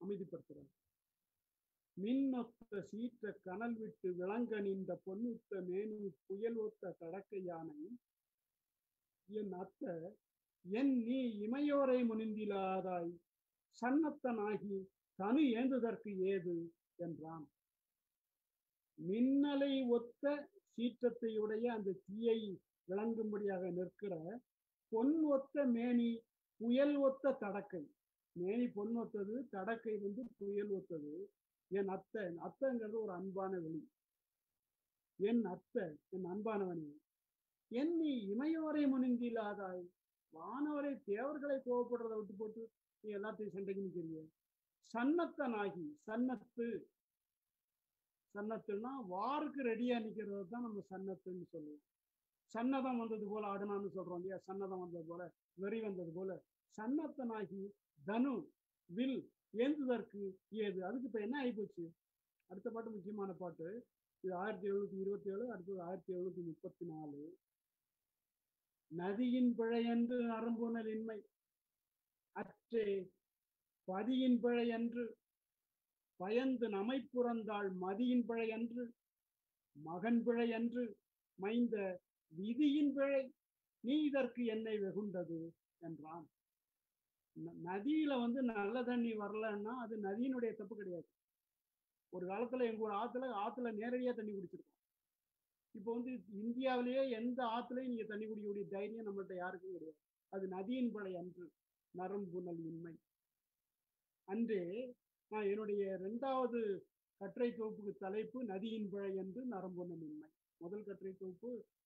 அமைதிப்படுத்துறார். மின்னொத்த சீற்ற கனல் விட்டு விளங்க நின்ற பொன்னுத்த மேனி புயல் ஒத்த தடக்க யானை என் அத்த என் நீ இமையோரை முனிந்திலாதாய் சன்னத்தனாகி தனு ஏந்துதற்கு ஏது என்றான். மின்னலை ஒத்த சீற்றத்தையுடைய அந்த தீயை விளங்கும்படியாக நிற்கிற பொன் ஒத்த மேனி புயல் ஒத்த தடக்கை. மேனி பொன் ஒத்தது, தடக்கை புயல் ஒத்தது. என் அத்தை, அத்தைங்கிறது ஒரு அன்பான வெளி. என் அத்தை, என் அன்பானவனே, என் நீ இமையோரை முனிந்திலாதாய், வானவரை தேவர்களை கோவப்படுறதை விட்டு போட்டு நீ எல்லாத்தையும் சண்டைக்கு நிற்கிறீங்க. சன்னத்தனாகி, சன்னத்து, சன்னத்துன்னா வாருக்கு ரெடியா நிக்கிறது தான் நம்ம சன்னத்துன்னு சொல்லுவோம். சன்னதம் வந்தது போல ஆடுனான்னு சொல்றோம் இல்லையா, சன்னதம் வந்தது போல, வெறி வந்தது போல, சன்னத்தனாகி தனு வில் ஏந்துதற்கு ஏது. அதுக்கு இப்ப என்ன ஆகி போச்சு? அடுத்த பாட்டு முக்கியமான பாட்டு. இது 1727, அடுத்தது 1734. நதியின் பிழையன்று நரம்புணல் இன்மை அற்றே பதியின் பிழையன்று பயந்து நமைப்புறந்தாள் மதியின் பிழையன்று மகன் பிழையன்று மைந்த விதியின் பிழை நீ இதற்கு என்னை வெகுண்டது என்றான். நதியில நல்ல தண்ணி வரலன்னா அது நதியினுடைய தப்பு கிடையாது. ஒரு காலத்துல எங்க ஒரு ஆத்துல நேரடியா தண்ணி குடிச்சிருக்கோம். இப்போ இந்தியாவிலேயே எந்த ஆத்துலயும் நீங்க தண்ணி குடிக்கக்கூடிய தைரியம் நம்மள்ட்ட யாருக்கும் கிடையாது. அது நதியின் பிழை அன்று நரம்புணல் இன்மை. அன்றே நான் என்னுடைய 2வது கட்டுரை தொகுப்புக்கு தலைப்பு நதியின் பிழை என்று நரம்புணல் இன்மை. முதல் கட்டுரை தொகுப்பு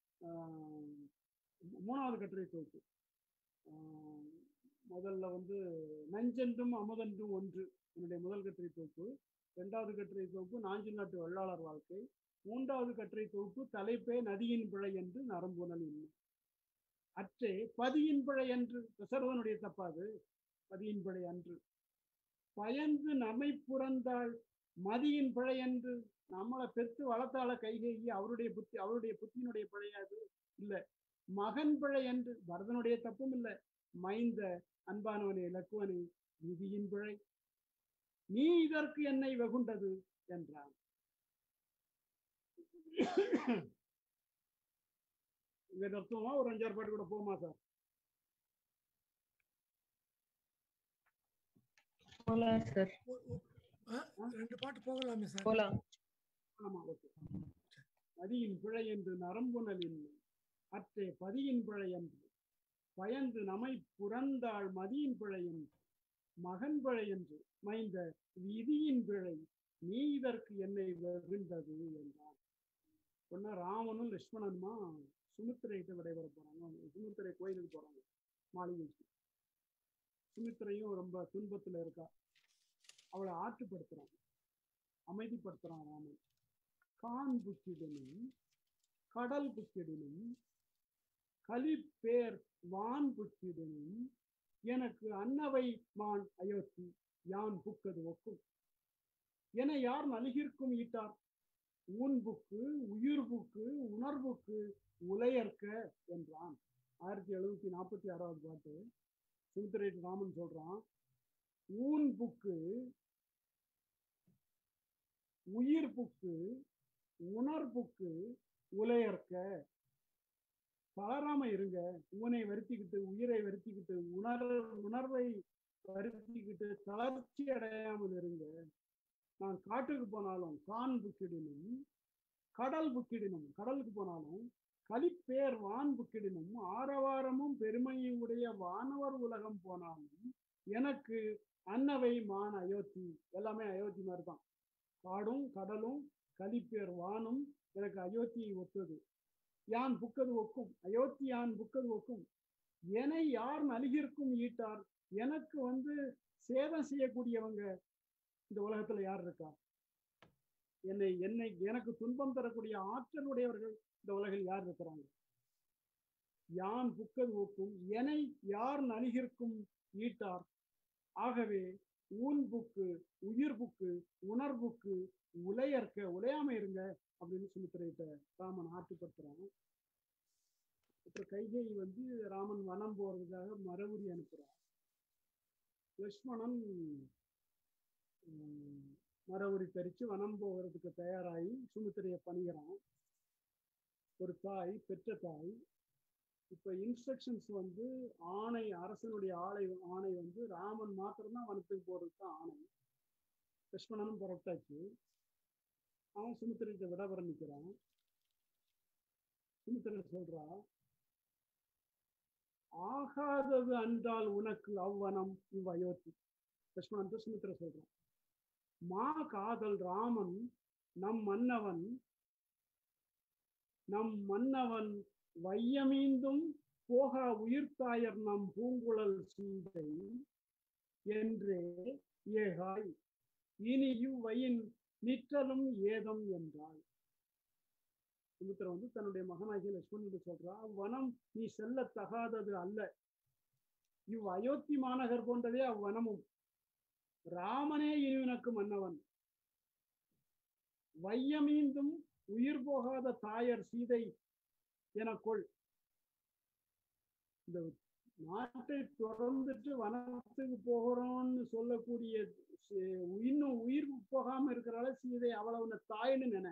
3வது கட்டுரை தொகுப்பு. முதல்ல நஞ்சென்றும் அமுதென்றும் ஒன்று என்னுடைய முதல் கட்டுரை தொகுப்பு. 2வது கட்டுரை தொகுப்பு நாஞ்சில் நாட்டு வெள்ளாளர் வாழ்க்கை. 3வது கட்டுரை தொகுப்பு தலைப்பே நதியின் பிழை என்று நரம்புணல் இன்மை. அற்றே பதியின் பிழை என்று தசரதனுடைய தப்பாது. பதியின் பிழை அன்று பயந்து நம்மை புறந்தாள் மதியின் பிழை என்று நம்மளை பெற்று வளர்த்தாள கைகேயி, அவருடைய புத்தியினுடைய பிழையாது இல்ல. மகன் பிழை என்று பரதனுடைய தப்பும் இல்லை. மைந்த அன்பானவனே இலக்குவனே விதியின் பிழை நீ இதற்கு என்னை வெகுண்டது என்றான். இங்க அர்த்தமா ஒரு 5-6 பாட்டு கூட போமா சார்? போலாம் சார். 2 பாட்டு போகலாமே சார்? போலாம். ஆமா, ஓகே. நதியின் பிழை என்று நரம்புணலின் அற்றே பதியின் பிழை என்று பயந்து நமை புறந்தாள் மதியின் பிழை என்று மகன் பிழை என்று மைந்த விதியின் பிழை நீ இதற்கு என்னை வெகுண்டது என்றான். சொன்ன ராமனும் லட்சுமணனுமா சுமித்திரையிட்ட விடைபெற போறாங்க. சுமித்திரை கோயிலுக்கு போறாங்க, மாளிகைக்கு. சுமித்திரையும் ரொம்ப துன்பத்துல இருக்கா. அவளை ஆற்றுப்படுத்துறான், அமைதிப்படுத்துறான் ராமன். கான் புக்கிடனும் கடல் புக்கிடனும் கலிப்பேர் வான் புக்கிடனும் எனக்கு அன்னவை மான் அயோத்தி யான் புக்கது ஒக்கும் என யார் நலிகிற்கும் ஈட்டார் ஊன் புக்கு உயிர் புக்கு உணர்வுக்கு உலையற்க என்றான். 1746வது பாட்டு. சுமித்திரை ராமன் சொல்றான், ஊன் புக்கு உயிர் புக்கு உணர்வுக்கு உலையற்க. தளராம இருங்க, ஊனை வருத்திக்கிட்டு உயிரை வருத்திக்கிட்டு உணர்வை வருத்திக்கிட்டு தளர்ச்சி அடையாமல் இருங்க. நான் காட்டுக்கு போனாலும் கான் புக்கிடனும் கடல் புக்கிடனும் கடலுக்கு போனாலும் கலிப்பேர் வான் புக்கிடனும் ஆரவாரமும் பெருமையும் உடைய வானவர் உலகம் போனாலும் எனக்கு அன்னவை மான் அயோத்தி. எல்லாமே அயோத்தி மாதிரி தான். காடும் கடலும் கலிப்பேர் வானும் எனக்கு அயோத்தியை ஒத்தது. யான் புக்கது ஒக்கும் அயோத்தி யான் புக்கது ஒக்கும் என யார் நலிகிற்கும் ஈட்டார். எனக்கு சேதம் செய்யக்கூடியவங்க இந்த உலகத்துல யார் இருக்கா? எனக்கு துன்பம் தரக்கூடிய ஆற்றல் உடையவர்கள் இந்த உலகில் யார் இருக்கிறாங்க? யான் புக்கது ஒக்கும் என யார் நலிகிற்கும் ஈட்டார். ஆகவே ஊன் புக்கு உயிர் புக்கு உணர்வுக்கு உலையற்க, உலையாம இருங்க அப்படின்னு சுமித்திரையிட்ட ராமன் ஆற்றுப்படுத்துறான். அப்புறம் கைகேயி ராமன் வனம் போறதுக்காக மரபுரி அனுப்புறார். லட்சுமணன் மர உரி தரிச்சு வனம் போகிறதுக்கு தயாராகி சுமித்திரையை பணிகிறான். ஒரு தாய், பெற்ற தாய். இப்ப இன்ஸ்ட்ரக்ஷன்ஸ் வந்து ஆணை, அரசனுடைய ஆணை வந்து ராமன் மாத்திரம்தான் வனத்துக்கு போறதுக்கு தான் ஆணை. லட்சுமணனும் புறப்பட்டாச்சு. அவன் சுமித்திரைகிட்ட விட நிற்கிறான். சுமித்திரை சொல்றா, ஆகாதது அன்றால் உனக்கு அவ்வனம் இவ்வயோத்தி. லட்சுமணன் சுமித்திரை சொல்றான், மா காதல் ராமன் நம் மன்னவன் வையமீந்தும் போகா உயிர்த்தாயர் நம் பூங்குழல் சீதை என்றே ஏகாய் இனி இவ்வையின் நிற்றலும் ஏதம் என்றாள். சுமித்திரை வந்து தன்னுடைய மகனாகிய லட்சுமணன் சொல்றா, அவ்வனம் நீ செல்ல தகாதது அல்ல. இவ் அயோத்தி மாநகர் போன்றதே அவ்வனமும். ராமனே இனிவனுக்கு மன்னவன். வையமீந்தும் உயிர் போகாத தாயர் சீதை எனக்கொள். இந்த நாட்டை தொடர்ந்துட்டு வனத்துக்கு போகிறோம்னு சொல்லக்கூடிய இன்னும் உயிர் போகாம இருக்கிறால சீதை அவ்வளவு தாய்னு நினை.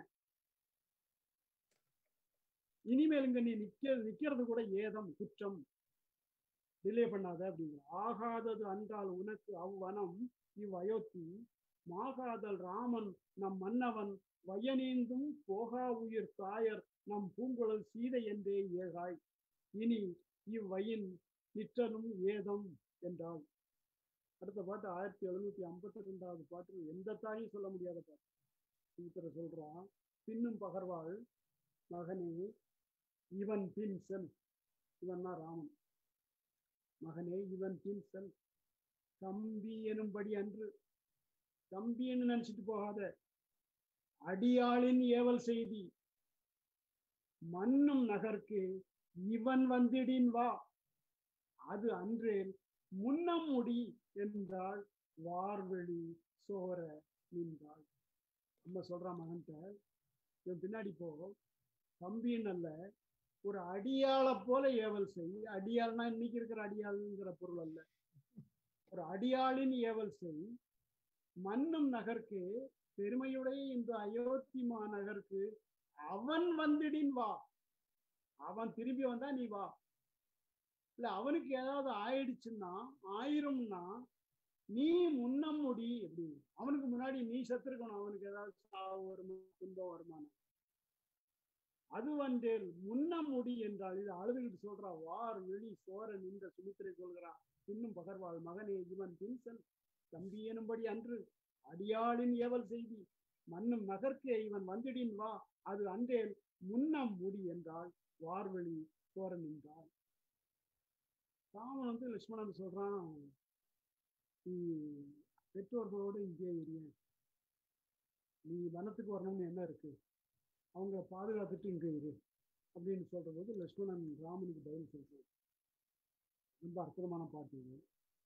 இனிமேல் இங்க நீ நிக்கிறது கூட ஏதம், குற்றம், டிலே பண்ணாத அப்படிங்கிற. ஆகாதது அன்றால் உனக்கு அவ்வனம் இவ் அயோத்தி, மாகாதல் ராமன் நம் மன்னவன் வயனீந்தும் போகா உயிர் தாயர் நம் பூங்குழல் சீதை என்றே ஏகாய் இனி இவ்வையின் நிற்றலும் ஏதம் என்றாள். அடுத்த பாட்டு 1752வது பாட்டு. எந்த தாயும் சொல்ல முடியாத பாட்டு. சுமித்திரை சொல்றா, பின்னும் பகர்வாள் மகனே இவன் பின் செல். இவன்னா ராமன். மகனே இவன் பின் செல். தம்பி எனும்படி அன்று. தம்பின்னு நினைச்சிட்டு போகாத. அடியாளின் ஏவல் செய்தி மன்னும் நகர்க்கு இவன் வந்திடின் வா, அது அன்றேல் முன்னம் முடி என்றாள் வார்வெளி சோர நின்றாள். நம்ம சொல்றான் மகன்கிட்ட, இவன் பின்னாடி போ, தம்பின்னு அல்ல, ஒரு அடியாளை போல ஏவல் செய். அடியாள்னா இன்னைக்கு இருக்கிற அடியாளுங்கிற பொருள் அல்ல. ஒரு அடியாளின் ஏவல் செய். மன்னும் நகர்க்கு, பெருமையுடைய இந்த அயோத்தி மாநகருக்கு அவன் வந்திடின் வா. அவன் திரும்பி வந்தா நீ வா. இல்ல அவனுக்கு ஏதாவது ஆயிடுச்சுன்னா, ஆயிரும்னா நீ முன்னம் முடி. எப்படி அவனுக்கு முன்னாடி நீ செத்துருக்கணும். அவனுக்கு ஏதாவது சாவு வருமா, துன்பம் வருமானம். அது வந்தேல் முன்னம் முடி என்றால். இது அழுதுகிட்டு சொல்றா. வார் வெளி சோர நின்ற சுமித்திரை சொல்கிறா, இன்னும் பகர்வாள் மகனே இவன் பின்சன். தம்பி எனும்படி அன்று அடியாளின் ஏவல் செய்தி மன்னும் நகர்க்கே இவன் வந்திடின் வா, அது அன்றேல் முன்னம் முடி என்றால் வார்வெளி சோர நின்றாள். ராமன் வந்து லட்சுமணன் சொல்றான், நீ பெற்றோர்களோடு இங்கே இரு. நீ வனத்துக்கு வரணும்னு என்ன இருக்கு, அவங்க பாதுகாத்துட்டு இங்கே இரு அப்படின்னு சொல்ற போது லட்சுமணன் ராமனுக்கு பதில் சொல்றான். ரொம்ப அற்புதமான பாட்டு இது.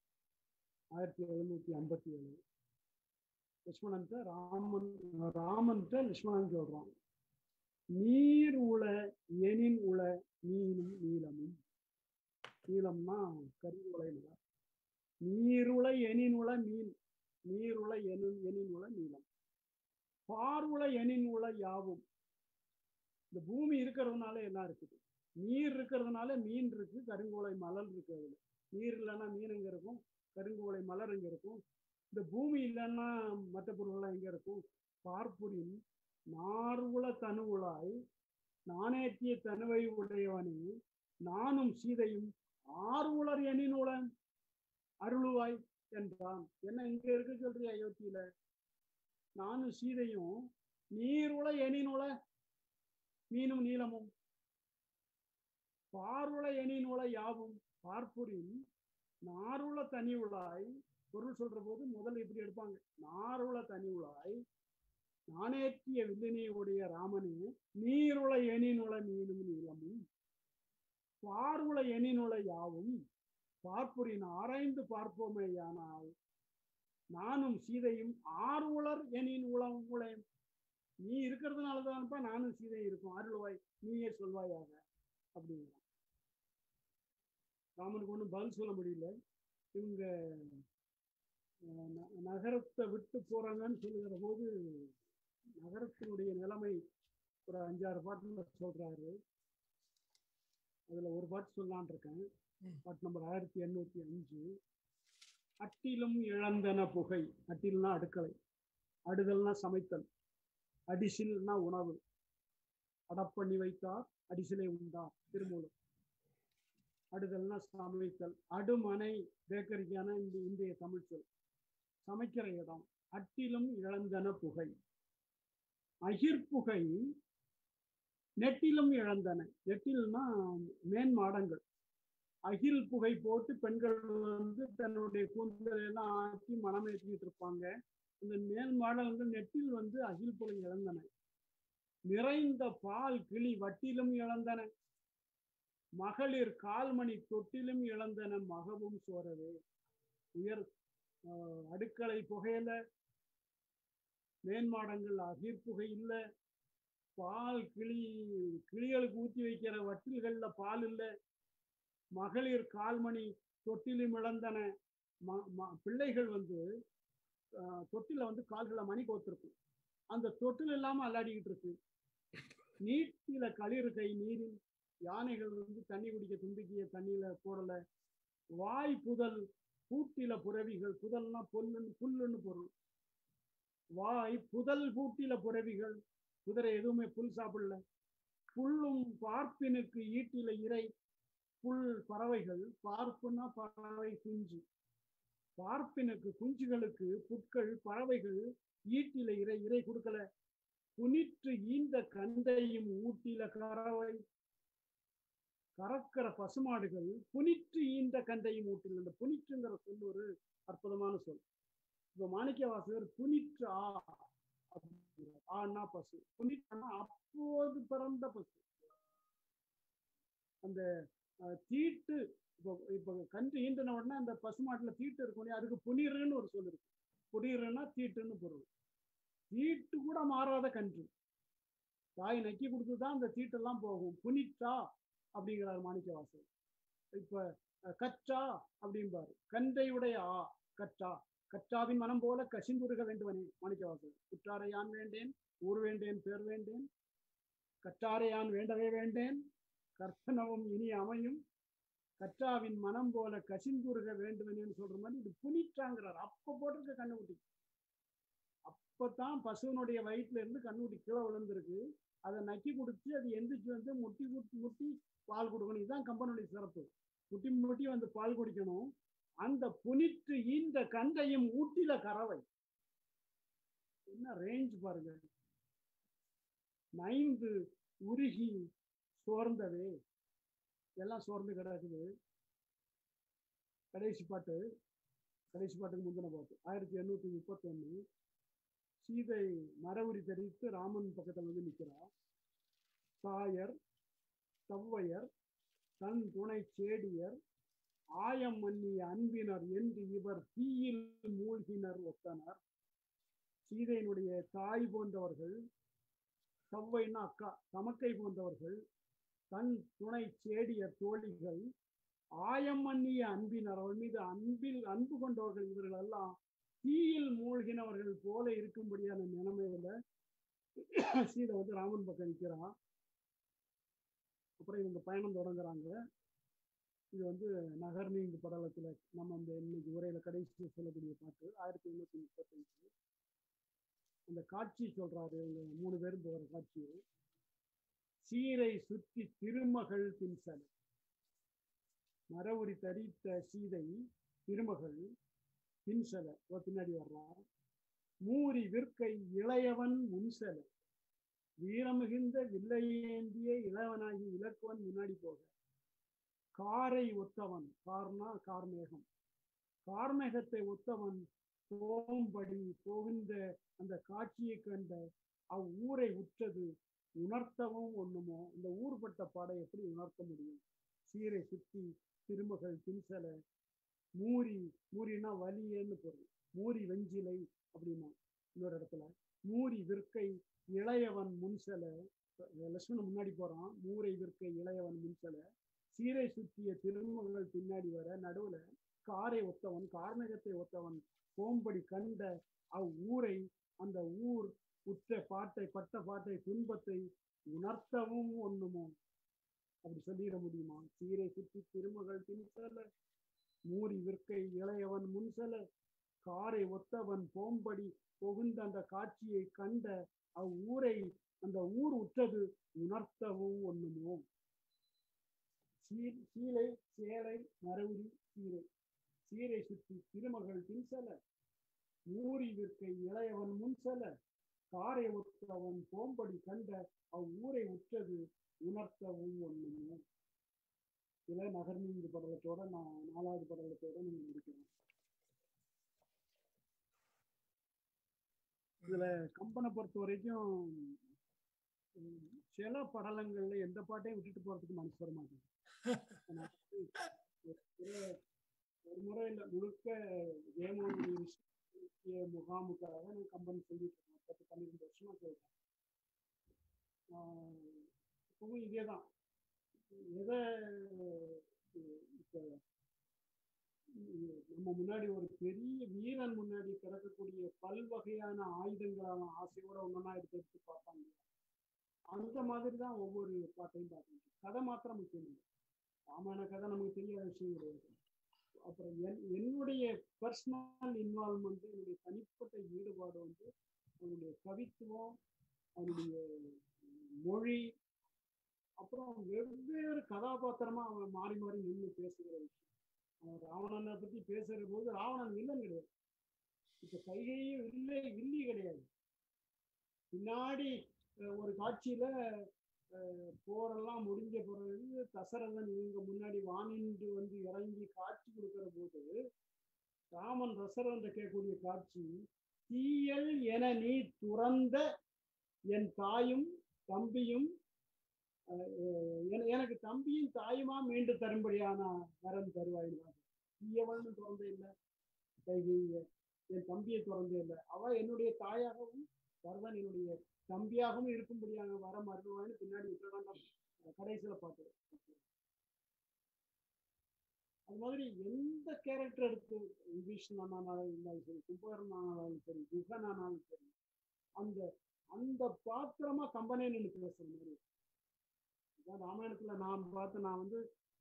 1757. லட்சுமணன்ட்ட ராமன்ட்ட லட்சுமணன் சொல்றான், நீர் உள எனின் உள நீனும் நீளமும். நீளம்னா கருங்குலை மலர். நீருள எனின் உள மீன். நீருள எனின் உள நீளம். பார்வுள எனின் உள யாவும். இந்த பூமி இருக்கிறதுனால என்ன இருக்குது, நீர் இருக்கிறதுனால மீன் இருக்கு, கருங்குலை மலர் இருக்கு. அதுல நீர் இல்லைன்னா மீன் எங்க இருக்கும், கருங்குலை மலர் எங்க இருக்கும். இந்த பூமி இல்லைன்னா மற்ற பொருள்லாம் எங்க இருக்கும். பார்ப்புரின் நார்வுள தனுவுளாய் நானேற்றிய தனுவை உடையவனே நானும் சீதையும் ஆர்வுளர் எனினுள அருளுவாய் என்றான். என்ன இங்க இருக்கு சொல்றியா அயோத்தியில? நானும் சீதையும் நீருள எனினுள மீனும் நீளமும். பார்வுள எனினுள யாவும். பார்ப்புரின் நாருள தனி உளாய். பொருள் சொல்ற போது முதல்ல இப்படி எடுப்பாங்க. நாருள தனி உளாய் நானேற்றிய வில்லினை உடைய ராமனே நீருள எனினுள மீனும் நீளமும். பார்வுள எனினுள யாவும். பார்ப்புரின் ஆராய்ந்து பார்ப்போமேயானால் நானும் சீதையும் ஆர்வுளர் எனின் உளம் உளம். நீ இருக்கிறதுனாலதான்ப்பா நானும் சீதை இருக்கும். அருள்வாய் நீயே சொல்வாயாக அப்படிங்கிறான். ராமனுக்கு ஒன்றும் பதில் சொல்ல முடியல. இவங்க நகரத்தை விட்டு போறாங்கன்னு சொல்லுகிற போது நகரத்தினுடைய நிலைமை ஒரு 5-6 பாட்டுல சொல்றாரு. அதுல ஒரு பாட்டு சொல்லலான் இருக்கேன். பாட்டு நம்பர் 1805. அட்டிலும் இழந்தன புகை. அட்டில்னா அடுக்களை, அடுதல்னா சமைத்தல், அடிசில்னா உணவு, அடப்பண்ணி வைத்தார் அடிசிலை உண்டார் திருமூலம். அடுதல்னா சமைத்தல், அடுமனை பேக்கரிக்கான இந்திய தமிழ் சொல், சமைக்கிற இடம். அட்டிலும் இழந்தன புகை. அகிர்புகை நெட்டிலும் இழந்தன. நெட்டில்னா மேன் மாடங்கள். அகில் புகை போட்டு பெண்கள் வந்து தன்னுடைய கூந்தலை எல்லாம் ஆக்கி மனம் ஏற்றிட்டு இருப்பாங்க. இந்த மேல் மாடல்கள் நெட்டில் வந்து அகில் புகை இழந்தன. நிறைந்த பால் கிளி வட்டிலும் இழந்தன. மகளிர் கால்மணி தொட்டிலும் இழந்தன மகவும் சோரவே. உயர் அடுக்களை புகையில, மேன்மாடங்கள் அகிர்புகை இல்லை, பால் கிளிகளுக்கு ஊற்றி வைக்கிற வட்டில்கள்ல பால் இல்லை, மகளிர் கால்மணி தொட்டிலும் இழந்தன. பிள்ளைகள் வந்து தொட்டில வந்து கால்களை மணி கோத்திருக்கும், அந்த தொட்டில் இல்லாம அல்லாடிக்கிட்டு இருக்கு. நீட்டில களிர் கை நீரில், யானைகள் வந்து தண்ணி குடிக்க தும்பிக்கைய தண்ணியில போடல. வாய் புதல் பூட்டில புறவிகள். புதல்னா புல்லுன்னு பொருள். வாய் புதல் பூட்டில புறவிகள். குதிரை எதுவுமே புல் சாப்பிடல. புல்லும் பார்ப்பினுக்கு ஈட்டில இறை. புல் பறவைகள், பார்ப்புனா பறவை குஞ்சு, பார்ப்பினுக்கு குஞ்சுகளுக்கு புட்கள் பறவைகள் ஈட்டில இறை. இறை கொடுக்கல. புனிற்று ஈந்த கந்தையும் ஊட்டில கறவை. கறக்கிற பசுமாடுகள் புனிற்று ஈந்த கந்தையும் ஊட்டில். இந்த புனிற்றுங்கிற சொல் ஒரு அற்புதமான சொல். இப்ப மாணிக்க வாசகர் புனிற்று ஆனா பசு, புனிற்றுனா அப்போது பிறந்த பசு. அந்த தீட்டு இப்ப கன்று ஈண்டின உடனே அந்த பசுமாட்டுல தீட்டு இருக்கும், அதுக்கு புனிருன்னு ஒரு சொல் இருக்கு. புனிருன்னா தீட்டுன்னு பொருள். தீட்டு கூட மாறாத கன்று, தாய் நக்கி கொடுத்துதான் அந்த தீட்டெல்லாம் போகும். புனிற்றா அப்படிங்கிறார் மாணிக்க வாசகர். இப்ப கற்றா அப்படிம்பாரு. கன்றையுடைய கற்றா, கற்றாவின் மனம் போல கசிந்துருக வேண்டுவனே மாணிக்க வாசகர். குற்றாரை யான் வேண்டேன், ஊர் வேண்டேன், பேர் வேண்டேன், கற்றாரை யான் வேண்டவே வேண்டேன், கற்பனவும் இனி அமையும், கற்றாவின் மனம் போல கசிந்துருக வேண்டுவனேன்னு சொல்ற மாதிரி இது புனிற்றாங்கிறார். அப்ப போட்டிருக்க கண்ணுக்குட்டி, அப்பதான் பசுவனுடைய வயிற்றுல இருந்து கண்ணுக்குட்டி கீழே விழுந்திருக்கு. அதை நக்கி கொடுத்து அது எந்திரிச்சு வந்து முட்டி முட்டி பால் கொடுக்கணும். இதுதான் கம்பனுடைய சிறப்பு. முட்டி முட்டி வந்து பால் குடிக்கணும். அந்த புனிற்று ஈந்த கந்தையும் ஊட்டில கறவை. என்ன ரேஞ்ச் பாருங்க. நைந்து உருகி சோர்ந்தவே. எல்லாம் சோர்ந்து கிடக்குது. கடைசி பாட்டுக்கு முந்தின பாட்டு 1831. சீதை மரவுரி தெரிவித்து ராமன் பக்கத்தில் வந்து நிற்கிறார். தாயர் தவ்வையர் தன் துணை சேடியர் ஆயம் மன்னிய அன்பினர் என்று இவர் தீயில் மூழ்கினர் ஒத்தனர். சீதையினுடைய தாய் போன்றவர்கள், தவ்வைன்னா அக்கா, தமக்கை போன்றவர்கள், தன் துணை சேடியர் தோழிகள், ஆயம் மன்னிய அன்பினர், அவள் மீது அன்பு கொண்டவர்கள், இவர்கள் எல்லாம் தீயில் மூழ்கினவர்கள் போல இருக்கும்படியான நிலைமையில சீதை வந்து ராமன் பக்கம் நிற்கிறான். அப்புறம் இவங்க பயணம் தொடங்குறாங்க. இது வந்து நகர்நீங்கு படலத்துல நம்ம அந்த இன்னைக்கு உரையில கடைசி சொல்லக்கூடிய பாட்டு 1835. அந்த காட்சி சொல்றாரு. இவங்க 3 பேரும் போகிற காட்சி. சீரை சுற்றி திருமகள் பின்சலை. மரவுரி தரித்த சீதை திருமகள் பின்சலை பின்னாடி வர்றார். மூரி விற்கை இளையவன் முன்சலை. வீரமிகுந்த வில்லையேந்திய இளவனாகி இலக்குவன் முன்னாடி போக. காரை ஒத்தவன், கார்னா கார்மேகம், கார்மேகத்தை ஒத்தவன் போகும்படி போகின்ற அந்த காட்சியை கண்ட அவ்வூரை உற்றது உணர்த்தவும் ஒண்ணுமோ. இந்த ஊர்பட்ட பாடை எப்படி உணர்த்த முடியும்? சீரை சுற்றி திருமகள் பின்சலை. மூரினா வலியேன்னு பொருள். மூரி வெஞ்சிலை அப்படின்னா இன்னொரு இடத்துல. மூரி விற்கை இளையவன் முன்சலை. லட்சுமணன் முன்னாடி போறான். மூரை விற்கை இளையவன் முன்சலை. சீரை சுற்றிய திருமகள் பின்னாடி வர. நடுவுல காரை ஒத்தவன், கார்மேகத்தை ஒத்தவன் போம்படி கண்ட அவ்வூரை அந்த ஊர் உற்ற பாட்டை பட்ட பாட்டை துன்பத்தை உணர்த்தவும் ஒண்ணுமோ. அப்படி சொல்லிட முடியுமா? சீரை சுற்றி திருமகள் தின்சல, மூரி விற்கை இளையவன் முன்சல, காரை ஒத்தவன் போம்படி புகுந்த அந்த காட்சியை கண்ட அவ்வூரை அந்த ஊர் உற்றது உணர்த்தவும் ஒண்ணுமோ. சீலை சேலை மரவுரி சீரை, சீரை சுற்றி திருமகள் தின்சல, மூரி விற்கை இளையவன் முன்சல, காரை ஒத்தவன் போம்படி கண்ட அவ்வூரை உற்றது உணர்த்தவும் ஒண்ணுமோ. இதுல நகர்நீங்கு படலத்தோட நான் 4வது படலத்தோட நீங்க முடிக்கிறேன். இதுல கம்பனை பொறுத்த வரைக்கும் சில படலங்கள்ல எந்த பாட்டையும் விட்டுட்டு போறதுக்கு மனசு வர மாட்டேங்குது. ஒரு முறை இல்ல, முழுக்க ஜெயமோகன் முகாமுக்காக நான் கம்பன் சொல்லிட்டு இருக்கேன். 10-12 வருஷமா சொல்றேன். இப்பவும் இதேதான். எதை இப்ப நம்ம முன்னாடி ஒரு பெரிய வீரன் முன்னாடி கிடக்கக்கூடிய பல்வகையான ஆயுதங்களான ஆசையோட ஒன்னொன்னா எடுத்து பார்ப்பாங்க. அந்த மாதிரிதான் ஒவ்வொரு பாட்டையும் பார்க்கணும். கதை மாத்திரம் முக்கியம் இல்லை. ராமாயண கதை நமக்கு தெரியாத விஷயம் கிடையாது. அப்புறம் என்னுடைய பர்சனல் இன்வால்வ்மெண்ட், என்னுடைய தனிப்பட்ட ஈடுபாடு வந்து அவனுடைய கவித்துவம், அவனுடைய மொழி, அப்புறம் வெவ்வேறு கதாபாத்திரமா அவன் மாறி மாறி நின்று பேசுகிற விஷயம். அவன் ராவணனை பத்தி பேசுற போது ராவணன் வில்லன் கிடையாது. இப்ப கைகையும் வில்லி கிடையாது. பின்னாடி ஒரு காட்சியில போரெல்லாம் முடிஞ்ச பிறகு தசரதன் இவங்க முன்னாடி வானின்று வந்து இறங்கி காட்சி கொடுக்கிற போது ராமன் தசரதன் கேட்கக்கூடிய காட்சி, தீயல் என நீ துறந்த என் தாயும் தம்பியும் எனக்கு தம்பியும் தாயுமா மீண்டு தரும்படியான வரம் தருவாயில்லை. தீயவள்னு திறந்தே இல்லை, என் தம்பியை திறந்தே இல்லை, அவ என்னுடைய தாயாகவும் பரதன் என்னுடைய தம்பியாகவும் இருக்கும்படியான வரம் அருள்வான்னு பின்னாடி உத்தரகாண்டம் கடைசியில பார்த்து. அது மாதிரி எந்த கேரக்டர் எடுத்து விபீஷணனாலும் இருந்தாலும் சரி, கும்பகர்ணனாலும் சரி, குகனானாலும் சரி, அந்த அந்த பாத்திரமா கம்பனே நின்று பேசுற மாதிரி. ராமாயணத்துல நான் வந்து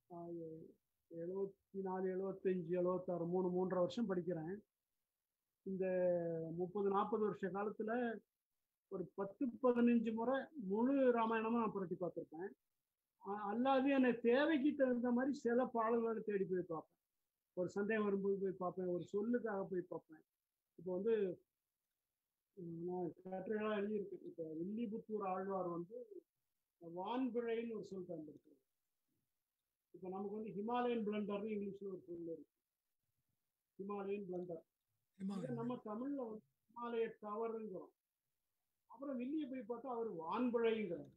74, 75, 76, 3.5 வருஷம் படிக்கிறேன். இந்த 30-40 வருஷ காலத்துல ஒரு 10-15 முறை முழு ராமாயணமும் நான் புரட்டி பார்த்துருப்பேன். அல்லாது என்னை தேவைக்கு தகுந்த மாதிரி சில பாடல்களை தேடி போய் பார்ப்பேன். ஒரு சந்தேகம் வரும்போது போய் பார்ப்பேன், ஒரு சொல்லுக்காக போய் பார்ப்பேன். இப்போ வந்து நான் கட்டுரைகளா எழுதியிருக்கேன். இப்போ வில்லிபுத்தூர் ஆழ்வார் வந்து வான்பிழைன்னு ஒரு சொல் பயன்படுத்துறாரு. இப்போ நமக்கு வந்து ஹிமாலயன் பிளண்டர்னு இங்கிலீஷ்ல ஒரு சொல் இருக்கு, ஹிமாலயன் பிளண்டர். நம்ம தமிழ்ல வந்து ஹிமாலய டவருங்கிறோம். அப்புறம் வில்லியை போய் பார்த்தா அவர் வான்பிழைங்கிறார்.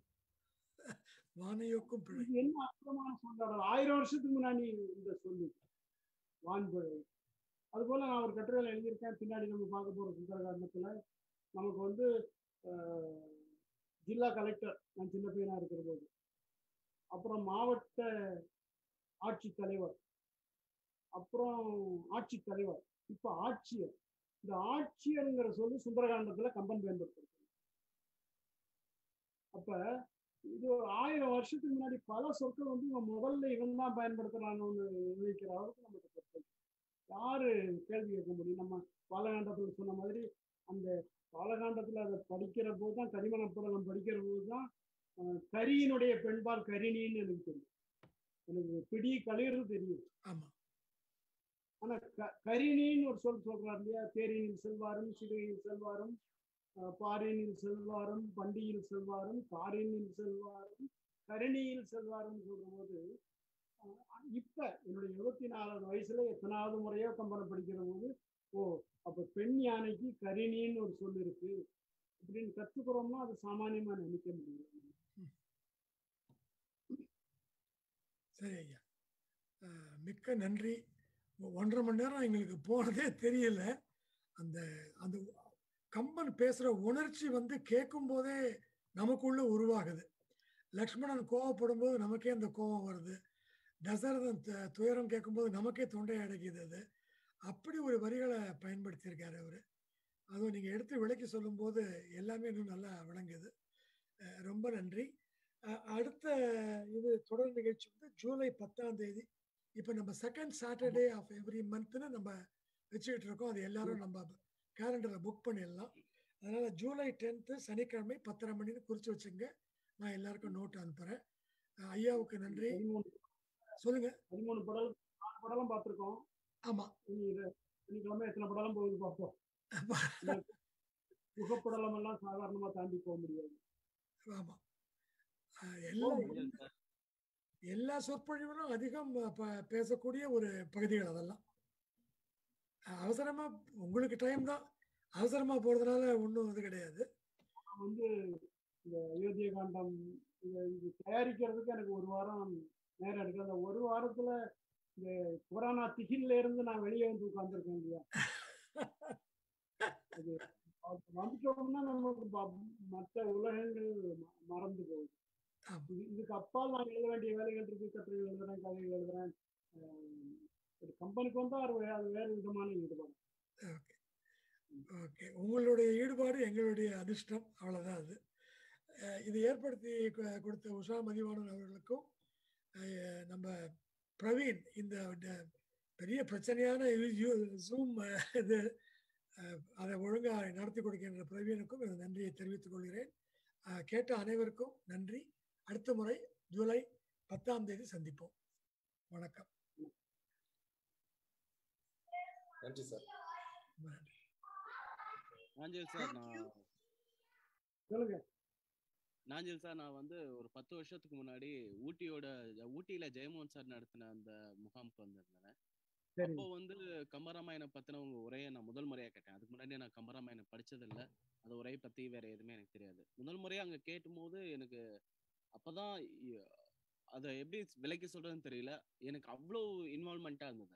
என்ன அற்புதமான சொல்லாடல்! 1000 வருஷத்துக்கு முன்னாடி இந்த சொல்லு வான்பிழை. அது போல நான் ஒரு கட்டுரையில எழுதியிருக்கேன். பின்னாடி நம்ம பார்க்க போற சுந்தரகாண்டத்துல நமக்கு வந்து ஜில்லா கலெக்டர் நான் சின்ன பையனா இருக்கிற போது, அப்புறம் மாவட்ட ஆட்சித்தலைவர், அப்புறம் ஆட்சித்தலைவர், இப்ப ஆட்சியர். இந்த ஆட்சியருங்கிற சொல்லி சுந்தரகாண்டத்துல கம்பன் பயன்படுத்துறது. அப்ப இது ஒரு 1000 வருஷத்துக்கு முன்னாடி பல சொற்கள் வந்து இவன் முதல்ல இவன் தான் பயன்படுத்துறான்னு நினைக்கிற அளவுக்கு நமக்கு சொற்கள். யாரு கேள்வி கேட்க முடியும்? நம்ம பாலகாண்டத்துல சொன்ன மாதிரி அந்த பாலகாண்டத்துல அதை படிக்கிற போதுதான், கரிமணப்படலம் படிக்கிற போதுதான் கரியினுடைய பெண்பால் கரிணின்னு எனக்கு தெரியும். எனக்கு பிடி கழிறது தெரியும். ஆனா கரிணின்னு ஒரு சொல் சொல்றாரு இல்லையா? தேரினில் செல்வாரும், சிறுகையில் செல்வாரும், பாரினில் செல்வாரும், பண்டியில் செல்வாரும், காரினில் செல்வாரும், கரிணியில் செல்வாரும் சொல்ற போது, இப்ப என்னுடைய 24 வயசுல எத்தனாவது முறையோ கம்பனை படிக்கிற போது, ஓ அப்ப பெண் யானைக்கு கரிணின்னு ஒரு சொல் இருக்கு அப்படின்னு கத்துக்கிறோம்னா அது சாமானியமா நினைக்க முடியும். சரி ஐயா, மிக்க நன்றி. 1.5 மணி நேரம் எங்களுக்கு போனதே தெரியல. அந்த அந்த கம்பன் பேசுற உணர்ச்சி வந்து கேட்கும் போதே நமக்குள்ள உருவாகுது. லக்ஷ்மணன் கோவப்படும் போது நமக்கே அந்த கோபம் வருது. தசரதன் துயரம் கேட்கும்போது நமக்கே தொண்டை அடைக்குது. அப்படி ஒரு வரிகளை பயன்படுத்தியிருக்காரு அவர். அதுவும் நீங்கள் எடுத்து விளக்கி சொல்லும்போது எல்லாமே இன்னும் நல்லா விளங்குது. ரொம்ப நன்றி. அடுத்த இது தொடர் நிகழ்ச்சி வந்து ஜூலை 10ஆம் தேதி. இப்போ நம்ம செகண்ட் சாட்டர்டே ஆஃப் எவ்ரி மந்த்னு நம்ம வச்சுக்கிட்டு இருக்கோம். அது எல்லாரும் நம்ம கேலண்டரில் புக் பண்ணிடலாம். அதனால ஜூலை 10 சனிக்கிழமை 10:30 மணின்னு குறித்து வச்சுங்க. நான் எல்லாருக்கும் நோட் அனுப்புகிறேன். ஐயாவுக்கு நன்றி. சொல்லுங்க. 13 படம் பார்த்துருக்கோம். ஆமா, சனிக்கிழமை எத்தனை படம் போகுது பார்ப்போம். புகைப்படம் எல்லாம் சாதாரணமா தாண்டி போக முடியாது. ஆமா, எல்லா சொற்பொழிவுகளும் அதிகம் பேசக்கூடிய ஒரு பகுதிகள் அதெல்லாம். அவசரமா உங்களுக்கு டைம் தான், அவசரமா போறதுனால ஒன்றும் இது கிடையாது. வந்து இந்த அயோத்திய காண்டம் இது தயாரிக்கிறதுக்கு எனக்கு 1 வாரம் நேரம் எடுக்கு. அந்த 1 வாரத்துல இந்த கொரோனா திகில்ல இருந்து நான் வெளியே வந்து உட்கார்ந்துருக்கேன் இல்லையா. அது வந்துட்டோம்னா நமக்கு மற்ற உலகங்கள் மறந்து போகுது. இதுக்கு அப்பால் நான் எழுத வேண்டிய வேலைகள் இருக்கு. கட்டுரைகள் எழுதுறேன், கதைகள் எழுதுறேன். ஒரு கம்பெனிக்கு வந்தா அது வேறு விதமான ஈடுபாடு. ஓகே, உங்களுடைய ஈடுபாடு எங்களுடைய அதிர்ஷ்டம், அவ்வளவுதான். அது இது ஏற்படுத்தி கொடுத்த உஷா மதிவாணன் அவர்களுக்கும் நம்ம பிரவீன் இந்த பெரிய பிரச்சனையான ஜூம் இது அதை ஒழுங்காக நடத்தி கொடுக்கின்ற பிரவீனுக்கும் இந்த நன்றியை தெரிவித்துக் கொள்கிறேன். கேட்ட அனைவருக்கும் நன்றி. அடுத்த முறை ஜூலை 10ஆம் தேதி சந்திப்போம். வணக்கம். நன்றி சார். நாஞ்சில் சார், சொல்லுங்க. நாஞ்சில் சார், நான் வந்து ஒரு 10 வருஷத்துக்கு முன்னாடி ஊட்டியில ஜெயமோகன் சார் நடத்தின அந்த முகாமுக்கு வந்திருந்தேன். அப்போ வந்து கம்பராமாயணம் பத்தின உங்க உரையை நான் முதல் முறையா கேட்டேன். அதுக்கு முன்னாடி நான் கம்பராமாயணம் படிச்சதில்லை. அந்த உரையை பத்தி வேற எதுவுமே எனக்கு தெரியாது. முதல் முறையா அங்க கேட்டும் போது எனக்கு அப்பதான் அதை எப்படி விலைக்கு சொல்றதுன்னு தெரியல. எனக்கு அவ்வளோ இன்வால்மெண்டா இருந்தது.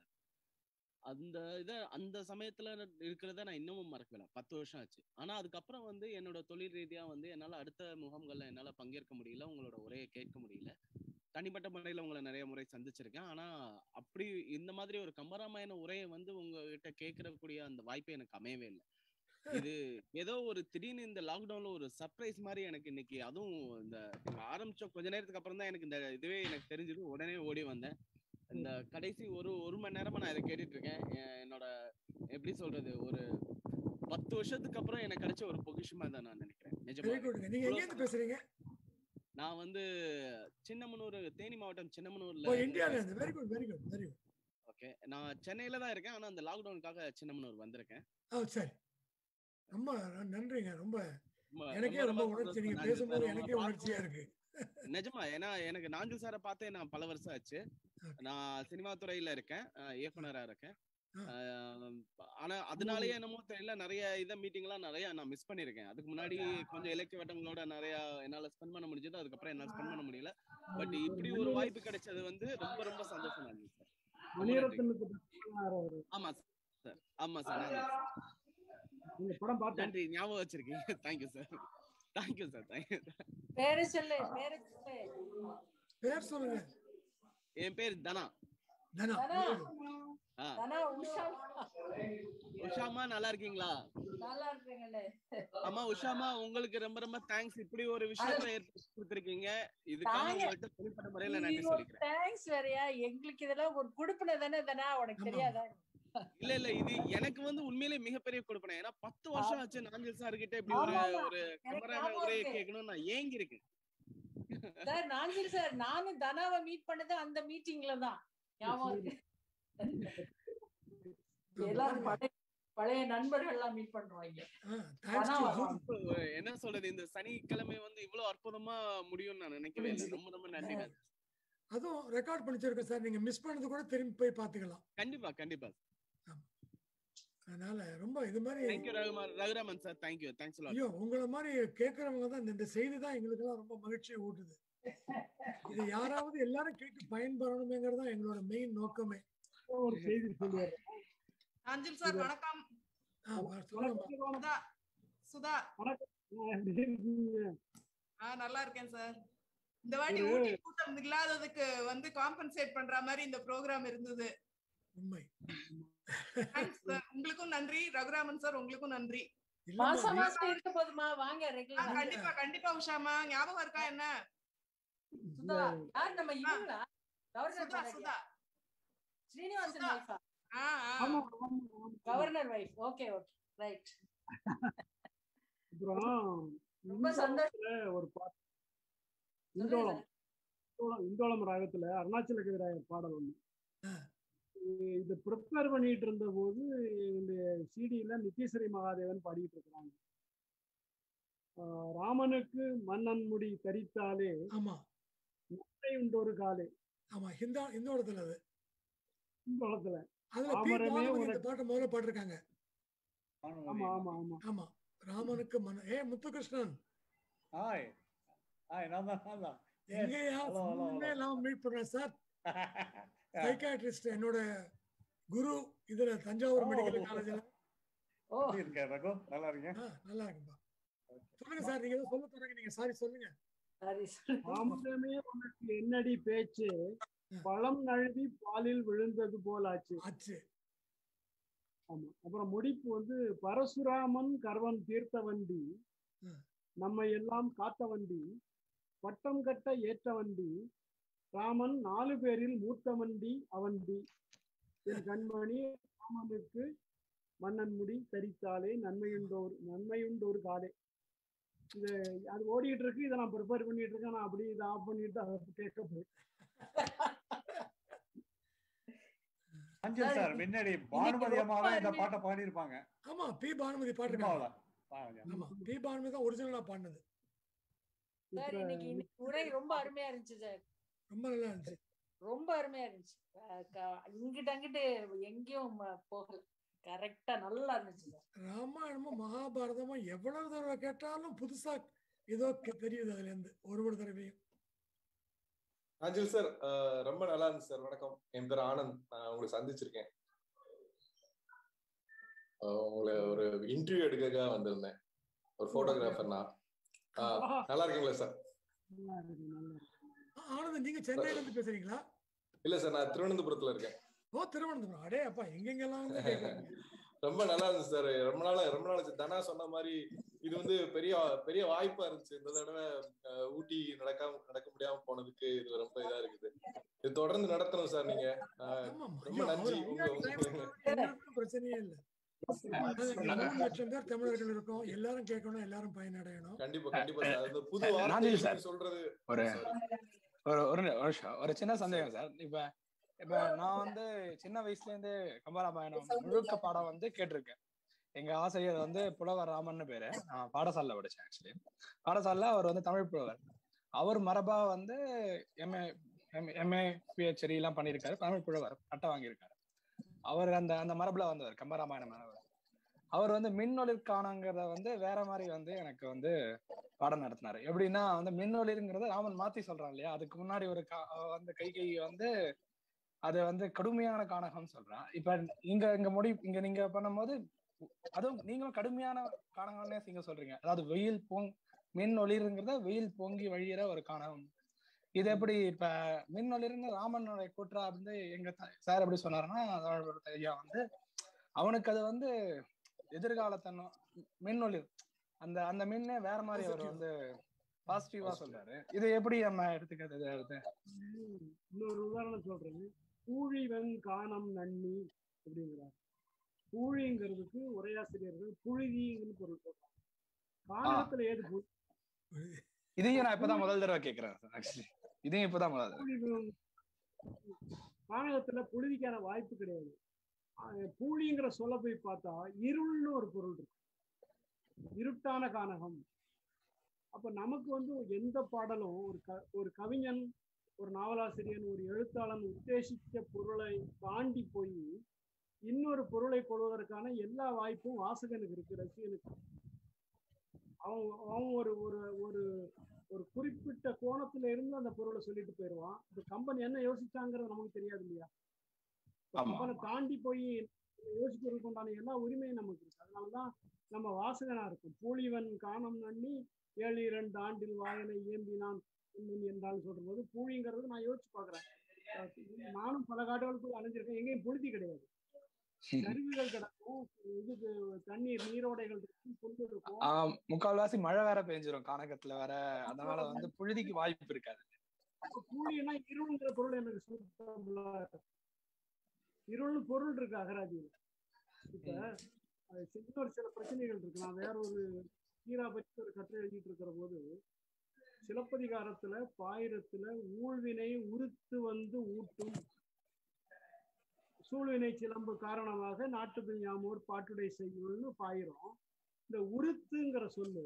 அந்த சமயத்துல இருக்கிறத நான் இன்னமும் மறக்கல. 10 வருஷம் ஆச்சு. ஆனா அதுக்கப்புறம் வந்து என்னோட தொழில் ரீதியா வந்து என்னால அடுத்த முகாம்கள்ல என்னால பங்கேற்க முடியல. உங்களோட உரையை கேட்க முடியல. தனிப்பட்ட முறையில உங்களை நிறைய முறை சந்திச்சிருக்கேன். ஆனா அப்படி இந்த மாதிரி ஒரு கம்பராமாயண உரையை வந்து உங்ககிட்ட கேட்கக்கூடிய அந்த வாய்ப்பே எனக்கு அமையவே இல்லை. இது ஏதோ ஒரு திடீர்னு இந்த லாக்டவுன்ல ஒரு சர்ப்ரைஸ் மாதிரி எனக்கு இன்னைக்கு. அதுவும் இந்த ஆரம்பிச்ச கொஞ்ச நேரத்துக்கு அப்புறம் தான் எனக்கு இந்த இதுவே எனக்கு தெரிஞ்சது. உடனே ஓடி வந்தேன். இந்த கடைசி ஒரு மணி நேரமா நான் இதை கேட்டுட்டு இருக்கேன். என்னோட எப்படி சொல்றது, ஒரு 10 வருஷத்துக்கு அப்புறம் எனக்கு கிடைச்ச ஒரு பொக்கிஷமா தான் நான் நினைக்கிறேன். நிஜமா. பேசுறீங்க? நான் வந்து சின்னமனூர், தேனி மாவட்டம் சின்னமனூர்ல. Very good, very good, very good. Okay, நான் சென்னையில தான் இருக்கேன். ஆனா அந்த லாக்டவுனுக்காக சின்னமனூர் வந்திருக்கேன். சரி, ரொம்ப நன்றிங்க. ரொம்ப எனக்கே ரொம்ப உணர்ச்சி, நீங்க பேசும்போது எனக்கே உணர்ச்சியா இருக்கு. நிஜமா. ஏன்னா எனக்கு நாஞ்சில் சாரை பார்த்தே நான் பல வருஷம் ஆச்சு. நான் சினிமா துறையில இருக்கேன், இயக்குனரா இருக்கேன். ஆனா அதனாலயே என்னமோ தெரியல, நிறைய மீட்டிங் எல்லாம் நிறைய நான் மிஸ் பண்ணிருக்கேன். அதுக்கு முன்னாடி கொஞ்சம் இலக்கிய வட்டங்களோட நிறைய என்னால ஸ்பெண்ட் பண்ண முடிஞ்சது. அதுக்கப்புறம் என்னால ஸ்பெண்ட் பண்ண முடியல. பட் இப்படி ஒரு வாய்ப்பு கிடைச்சது வந்து ரொம்ப ரொம்ப சந்தோஷமா இருந்துச்சு சார். ஆமா சார், ஆமா சார். நன்றி, ஞாபகம் வச்சிருக்கீங்க. Thank you sir, thank you sir, thank you. பேர் சொல்லுங்க. என் பேர் தனா. உஷாமா, நல்லா இருக்கீங்களா? நல்லா இருக்கீங்களே. ஆமா உஷாமா, உங்களுக்கு ரொம்ப ரொம்ப தேங்க்ஸ். இப்படி ஒரு விஷயத்தை ஏற்படுத்தி கொடுத்திருக்கீங்க. இதுக்காக உங்கள்ட்ட தனிப்பட்ட முறையில நன்றி சொல்லிக்கிறேன். தேங்க்ஸ் வேறயா, எங்களுக்கு இதெல்லாம் ஒரு கொடுப்பனை தானே. தானே உனக்கு தெரியாதா? இல்ல இது எனக்கு வந்து உண்மையிலே மிகப்பெரிய கொடுப்பனை. ஏன்னா 10 வருஷம் ஆச்சு நாஞ்சில் சார் கிட்ட இப்படி ஒரு கம்பராமாயண உரையை கேட்கணும்னு நான் ஏங்கி இருக்கேன். சார், நாஞ்சில் சார், நானும் தனாவை மீட் பண்ணது அந்த மீட்டிங்ல தான். எல்லாரும் பழைய நண்பர்கள் எல்லாம் மீட் பண்றாங்க. என்ன சொல்றது, இந்த சனிக்கிழமை வந்து இவ்வளவு அற்புதமா முடியும்னு நான் நினைக்கவே இல்லை. ரொம்ப ரொம்ப நன்றி. அதுவும் ரெக்கார்ட் பண்ணிச்சிருக்கேன் சார். நீங்க மிஸ் பண்ணது கூட திரும்பி போய் பாத்துக்கலாம். கண்டிப்பா கண்டிப்பா. அதனால ரொம்ப இது மாதிரி. Thank you Raghuraman sir, thank you, thanks lot. ஐயோ, உங்களை மாதிரி கேட்கறவங்க தான் இந்த செய்தி தான் எங்களுக்கு எல்லாம் ரொம்ப மகிழ்ச்சியை ஊட்டுது. இது யாராவது எல்லாரும் கேட்டு பயன்பெறணுமேங்கிறது தான் எங்களோட மெயின் நோக்கமே. ஒரு செய்தி சொல்லுவார். நாஞ்சில் சார் வணக்கம். சுதா. நல்லா இருக்கேன் சார். இந்த வாட்டி ஊட்டி கூட்டம் இல்லாததுக்கு வந்து காம்பன்சேட் பண்ற மாதிரி இந்த ப்ரோக்ராம் இருந்தது. உண்மை. Thanks sir. உங்களுக்கும் நன்றி. ரகுராமன் சார் உங்களுக்கும் நன்றி. இல்லம்மா, மாசம் மாசம் இருக்க போதுமா வாங்க ரெகுலரா. கண்டிப்பா கண்டிப்பா உஷாமா ஞாபகம் இருக்கா என்ன? சுதா யார் நம்ம இவங்களா? கவர்னர் சுதா சுதா ஸ்ரீனிவாசன் சுதா. வைஃபா? ஆமா ஆமா ஆமா. Governor wife. Okay okay right. அப்புறம் ரொம்ப சந்தோஷம். ஒரு பாட்டு சொல்லுங்க இந்தோளம் சார். இந்தோளம் ராகத்துல அருணாச்சல கவிராயர் பாடல் ஒண்ணு. இது ப்ரிப்பேர் பண்ணிட்டு இருந்த போது இந்த சிடியில நித்யஸ்ரீ மகாதேவன் பாடிட்டு இருக்கிறாங்க. ராமனுக்கு மன்னன் முடி தரித்தாலே ஆமா முட்டை உண்டொரு காலே. ஆமா இந்தோளத்துல அது இந்தோளத்துல அதுல பி. ராமரமே பானுமதி இந்த உனக்கு. பாட்டை முதல்ல பாட்டிருக்காங்க. ஆமா ஆமா ஆமா. ஆமா ராமனுக்கு முத்துகிருஷ்ணன் ஹாய் ஹாய் நான் தான் எங்கயா hello, hello, ஃபோனே hello. எல்லாம் மீட் பண்றேன் சார். சைக்காட்ரிஸ்ட் என்னோட குரு இதுல தஞ்சாவூர் மெடிக்கல் காலேஜ்ல. ஓ எப்படி இருக்க ரகு? நல்லா இருக்கீங்க? நல்லா இருக்குப்பா. சொல்லுங்க சார், நீங்க ஏதோ சொல்ல தொடங்க. நீங்க சாரி சொல்லுங்க. சரி ராமரமே உனக்கு என்னடி பேச்சு, பழம் நழுவி பாலில் விழுந்தது போலாச்சு. ஆச்சு. ஆமா. அப்புறம் முடிப்பு வந்து பரசுராமன் கர்வம் தீர்த்த வண்டி, நம்மை எல்லாம் காத்த வண்டி, பட்டம் கட்ட ஏற்ற வண்டி, ராமன் 4 பேரில் மூத்த வண்டி அவண்டி, என் கண்மணி ராமனுக்கு மன்னன் முடி தரித்தாலே நன்மையுண்டோர் காலே. இது அது ஓடிட்டு இருக்கு. இதை நான் ப்ரிப்பேர் பண்ணிட்டு இருக்கேன். நான் அப்படி இதை ஆஃப் பண்ணிட்டு அதை கேட்க போய் அஞ்சல் சார் முன்னாடி பானுமதி அம்மாவே இந்த பாட்டை பாடியிருப்பாங்க. ஆமா பி. பானுமதி பாட்டிருக்காங்க. ஆமா பி. பானுமதி தான் ஒரிஜினலா பாடினது. சார் இன்னைக்கு உரை ரொம்ப அருமையா இருந்துச்சு சார். ரொம்ப நல்லா இருந்துச்சு. ரொம்ப அருமையா இருந்துச்சு. இங்கிட்ட அங்கிட்டு எங்கேயும் போகல. கரெக்டா நல்லா இருந்துச்சு சார். ராமாயணமும் மகாபாரதமும் எவ்வளவு தடவை கேட்டாலும் புதுசா ஏதோ தெரியுது அதுல இருந்து ஒரு தடவையும். அஞ்சல் சார் ரொம்ப நல்லா இருந்துச்சு சார். வணக்கம், என் பேர் ஆனந்த். நான் உங்களை சந்திச்சிருக்கேன். உங்களை ஒரு இன்டர்வியூ எடுக்க வந்திருந்தேன். ஒரு போட்டோகிராஃபர் நான். நல்லா இருக்கீங்களா சார்? ஆனந்த், நீங்க சென்னையில இருந்து பேசுறீங்களா? இல்ல சார், நான் திருவனந்தபுரத்துல இருக்கேன். ஓ திருவனந்தபுரம். அடே அப்பா, எங்கெங்கெல்லாம் ரொம்ப நல்லா இருந்துச்சு சார். ரொம்ப நாள் தனா சொன்ன மாதிரி இது வந்து பெரிய வாய்ப்பா இருந்துச்சு. இந்த தடவை ஊட்டி நடக்க முடியாம போனதுக்கு இது ரொம்ப இதா இருக்குது. இது தொடர்ந்து நடத்தணும் சார். நீங்க ரொம்ப நன்றி. பிரச்சனையே இல்ல. 3 லட்சம் பேர் தமிழர்கள் இருக்கோம். எல்லாரும் கேட்கணும், எல்லாரும் பயனடையணும். கண்டிப்பா சார். அந்த புது வார்த்தை சொல்றது ஒரு சின்ன சந்தேகம் சார். இப்ப நான் வந்து சின்ன வயசுல இருந்து கம்பராமாயணம் முழுக்க பாடம் வந்து கேட்டிருக்கேன். எங்க ஆசிரியர் வந்து புலவர் ராமன் பேரு. நான் பாடசாலைல படிச்சேன். ஆக்சுவலி பாடசாலைல அவர் வந்து தமிழ் புலவர். அவர் மரபா வந்து எம்ஏ பிஹெச்டி எல்லாம் பண்ணியிருக்காரு. தமிழ் புலவர் பட்டம் வாங்கியிருக்காரு. அவர் அந்த மரபுல வந்தவர், கம்பராமாயண மரபு. அவர் வந்து மின்னொளிர்காணங்கிறத வந்து வேற மாதிரி வந்து எனக்கு வந்து பாடம் நடத்தினாரு. எப்படின்னா வந்து மின்னொளிர்ங்கிறத ராமன் மாத்தி சொல்றான் இல்லையா. அதுக்கு முன்னாடி ஒரு வந்து கைகை வந்து அது வந்து கடுமையான கானகம் சொல்றான். இப்ப இங்க நீங்க பண்ணும்போது அதுவும் நீங்களும் கடுமையான கானகம்னே நீங்க சொல்றீங்க. அதாவது மின் ஒளிர்ங்கிறத வெயில் பொங்கி வழியிற ஒரு கானகம். இது எப்படி இப்ப மின் ஒளிர்னு ராமனுடைய கூற்றா வந்து எங்க சார் எப்படி சொன்னாருன்னா, ஐயா வந்து அவனுக்கு அது வந்து எதிர்காலத்தன்னும் மின் ஒளிர் அந்த மின்னே வேற மாதிரி அவர் வந்து பாசிட்டிவா சொல்றாரு. இது எப்படி நம்ம எடுத்துக்கிறது? இன்னொரு உதாரணம் சொல்றேன். பூழிவன் காணம் நன்னி அப்படிங்கிறார். பூழிங்கிறதுக்கு உரையாசிரியர்கள் புழுதின்னு பொருள் சொல்றாங்க. காணகத்துல ஏது இதையும் நான் இப்பதான் முதல் தடவை கேட்கிறேன். இதையும் இப்பதான் முதல். காணகத்துல புழுதிக்கான வாய்ப்பு கிடையாது. பூழிங்கிற சொல்ல போய் பார்த்தா இருள்னு ஒரு பொருள் இருக்கு. இருட்டான கானகம். அப்ப நமக்கு வந்து எந்த பாடலும் ஒரு கவிஞன், ஒரு நாவலாசிரியன், ஒரு எழுத்தாளன் உத்தேசித்த பொருளை தாண்டி போய் இன்னொரு பொருளை கொள்வதற்கான எல்லா வாய்ப்பும் வாசகனுக்கு இருக்கு, ரசிகனுக்கு. அவன் ஒரு ஒரு ஒரு குறிப்பிட்ட கோணத்துல இருந்து அந்த பொருளை சொல்லிட்டு போயிடுவான். இந்த கம்பன் என்ன யோசிச்சாங்கிறது நமக்கு தெரியாது இல்லையா. கம்பனை தாண்டி போய் யோசிக்கிறதுக்கு உண்டான எல்லா உரிமையும் நமக்கு இருக்கு. அதனாலதான் நம்ம வாசகனா இருக்கும். பூழிவன் காணம் நன்னி 7 ஆண்டில் வாயனை ஏம்பினான் என்றாலும் சொல்ற போது பூழிங்கிறது நான் யோசிச்சு பாக்குறேன். நானும் பல காடுகளுக்கு அலைஞ்சிருக்கேன். எங்கேயும் புழுதி கிடையாது. கருவிகள் கிடக்கும், இதுக்கு தண்ணீர் நீரோடைகள் இருக்கும், புல் இருக்கும். முக்கால்வாசி மழை வேற பெஞ்சிரும் கானகத்துல வேற, அதனால வந்து புழுதிக்கு வாய்ப்பு இருக்காது. கூலினா இருள்ங்கிற பொருள் எனக்கு சுத்தம்ல இருள்னு பொருள் இருக்கு அகராதியில். இப்ப இன்னொரு சில பிரச்சனைகள் இருக்கு. நான் வேற ஒரு கீரா பற்றி ஒரு கட்டுரை எழுதிட்டு இருக்கிற போது சிலப்பதிகாரத்துல பாயிரத்துல ஊழ்வினை உறுத்து வந்து ஊட்டும் சூழ்வினை சிலம்பு காரணமாக நாட்டுப்பில் ஞாமோர் பாட்டுடை செய்யுள்னு பாயிரம். இந்த உறுத்துங்கிற சொல்லு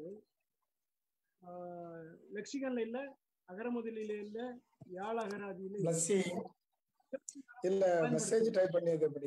லெக்சிகன்ல இல்ல, அகரமுதலில இல்ல, யாழ் அகராதியில இல்ல. மெசேஜ் டைப் பண்ணியது எப்படி?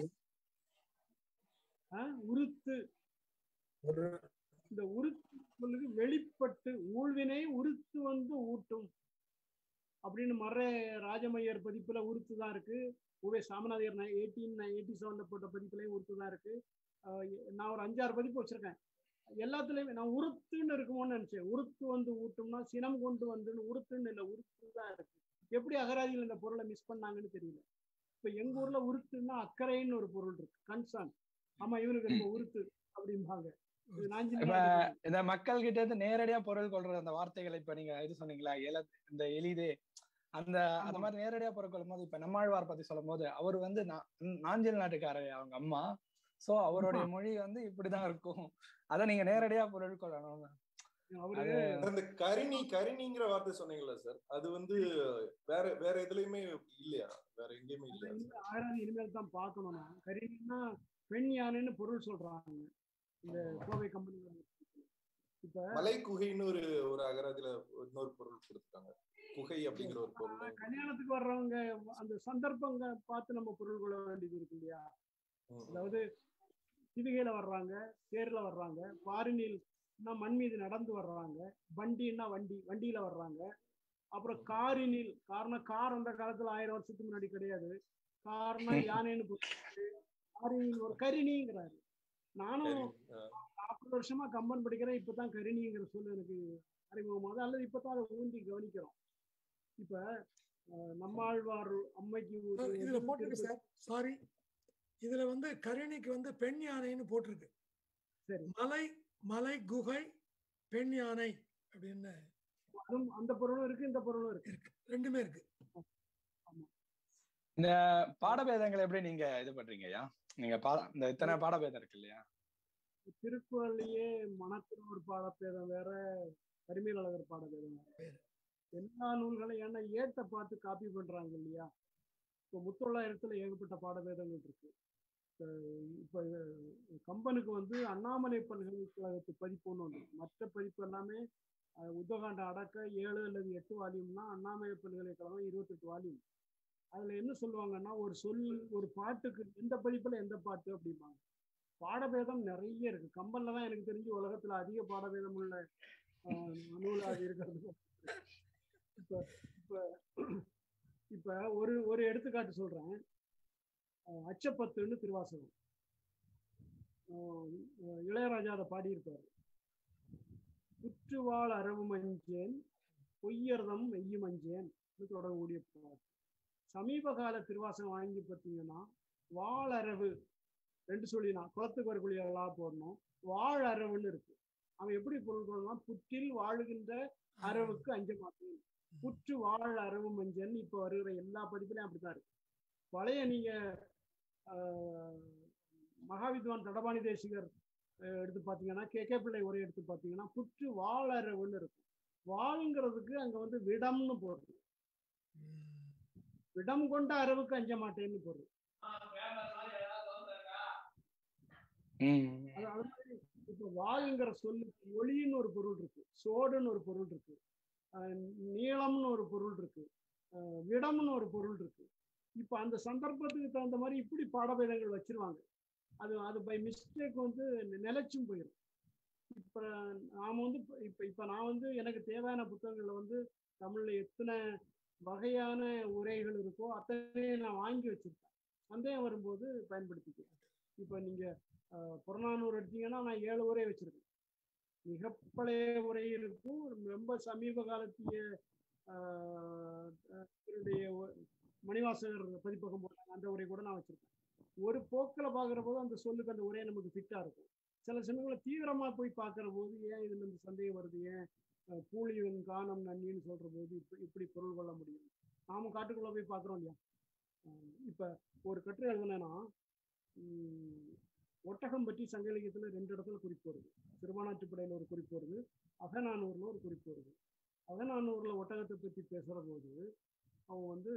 உறுத்து, இந்த உறுத்து சொல்லுக்கு வெளிப்பட்டு ஊழ்வினை உறுத்து வந்து ஊட்டும் அப்படின்னு மற ராஜமையர் பதிப்புல உறுத்து தான் இருக்கு. உவே சாமநாதையர் 1887 போட்ட பதிப்புலையும் உறுத்து தான் இருக்கு. நான் ஒரு 5-6 பதிப்பு வச்சிருக்கேன். எல்லாத்துலயுமே நான் உறுத்துன்னு இருக்குமோன்னு நினைச்சேன். உறுத்து வந்து ஊட்டும்னா சினம் கொண்டு வந்துன்னு உறுத்துன்னு இல்லை, உறுத்து தான் இருக்கு. எப்படி அகராதியில் இந்த பொருளை மிஸ் பண்ணாங்கன்னு தெரியல. இப்ப எங்க ஊர்ல உறுத்துன்னா அக்கறைன்னு ஒரு பொருள் இருக்கு, கன்சர்ன். ஆமா இவனுக்கு ரொம்ப உறுத்து அப்படிம்பாங்க. இந்த மக்கள் கிட்ட இருந்து நேரடியா பொருள் கொள்ற அந்த வார்த்தைகளை இப்ப நீங்க இது சொன்னீங்களா, இந்த எளிதே அந்த மாதிரி நேரடியா பொருள் கொள்ளும் போது இப்ப நம்மாழ்வார் பத்தி சொல்லும் போது அவர் வந்து நாஞ்சில் நாட்டுக்காரர் அவங்க அம்மா. சோ அவருடைய மொழி வந்து இப்படிதான் இருக்கும். அத நீங்க நேரடியா பொருள் கொள்ளணும். அந்த கரிணிங்கிற வார்த்தை சொன்னீங்களா சார், அது வந்து வேற எதுலயுமே இல்லையா? வேற எங்கேயுமே இல்லையா? இனிமேல் தான் பார்க்கணும். கரிணின்னா பெண் யானைன்னு பொருள் சொல்றாங்க இந்த கோவை கம்பெனி. இப்ப மலை குகைன்னு ஒரு அகராதியில இன்னொரு பொருள் கொடுத்துருக்காங்க, குகை அப்படிங்கிற ஒரு பொருள். கல்யாணத்துக்கு வர்றவங்க அந்த சந்தர்ப்பங்க பார்த்து நம்ம பொருள் கொள்ள வேண்டியது இருக்கு இல்லையா? அதாவது சிவிகையில வர்றாங்க, தேர்ல வர்றாங்க, பாரினில் மண் மீது நடந்து வர்றாங்க, வண்டின்னா வண்டியில வர்றாங்க. அப்புறம் காரினில், காரணம் கார் அந்த காலத்துல 1000 வருஷத்துக்கு முன்னாடி கிடையாது. காரணம் யானைன்னு காரினில் ஒரு கரிணிங்கிறாரு. நானும் 40 வருஷமா கம்பன் படிக்கிறேன். இப்பதான் கரிணிங்கிற சொல்லு எனக்கு அறிமுகமாகுது, அல்லது இப்பதான் அதை ஊந்தி கவனிக்கிறோம். இப்ப நம்மாழ்வார் அம்மைக்கு இதுல போட்டிருக்கு சார், சாரி, இதுல வந்து கரிணிக்கு வந்து பெண் யானைன்னு போட்டிருக்கு. சரி, மலை குகை பெண் யானை அப்படின்னு அந்த பொருளும் இருக்கு, இந்த பொருளும் இருக்கு, ரெண்டுமே இருக்கு. இந்த பாடபேதங்களை எப்படி நீங்க இது பண்றீங்க ஐயா? நீங்க இந்த இத்தனை பாடபேதம் இருக்கு இல்லையா? திருக்குறள்லயே மனத்தின் ஒரு பாடபேதம் வேற, பரிமேலழகர் பாடபேதம் வேற. எல்லா நூல்களையும் ஏன்னா ஏட்ட பார்த்து காப்பி பண்றாங்க இல்லையா? இப்போ முத்தொள்ளாயிரத்துல ஏகப்பட்ட பாடபேதங்கள் இருக்கு. இப்போ கம்பனுக்கு வந்து அண்ணாமலை பல்கலைக்கழகத்து பதிப்பு ஒன்று உண்டு. மற்ற பதிப்பு எல்லாமே உத்தகாண்ட அடக்க 7 அல்லது 8 வால்யூம்னா அண்ணாமலை பல்கலைக்கழகம் 28 வால்யூம். அதுல என்ன சொல்லுவாங்கன்னா, ஒரு பாட்டுக்கு எந்த பதிப்புல எந்த பாட்டு அப்படிம்பாங்க. பாடபேதம் நிறைய இருக்கு. கம்பன்ல தான் எனக்கு தெரிஞ்சு உலகத்துல அதிக பாடபேதம் உள்ள நூலாக இருக்கிறது. இப்ப ஒரு எடுத்துக்காட்டு சொல்றேன். அச்சப்பத்துன்னு திருவாசகம், இளையராஜா அதை பாடியிருப்பாரு. குற்றுவாள் அரவு மஞ்சேன் பொய்யர்தம் வெய்யு மஞ்சேன் தொடங்கக்கூடிய பாட்டு. சமீப கால திருவாசகம் வாங்கி பார்த்தீங்கன்னா வாள் அரவு 2 சொல்லினா குளத்துக்கு வரக்கூடியவர்களா போடணும். வாழ் அரவுன்னு இருக்கு. அவன் எப்படி பொருள் கொள்ளலாம்? புற்றில் வாழுகின்ற அரவுக்கு அஞ்ச மாட்டேன், புற்று வாழ் அரவு மஞ்சள். இப்ப வருகிற எல்லா பதிப்புலையும் அப்படித்தான் இருக்கு. பழைய நீங்க மகாவித்வான் தடபாணி தேசிகர் எடுத்து பார்த்தீங்கன்னா, கே பிள்ளை உரை எடுத்து பார்த்தீங்கன்னா புற்று வாழ் அரவுன்னு இருக்கும். வாழ்ங்கிறதுக்கு அங்க வந்து விடம்னு போடுறது, விடம் கொண்ட அரவுக்கு அஞ்ச மாட்டேன்னு போடுறது. அது மாதிரி இப்ப வாழுங்கிற சொல்லுக்கு ஒளின்னு ஒரு பொருள் இருக்கு, சோடுன்னு ஒரு பொருள் இருக்கு, நீளம்னு ஒரு பொருள் இருக்கு, விடம்னு ஒரு பொருள் இருக்கு. இப்ப அந்த சந்தர்ப்பத்துக்கு தகுந்த மாதிரி இப்படி பாடபேதங்கள் வச்சிருவாங்க. அது பை மிஸ்டேக் வந்து நிலைச்சும் போயிடும். இப்ப நாம வந்து இப்ப நான் வந்து எனக்கு தேவையான புத்தகங்கள்ல வந்து தமிழ்ல எத்தனை வகையான உரைகள் இருக்கோ அத்தனையும் நான் வாங்கி வச்சிருக்கேன். சந்தேகம் வரும்போது பயன்படுத்திக்குவேன். இப்ப நீங்க புறநானூறு எடுத்தீங்கன்னா நான் 7 உரை வச்சிருக்கேன். மிக பழைய உரை இருக்கும், ரொம்ப சமீப காலத்திய மணிவாசகர் பதிப்பகம் போட்டாங்க, அந்த உரை கூட நான் வச்சிருக்கேன். ஒரு போக்கில் பார்க்குற போது அந்த சொல்லுக்கு அந்த உரையை நமக்கு ஃபிட்டாக இருக்கும். சில சமயங்களை தீவிரமாக போய் பார்க்குற போது ஏன் இதில் இந்த சந்தேகம் வருது, ஏன் கூலிவன் காணம் நன்னின்னு சொல்கிற போது இப்படி பொருள் கொள்ள முடியும். நாம காட்டுக்குள்ளே போய் பார்க்குறோம் இல்லையா. இப்போ ஒரு கட்டுரை எழுதுனேன்னா ஒட்டகம் பற்றி சங்க இலக்கியத்தில் 2 இடத்துல குறிப்பு வருது. சிறுபானாற்றுப்படையில் ஒரு குறிப்பு வருது, அகநானூரில் ஒரு குறிப்பு வருது. அகநானூரில் ஒட்டகத்தை பற்றி பேசுகிற போது அவன் வந்து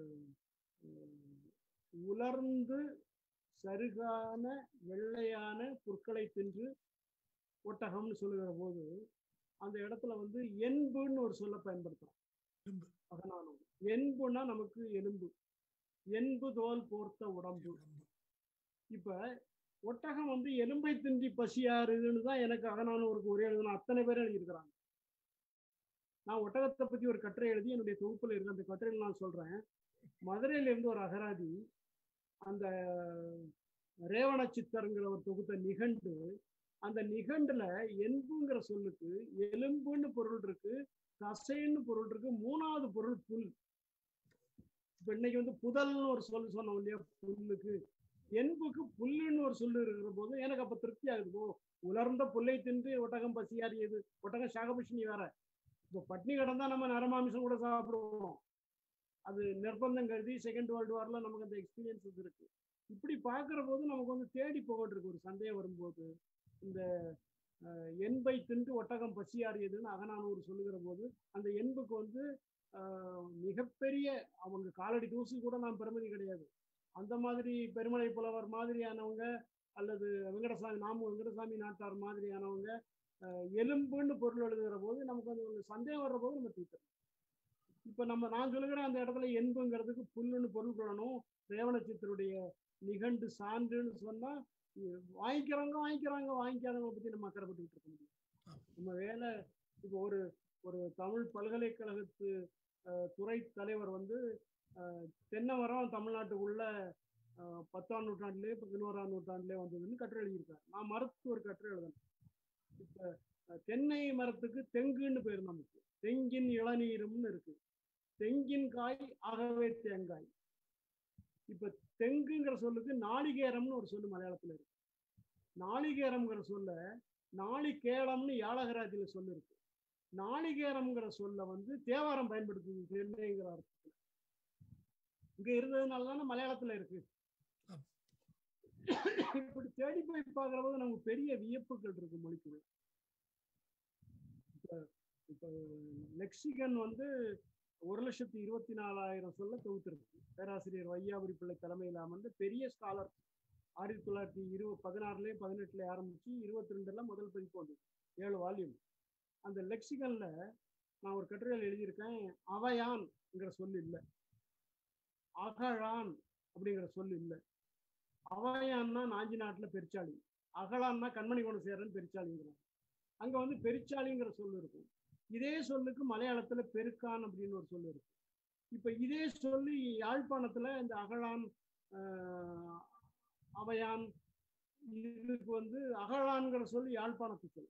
உலர்ந்து சருகான வெள்ளையான புற்களை தின்று ஒட்டகம்னு சொல்லுகிற போது அந்த இடத்துல வந்து என்புன்னு ஒரு சொல்ல பயன்படுத்துறான். அகநானூறு என்புன்னா நமக்கு எலும்பு, என்பு தோல் போர்த்த உடம்பு. இப்ப ஒட்டகம் வந்து எலும்பை தின்றி பசியாருன்னு தான் எனக்கு அகநானூருக்கு ஒரே எழுதணும் அத்தனை பேரும் எழுதியிருக்கிறாங்க. நான் ஒட்டகத்தை பத்தி ஒரு கட்டுரை எழுதி என்னுடைய தொகுப்புல இருக்க அந்த கட்டுரையில் நான் சொல்றேன். மதுரையில இருந்து ஒரு அகராதி அந்த ரேவண சித்தருங்கிற ஒரு தொகுத்த நிகண்டு, அந்த நிகண்டுல என்புங்கிற சொல்லுக்கு எலும்புன்னு பொருள் இருக்கு, தசைன்னு பொருள் இருக்கு, 3வது பொருள் புல். இப்ப இன்னைக்கு வந்து புதல்னு ஒரு சொல் சொன்னோம் இல்லையா, புல்லுக்கு என்புக்கு புல்லுன்னு ஒரு சொல்லு இருக்கிற போது எனக்கு அப்ப திருப்தி ஆகுது. உலர்ந்த புல்லை தின்று ஒட்டகம் பசியாறியது. ஒட்டகம் சாகபட்சினி வேற. இப்போ பட்னி கிடந்தா நம்ம நரமாமிசம் கூட சாப்பிடுவோம். அது நிர்பந்தம் கருதி செகண்ட் வேர்ல்டு வார்ல நமக்கு அந்த எக்ஸ்பீரியன்ஸஸ் இருக்கு. இப்படி பார்க்குற போது நமக்கு வந்து தேடி போகிட்டு இருக்கு. ஒரு சந்தேகம் வரும்போது இந்த என்பை தின்று ஒட்டகம் பசியாறியதுன்னு அகநானூறு சொல்லுகிற போது அந்த என்புக்கு வந்து மிகப்பெரிய அவங்க காலடி தூசி கூட நாம் பெருமதி கிடையாது. அந்த மாதிரி பெருமலை புலவர் மாதிரியானவங்க அல்லது வெங்கடசாமி நாட்டார் மாதிரியானவங்க எலும்புன்னு பொருள் எழுதுகிற போது நமக்கு அது ஒரு சந்தேகம் வர்ற போது நம்ம தீர்த்தோம். இப்ப நான் சொல்லுகிற அந்த இடத்துல என்புங்கிறதுக்கு புல்லுன்னு பொருள் கொள்ளணும். ரேவணச்சித்தருடைய நிகண்டு சான்றுன்னு சொன்னா வாங்கிக்கிறாங்க பத்தி நம்ம அக்கறைப்பட்டுக்கிட்டு இருக்க முடியும். நம்ம வேலை இப்போ ஒரு தமிழ் பல்கலைக்கழகத்து துறை தலைவர் வந்து தென்னமரம் தமிழ்நாட்டுக்குள்ள 10ஆம் நூற்றாண்டிலே 11ஆம் நூற்றாண்டிலே வந்ததுன்னு கட்டுரை எழுதியிருக்காரு. நான் மரத்துக்கு ஒரு கட்டுரை எழுதணும். இப்ப தென்னை மரத்துக்கு தெங்குன்னு பேர், நமக்கு தெங்கின் இளநீரும்னு இருக்கு. தெங்கின் காய் ஆகவே தேங்காய். இப்ப தெங்குங்கிற சொல்லுக்கு நாளிகேரம்னு ஒரு சொல்லு மலையாளத்துல இருக்கு. நாளிகேரம்ங்கிற சொல்ல நாளிகேளம்னு யாழகராதியில சொல்லு இருக்கு. நாளிகேரம்ங்கிற சொல்ல வந்து தேவாரம் பயன்படுத்துது தென்னைங்கிற அர்த்தத்துல. இங்க இருந்ததுனாலதானே மலையாளத்துல இருக்கு. இப்படி தேடி போய் பார்க்கிற போது நமக்கு பெரிய வியப்புகள் இருக்கு மொழிக்குள்ள. இப்ப லெக்சிகன் வந்து 1,24,000 சொல்ல தொகுத்திருக்கு. பேராசிரியர் வையாபுரி பிள்ளை தலைமையில் அமர்ந்து பெரிய ஸ்காலர். 1916 18 ஆரம்பிச்சு 22 முதல் பதிப்பு வந்தது, 7 வால்யூம். அந்த லெக்சிகன்ல நான் ஒரு கட்டுரையில் எழுதியிருக்கேன். அவையான்ங்கிற சொல்லு இல்லை, அகழான் அப்படிங்கிற சொல்லு இல்லை. அவையான்னா நாஞ்சி நாட்டுல பெருச்சாளி, அகழான்னா கண்மணி குணசேகரன் பெருச்சாளிங்கிறாங்க. அங்க வந்து பெருச்சாளிங்கிற சொல்லு இருக்கும். இதே சொல்லுக்கு மலையாளத்துல பெருக்கான் அப்படின்னு ஒரு சொல்லு இருக்கு. இப்ப இதே சொல்லு யாழ்ப்பாணத்துல இந்த அகழான் அவையான் இதுக்கு வந்து அகழான்கிற சொல்லு யாழ்ப்பாணத்து சொல்லு.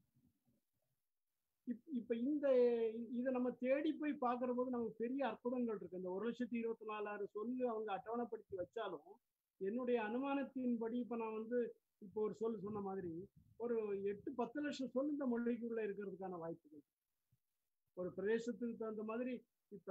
இப்ப இதை நம்ம தேடி போய் பார்க்கிற போது நமக்கு பெரிய அற்புதங்கள் இருக்கு. இந்த 1,24,000 சொல்லு அவங்க அட்டவணைப்படுத்தி வச்சாலும் என்னுடைய அனுமானத்தின்படி இப்ப நான் வந்து இப்போ ஒரு சொல் சொன்ன மாதிரி ஒரு 8-10 லட்சம் சொல் இந்த மொழிக்குள்ள இருக்கிறதுக்கான வாய்ப்புகள். ஒரு பிரதேசத்துக்கு தகுந்த மாதிரி இப்ப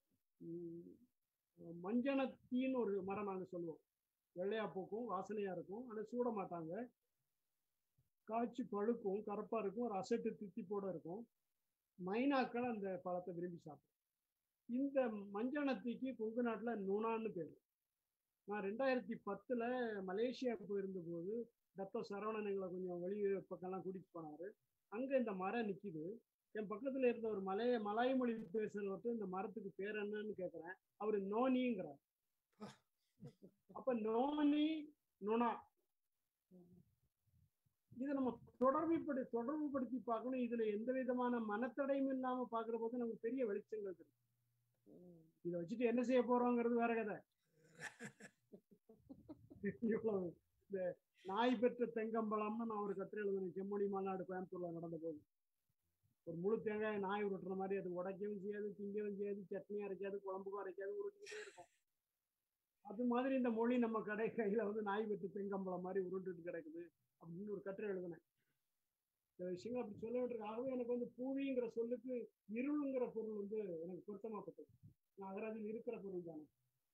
மஞ்சனத்தின்னு ஒரு மரம் நாங்க சொல்லுவோம். வெள்ளையா பூக்கும், வாசனையா இருக்கும், ஆனா சூட மாட்டாங்க. காய்ச்சி பழுக்கும், கருப்பா இருக்கும், ஒரு அசட்டு தித்திப்போட இருக்கும். மைனாக்கள் அந்த பழத்தை விரும்பி சாப்பிடும். இந்த மஞ்சனத்திக்கு கொங்கு நாட்டுல நுணான்னு பேரு. நான் 2010 மலேசியா போயிருந்த போது டத்தோ சரவணன் எங்களை கொஞ்சம் வெளி பக்கம்லாம் கூட்டிட்டு போனாரு. அங்க இந்த மரம் நிக்குது. என் பக்கத்துல இருந்த ஒரு மலாய் மொழி பேசுறவர்கிட்ட இந்த மரத்துக்கு பேர் என்னன்னு கேட்கிறேன். அவரு நோனிங்கிறார். அப்ப நோனி நுணா இதை நம்ம தொடர்புபடுத்தி பார்க்கணும். இதுல எந்த விதமான மனத்தடையும் இல்லாம பாக்குற போது நமக்கு பெரிய வெளிச்சங்கள் இருக்கு. இதை வச்சுட்டு என்ன செய்ய போறோங்கிறது வேற கதை. இவ்வளவு இந்த நாய் பெற்ற தெங்கம்பழம்னு நான் ஒரு கட்டுரை எழுதுனேன். செம்மொழி மாநாடு கோயம்புத்தூர்ல நடந்த போது ஒரு முழு தேங்காய் நாய் உருட்டுற மாதிரி அது உடைக்கவும் செய்யாது, திங்கவும் செய்யாது, சட்னி அரைக்காது, குழம்புக்கும் அரைக்காது, உருட்டிக்கிட்டே இருக்கும். அது மாதிரி இந்த மொழி நம்ம கையில வந்து நாய் வெட்டு தெங்கம்பளம் மாதிரி உருண்டுட்டு கிடக்குது அப்படின்னு ஒரு கட்டுரை எழுதினேன். இந்த விஷயங்கள் அப்படி சொல்ல வேண்டியது. எனக்கு வந்து பூவிங்கிற சொல்லுக்கு இருளுங்கிற பொருள் வந்து எனக்கு பொருத்தமாப்பட்டது. நான் அகராதியில் இருக்கிற பொருள் தானே.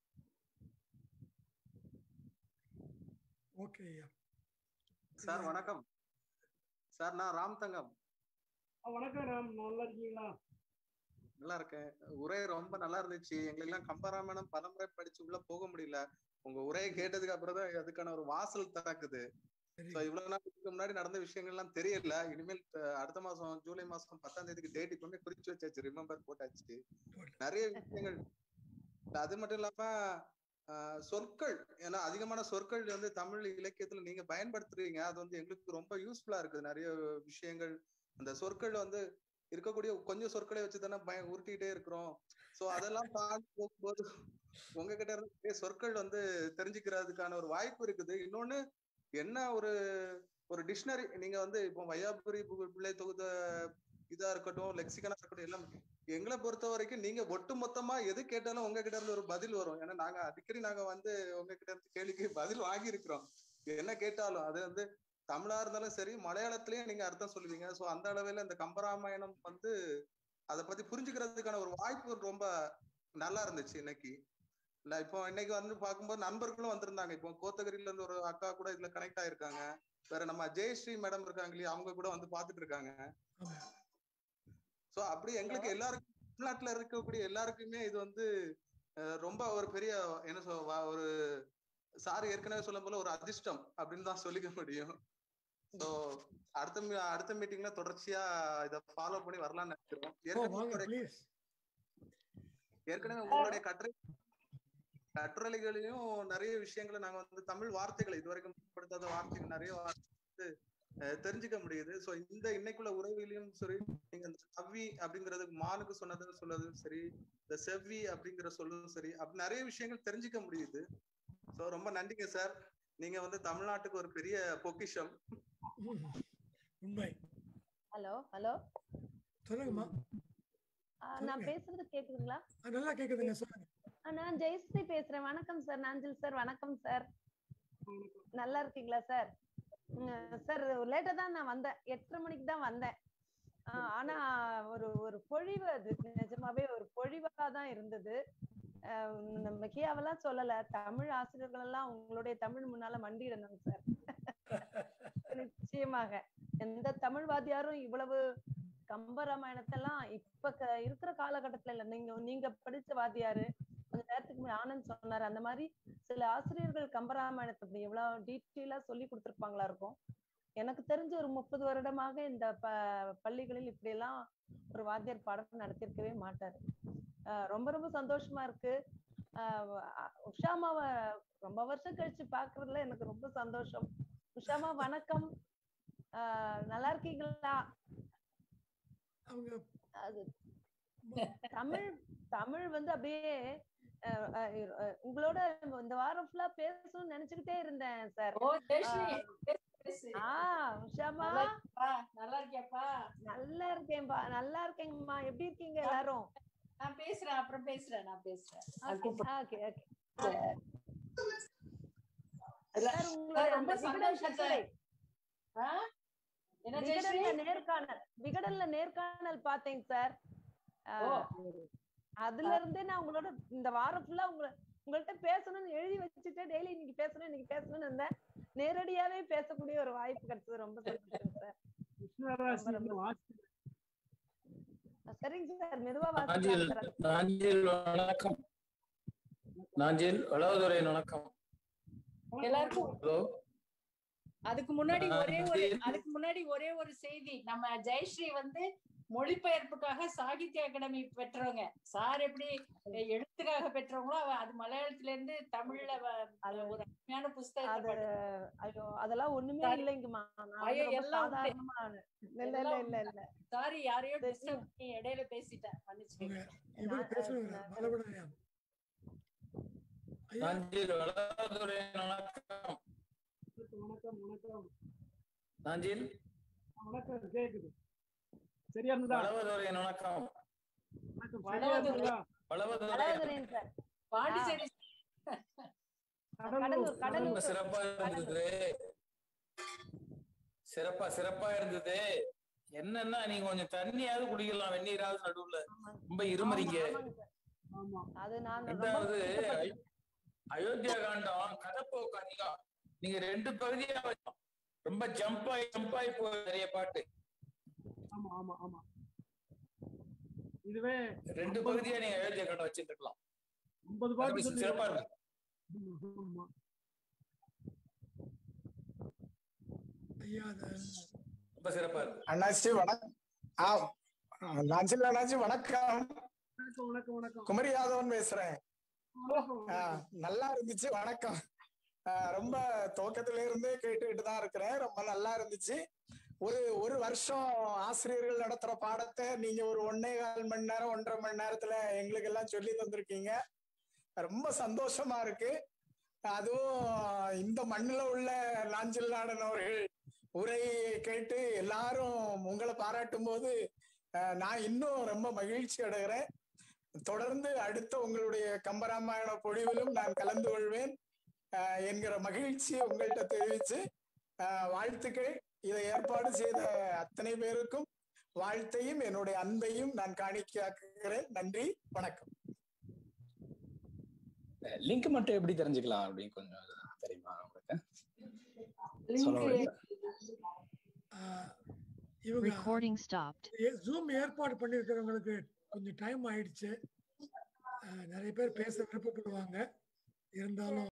ஓகே ஐயா. சார் வணக்கம் சார். நான் ராம் தங்கம். வணக்கம் ராம், நல்லா இருக்கீங்களா? நல்லா இருக்கேன். உரை ரொம்ப நல்லா இருந்துச்சு. எங்களுக்கு எல்லாம் கம்பராமாயணம் பலமுறை படிச்சு உள்ள போக முடியல. உங்க உரையை கேட்டதுக்கு அப்புறம் தான் அதுக்கான ஒரு வாசல் திறக்குது. இவ்வளவு நாளுக்கு முன்னாடி நடந்த விஷயங்கள் எல்லாம் தெரியல. இனிமேல் அடுத்த மாசம் ஜூலை மாசம் 10ஆம் தேதிக்கு டேட் கொண்டு குறிச்சு வச்சாச்சு, ரிமெம்பர் போட்டாச்சு. நிறைய விஷயங்கள். அது மட்டும் இல்லாம சொற்கள், ஏன்னா அதிகமான சொற்கள் வந்து தமிழ் இலக்கியத்துல நீங்க பயன்படுத்துறீங்க. அது வந்து எங்களுக்கு ரொம்ப யூஸ்ஃபுல்லா இருக்குது. நிறைய விஷயங்கள் அந்த சொற்கள் வந்து இருக்கக்கூடிய கொஞ்சம் சொற்களை வச்சுதானே உருட்டிட்டே இருக்கிறோம். சோ அதெல்லாம் தாண்டி போகும்போது உங்ககிட்ட இருந்து சொற்கள் வந்து தெரிஞ்சுக்கிறதுக்கான ஒரு வாய்ப்பு இருக்குது. இன்னொன்னு என்ன, ஒரு டிக்ஷனரி நீங்க வந்து இப்போ வையாபுரி பிள்ளை தொகுத இதா இருக்கட்டும், லெக்சிகனா இருக்கட்டும், எல்லாம் எங்களை பொறுத்த வரைக்கும் நீங்க ஒட்டு மொத்தமா எது கேட்டாலும் உங்ககிட்ட இருந்து ஒரு பதில் வரும். ஏன்னா நாங்க அடிக்கடி வந்து உங்ககிட்ட இருந்து கேள்விக்கு பதில் வாங்கி இருக்கிறோம். என்ன கேட்டாலும் அது வந்து தமிழா இருந்தாலும் சரி, மலையாளத்திலயும் நீங்க அர்த்தம் சொல்லுவீங்க. சோ அந்த அளவுல இந்த கம்பராமாயணம் வந்து அதை பத்தி புரிஞ்சுக்கிறதுக்கான ஒரு வாய்ப்பு ரொம்ப நல்லா இருந்துச்சு இன்னைக்கு. இல்ல இப்போ இன்னைக்கு வந்து பார்க்கும்போது நண்பர்களும் வந்திருந்தாங்க. இப்போ கோத்தகிரில இருந்து ஒரு அக்கா கூட இதுல கனெக்ட் ஆயிருக்காங்க. வேற நம்ம ஜெயஸ்ரீ மேடம் இருக்காங்க இல்லையா, அவங்க கூட வந்து பாத்துட்டு இருக்காங்க. சோ அப்படி எங்களுக்கு எல்லாருக்கும் தமிழ்நாட்டுல இருக்கக்கூடிய எல்லாருக்குமே இது வந்து ரொம்ப ஒரு பெரிய என்ன சொல்ல, ஒரு சார் ஏற்கனவே சொல்லும் போல ஒரு அதிர்ஷ்டம் அப்படின்னு தான் சொல்லிக்க முடியும். சோ அடுத்த மீட்டிங்ல தொடர்ச்சியா இத ஃபாலோ பண்ணி வரலாம்னு நினைக்கிறோம். ஏற்கனவே உங்களுடைய கட்டுரைகளையும் நிறைய விஷயங்களை நாங்க வந்து தமிழ் வார்த்தைகளை இதுவரைக்கும் பயன்படுத்தாத வார்த்தைகள் நிறைய வார்த்தை தெரிஞ்சுக்க முடியுது. சோ இந்த இன்னைக்குள்ள உறவுகளையும் சரி, நீங்க இந்த கவி அப்படிங்கறதுக்கு மானுக்கு சொல்லதும் சரி, இந்த செவ்வி அப்படிங்கிற சொல்லும் சரி, அப்படி நிறைய விஷயங்கள் தெரிஞ்சுக்க முடியுது. சோ ரொம்ப நன்றிங்க சார். நீங்க வந்து தமிழ்நாட்டுக்கு ஒரு பெரிய பொக்கிஷம். உண்மை. ஹலோ ஹலோ, சொல்லுங்கம்மா. நான் பேசுறது கேக்குதுங்களா? நல்லா கேக்குதுங்க, சொல்லுங்க. நான் ஜெயஸ்ரீ பேசுறேன். வணக்கம் சார். நாஞ்சில் சார் வணக்கம் சார். நல்லா இருக்கீங்களா சார்? சார் லேட்டா தான் நான் வந்தேன், 8:30 மணிக்கு தான் வந்தேன். ஆனா ஒரு பொழிவு, அது நிஜமாவே ஒரு பொழிவா தான் இருந்தது. மிகியாவெல்லாம் சொல்லல, தமிழ் ஆசிரியர்கள் எல்லாம் உங்களுடைய தமிழ் முன்னால மண்டிடணும் சார். நிச்சயமாக எந்த தமிழ் வாத்தியாரும் இவ்வளவு கம்பராமாயணத்தெல்லாம் இப்ப இருக்கிற காலகட்டத்துல இல்ல. நீங்க படிச்ச வாத்தியாரு கொஞ்ச நேரத்துக்கு முன்னாடி ஆனந்த் சொன்னாரு, அந்த மாதிரி சில ஆசிரியர்கள் கம்பராமாயணத்தை இப்படி எவ்வளவு டீட்டெயிலா சொல்லி கொடுத்திருப்பாங்களா இருக்கும். எனக்கு தெரிஞ்சு ஒரு 30 வருடமாக இந்த பள்ளிகளில் இப்படி எல்லாம் ஒரு வாத்தியார் பாடம் நடத்திருக்கவே மாட்டாரு. ரொம்ப ரொம்ப சந்தோஷமா இருக்கு. உஷாமாவை ரொம்ப வருஷம் கழிச்சு பாக்குறதுல எனக்கு ரொம்ப சந்தோஷம். உஷாமா வணக்கம், நல்லா இருக்கீங்களா? அது தமிழ் வந்து அப்படியே உங்களோட இந்த வாரம் ஃபுல்லா பேசணும்னு நினைச்சுக்கிட்டே இருந்தேன் சார். உஷாமா நல்லா இருக்கியாப்பா? நல்லா இருக்கேன்பா, நல்லா இருக்கேங்கம்மா. எப்படி இருக்கீங்க எல்லாரும்? நான் பேசுறேன், அப்புறம் பேசுறேன். விகடன்ல நேர்காணல் பார்த்தேன் சார். அதுல இருந்தே நான் உங்களோட இந்த வாரம் ஃபுல்லா உங்கள்ட்ட பேசணும்னு எழுதி வச்சுட்டு டெய்லி இன்னைக்கு பேசணும்னு இருந்தேன். நேரடியாவே பேசக்கூடிய ஒரு வாய்ப்பு கிடைச்சது, ரொம்ப சந்தோஷம் சார். சரிங்க சார், மெதுவா வணக்கம். நாஞ்சில் வளவதுரை வணக்கம் எல்லாருக்கும். அதுக்கு முன்னாடி ஒரே ஒரு செய்தி. நம்ம ஜெயஸ்ரீ வந்து மொழிபெயர்ப்புக்காக சாகித்ய அகாடமி பெற்றவங்க. சார் எப்படி எழுத்துக்காக பெற்றவங்களோ அது மலையாளத்துல இருந்து தமிழ்ல ஒரு அருமையான புஸ்தகம். அதெல்லாம் ஒண்ணுமே இல்லைங்கம்மா. சாரி, யாரையோ டிஸ்டர்ப் பண்ணி இடையில பேசிட்டேன், மன்னிச்சுக்கோங்க. கேக்குது சரியா இருந்தா? பாண்டிச்சேரி ரொம்ப சிறப்பா இருந்தது. சிறப்பா இருந்தது. என்னன்னா நீங்க கொஞ்சம் தண்ணியாவது குடிக்கலாம், வெந்நீராவது நடுவுல. ரொம்ப இருமறீங்க. ரெண்டாவது அயோத்தியா காண்டம் கதைப்போக்கு அதிகம். நீங்க 2 பகுதியா வச்சோம். ரொம்ப ஜம்ப் ஆகி போய் நிறைய பாட்டு. ஆமா ஆமா ஆமா. இதுவே 2 பகுதியா நீங்க அயோத்தியா காண்டம் வச்சுட்டு இருக்கலாம். 50 பாட்டு சிறப்பா இருக்கு. ரொம்ப சிறப்பா இருக்கு. அண்ணாச்சி வணக்கம். நாஞ்சில் அண்ணாச்சி வணக்கம். வணக்கம். குமரி யாதவன் பேசுறேன். நல்லா இருந்துச்சு. வணக்கம். ரொம்ப துவக்கத்துல இருந்தே கேட்டுக்கிட்டு தான் இருக்கிறேன். ரொம்ப நல்லா இருந்துச்சு. ஒரு வருஷம் ஆசிரியர்கள் நடத்துற பாடத்தை நீங்க ஒரு 1.25 மணி நேரம் 1.5 மணி நேரத்துல எங்களுக்கு எல்லாம் சொல்லி தந்திருக்கீங்க. ரொம்ப சந்தோஷமா இருக்கு. அதுவும் இந்த மண்ணுல உள்ள நாஞ்சில் நாடன் அவர்கள் உரையை கேட்டு எல்லாரும் உங்களை பாராட்டும் போது நான் இன்னும் ரொம்ப மகிழ்ச்சி அடைகிறேன். தொடர்ந்து அடுத்த உங்களுடைய கம்பராமாயண பொழிவிலும் நான் கலந்து கொள்வேன் என்கிற மகிழ்ச்சியை உங்கள்கிட்ட தெரிவிச்சு வாழ்த்துக்கள். இதை ஏற்பாடு செய்த அத்தனை பேருக்கும் வாழ்த்தையும் என்னுடைய அன்பையும் நான் காணிக்கையாக்குகிறேன். நன்றி, வணக்கம். லிங்க் மட்டும் எப்படி தெரிஞ்சுக்கலாம் அப்படின்னு கொஞ்சம் தெரியுமா உங்களுக்கு? ஜூம் ஏற்பாடு பண்ணிருக்கிறவங்களுக்கு கொஞ்சம் டைம் ஆயிடுச்சு. நிறைய பேர் பேச விருப்பப்படுவாங்க. இருந்தாலும்